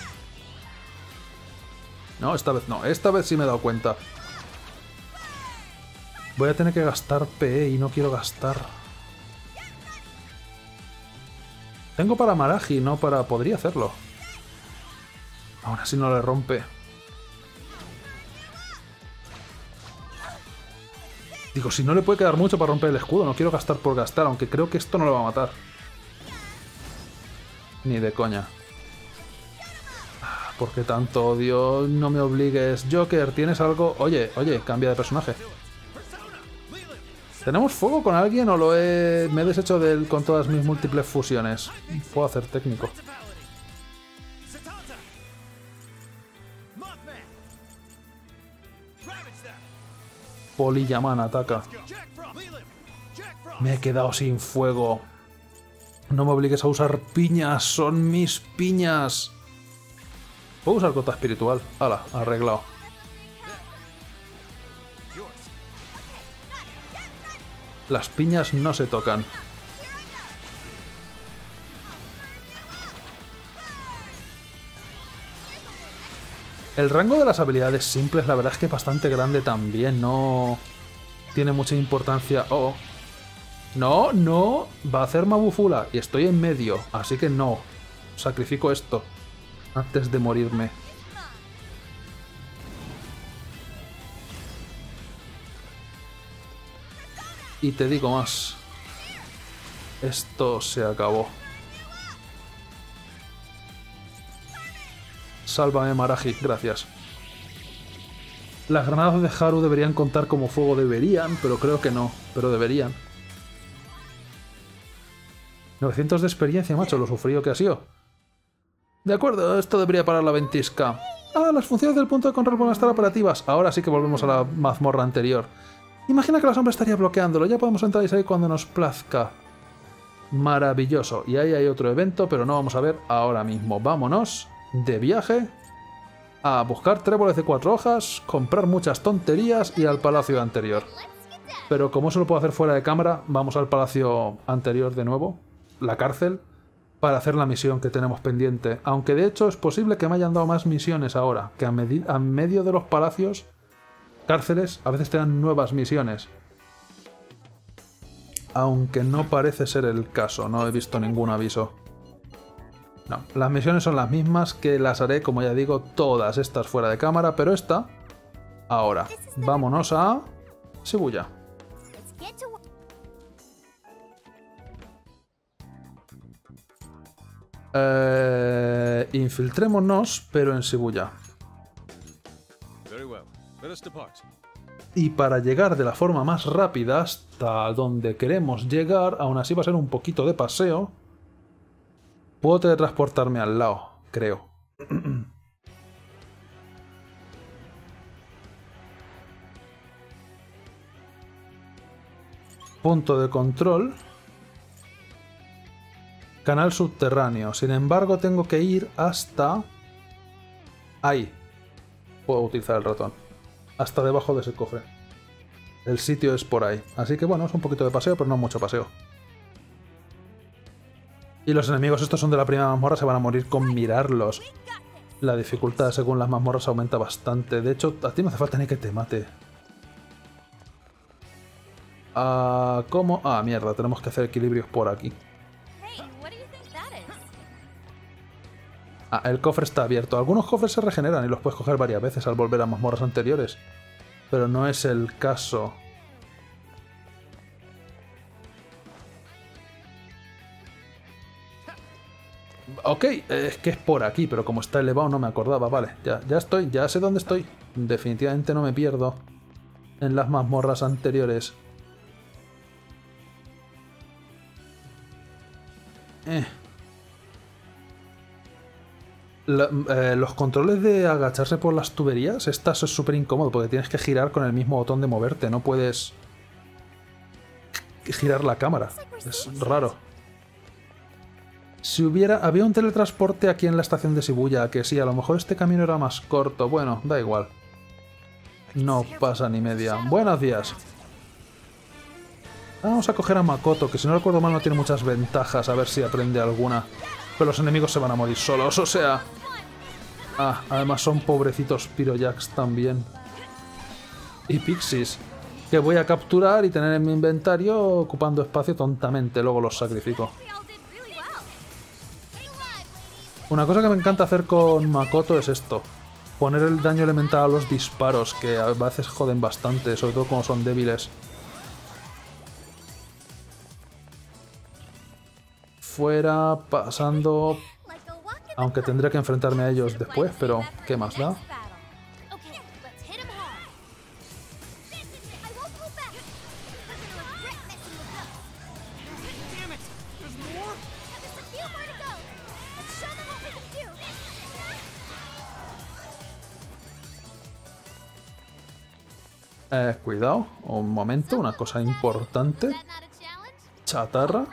No, esta vez no. Esta vez sí me he dado cuenta. Voy a tener que gastar P E y no quiero gastar. Tengo para Maragi, no para... Podría hacerlo. Aún así no le rompe. Digo, si no le puede quedar mucho para romper el escudo, no quiero gastar por gastar, aunque creo que esto no lo va a matar. Ni de coña. ¿Por qué tanto odio? No me obligues. Joker, ¿tienes algo? Oye, oye, cambia de personaje. ¿Tenemos fuego con alguien o lo he... me he deshecho de él con todas mis múltiples fusiones? Puedo hacer técnico. Polillaman ataca. Me he quedado sin fuego. No me obligues a usar piñas, son mis piñas. Puedo usar gota espiritual. Hala, arreglado. Las piñas no se tocan. El rango de las habilidades simples, la verdad es que es bastante grande también. No tiene mucha importancia. Oh, no, no. Va a hacer Mabufula y estoy en medio, así que no. Sacrifico esto antes de morirme. Y te digo más. Esto se acabó. Sálvame, Maragi, gracias. Las granadas de Haru deberían contar como fuego, deberían, pero creo que no, pero deberían. novecientos de experiencia, macho, lo sufrido que ha sido. De acuerdo, esto debería parar la ventisca. Ah, las funciones del punto de control van a estar operativas. Ahora sí que volvemos a la mazmorra anterior. Imagina que la sombra estaría bloqueándolo, ya podemos entrar y salir cuando nos plazca. Maravilloso. Y ahí hay otro evento, pero no vamos a ver ahora mismo. Vámonos de viaje a buscar tréboles de cuatro hojas, comprar muchas tonterías y al palacio anterior. Pero como eso lo puedo hacer fuera de cámara, vamos al palacio anterior de nuevo, la cárcel, para hacer la misión que tenemos pendiente. Aunque de hecho es posible que me hayan dado más misiones ahora, que a, a medio de los palacios, cárceles, a veces te dan nuevas misiones. Aunque no parece ser el caso, no he visto ningún aviso. No, las misiones son las mismas, que las haré, como ya digo, todas estas fuera de cámara, pero esta, ahora. Vámonos a Shibuya. Eh, infiltrémonos, pero en Shibuya. Y para llegar de la forma más rápida hasta donde queremos llegar, aún así va a ser un poquito de paseo. Puedo teletransportarme al lado, creo. Punto de control. Canal subterráneo. Sin embargo, tengo que ir hasta... ahí. Puedo utilizar el ratón. Hasta debajo de ese cofre. El sitio es por ahí. Así que bueno, es un poquito de paseo, pero no mucho paseo. Y los enemigos estos son de la primera mazmorra, se van a morir con mirarlos. La dificultad según las mazmorras aumenta bastante. De hecho, a ti no hace falta ni que te mate. Ah, ¿cómo? Ah, mierda, tenemos que hacer equilibrios por aquí. Ah, el cofre está abierto. Algunos cofres se regeneran y los puedes coger varias veces al volver a mazmorras anteriores. Pero no es el caso. Ok, es que es por aquí, pero como está elevado no me acordaba. Vale, ya, ya estoy, ya sé dónde estoy. Definitivamente no me pierdo en las mazmorras anteriores. Eh. La, eh, los controles de agacharse por las tuberías, esta es súper incómodo porque tienes que girar con el mismo botón de moverte, no puedes girar la cámara, es raro. Si hubiera... había un teletransporte aquí en la estación de Shibuya, que sí, a lo mejor este camino era más corto, bueno, da igual. No pasa ni media. Buenos días. Vamos a coger a Makoto, que si no recuerdo mal no tiene muchas ventajas, a ver si aprende alguna. Pero los enemigos se van a morir solos, o sea... Ah, además son pobrecitos Pyrojax también. Y Pixies, que voy a capturar y tener en mi inventario ocupando espacio tontamente, luego los sacrifico. Una cosa que me encanta hacer con Makoto es esto. Poner el daño elemental a los disparos, que a veces joden bastante, sobre todo cuando son débiles. Fuera, pasando... Aunque tendré que enfrentarme a ellos después, pero ¿qué más da? Eh, cuidado, un momento, una cosa importante. Chatarra.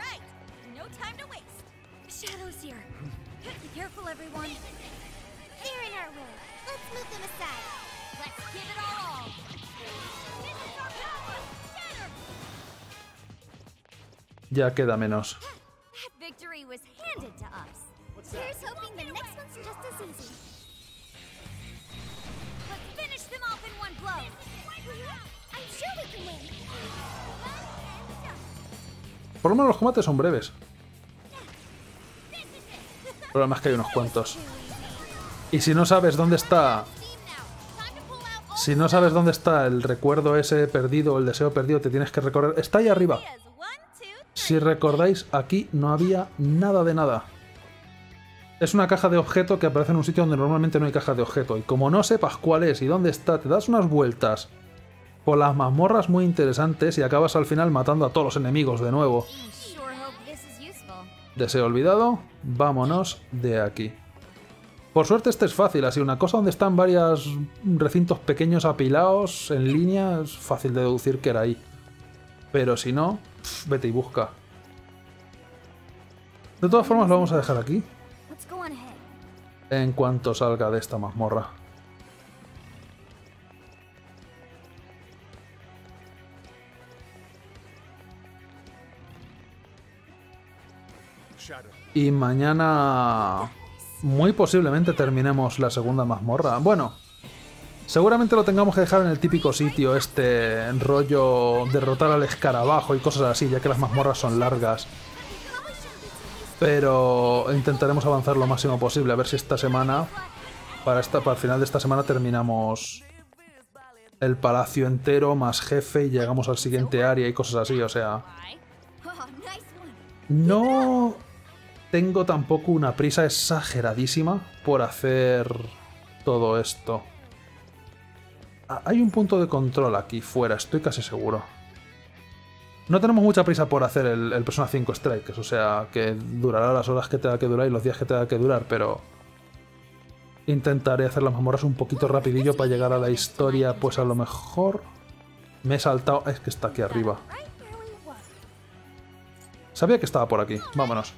Ya queda menos. Victory was handed to us. Here's hoping the next one's just as easy. Let's finish them off in one blow. I'm sure we can win. Por lo menos los combates son breves. El problema es que hay unos cuantos. Y si no sabes dónde está... Si no sabes dónde está el recuerdo ese perdido, el deseo perdido, te tienes que recorrer... Está ahí arriba. Si recordáis, aquí no había nada de nada. Es una caja de objeto que aparece en un sitio donde normalmente no hay caja de objeto. Y como no sepas cuál es y dónde está, te das unas vueltas por las mazmorras muy interesantes y acabas al final matando a todos los enemigos de nuevo. Deseo olvidado. Vámonos de aquí. Por suerte este es fácil, así una cosa donde están varios recintos pequeños apilados en línea, es fácil de deducir que era ahí. Pero si no, pff, vete y busca. De todas formas lo vamos a dejar aquí. En cuanto salga de esta mazmorra. Y mañana... muy posiblemente terminemos la segunda mazmorra. Bueno... seguramente lo tengamos que dejar en el típico sitio, este rollo derrotar al escarabajo y cosas así, ya que las mazmorras son largas. Pero intentaremos avanzar lo máximo posible, a ver si esta semana, para, esta, para el final de esta semana terminamos el palacio entero, más jefe, y llegamos al siguiente área y cosas así, o sea... No tengo tampoco una prisa exageradísima por hacer todo esto. Hay un punto de control aquí fuera, estoy casi seguro. No tenemos mucha prisa por hacer el, el Persona cinco Strikers, o sea, que durará las horas que tenga que durar y los días que tenga que durar, pero... intentaré hacer las mazmorras un poquito rapidillo para llegar a la historia, pues a lo mejor... me he saltado... es que está aquí arriba. Sabía que estaba por aquí, vámonos.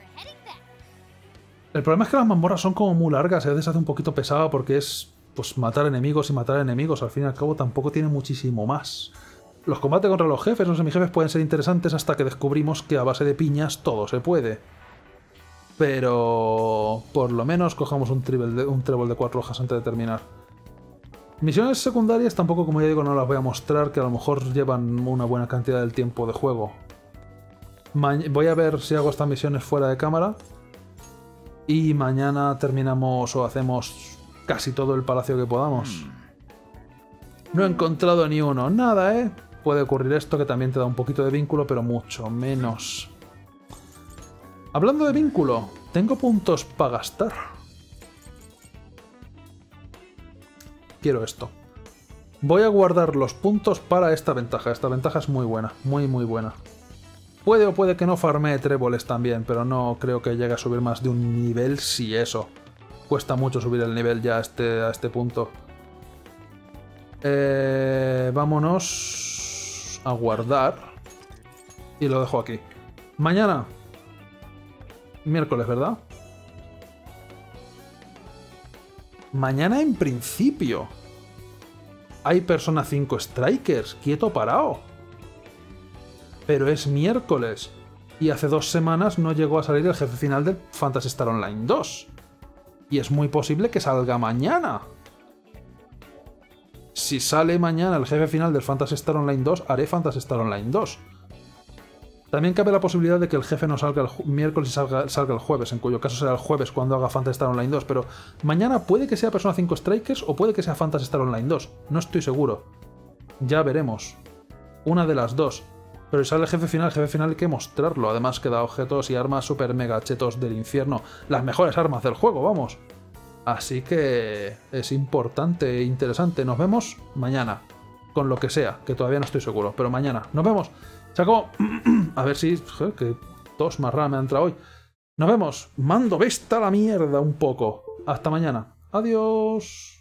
El problema es que las mazmorras son como muy largas, y a veces hace un poquito pesado porque es... pues matar enemigos y matar enemigos, al fin y al cabo tampoco tiene muchísimo más. Los combates contra los jefes, los semijefes pueden ser interesantes hasta que descubrimos que a base de piñas todo se puede. Pero... por lo menos cojamos un, trébol de, un trébol de cuatro hojas antes de terminar. Misiones secundarias tampoco, como ya digo, no las voy a mostrar, que a lo mejor llevan una buena cantidad del tiempo de juego. Ma- voy a ver si hago estas misiones fuera de cámara. Y mañana terminamos o hacemos casi todo el palacio que podamos. No he encontrado ni uno. Nada, ¿eh? Puede ocurrir esto, que también te da un poquito de vínculo, pero mucho menos. Hablando de vínculo, tengo puntos para gastar. Quiero esto. Voy a guardar los puntos para esta ventaja. Esta ventaja es muy buena, muy muy buena. Puede o puede que no farmee tréboles también, pero no creo que llegue a subir más de un nivel si eso. Cuesta mucho subir el nivel ya a este, a este punto. Eh, vámonos a guardar. Y lo dejo aquí. Mañana. Miércoles, ¿verdad? Mañana en principio hay Persona cinco Strikers, quieto parado. Pero es miércoles y hace dos semanas no llegó a salir el jefe final de Phantasy Star Online dos. Y es muy posible que salga mañana. Si sale mañana el jefe final del Phantasy Star Online dos, haré Phantasy Star Online dos. También cabe la posibilidad de que el jefe no salga el miércoles y salga, salga el jueves, en cuyo caso será el jueves cuando haga Phantasy Star Online dos, pero mañana puede que sea Persona cinco Strikers o puede que sea Phantasy Star Online dos, no estoy seguro. Ya veremos. Una de las dos. Pero si sale el jefe final, el jefe final hay que mostrarlo, además que da objetos y armas super mega chetos del infierno, las mejores armas del juego, vamos. Así que es importante e interesante. Nos vemos mañana, con lo que sea, que todavía no estoy seguro, pero mañana. Nos vemos. Se acabó. A ver si... Joder, que tos más rara me ha entrado hoy. Nos vemos. Mando vesta la mierda un poco. Hasta mañana. Adiós.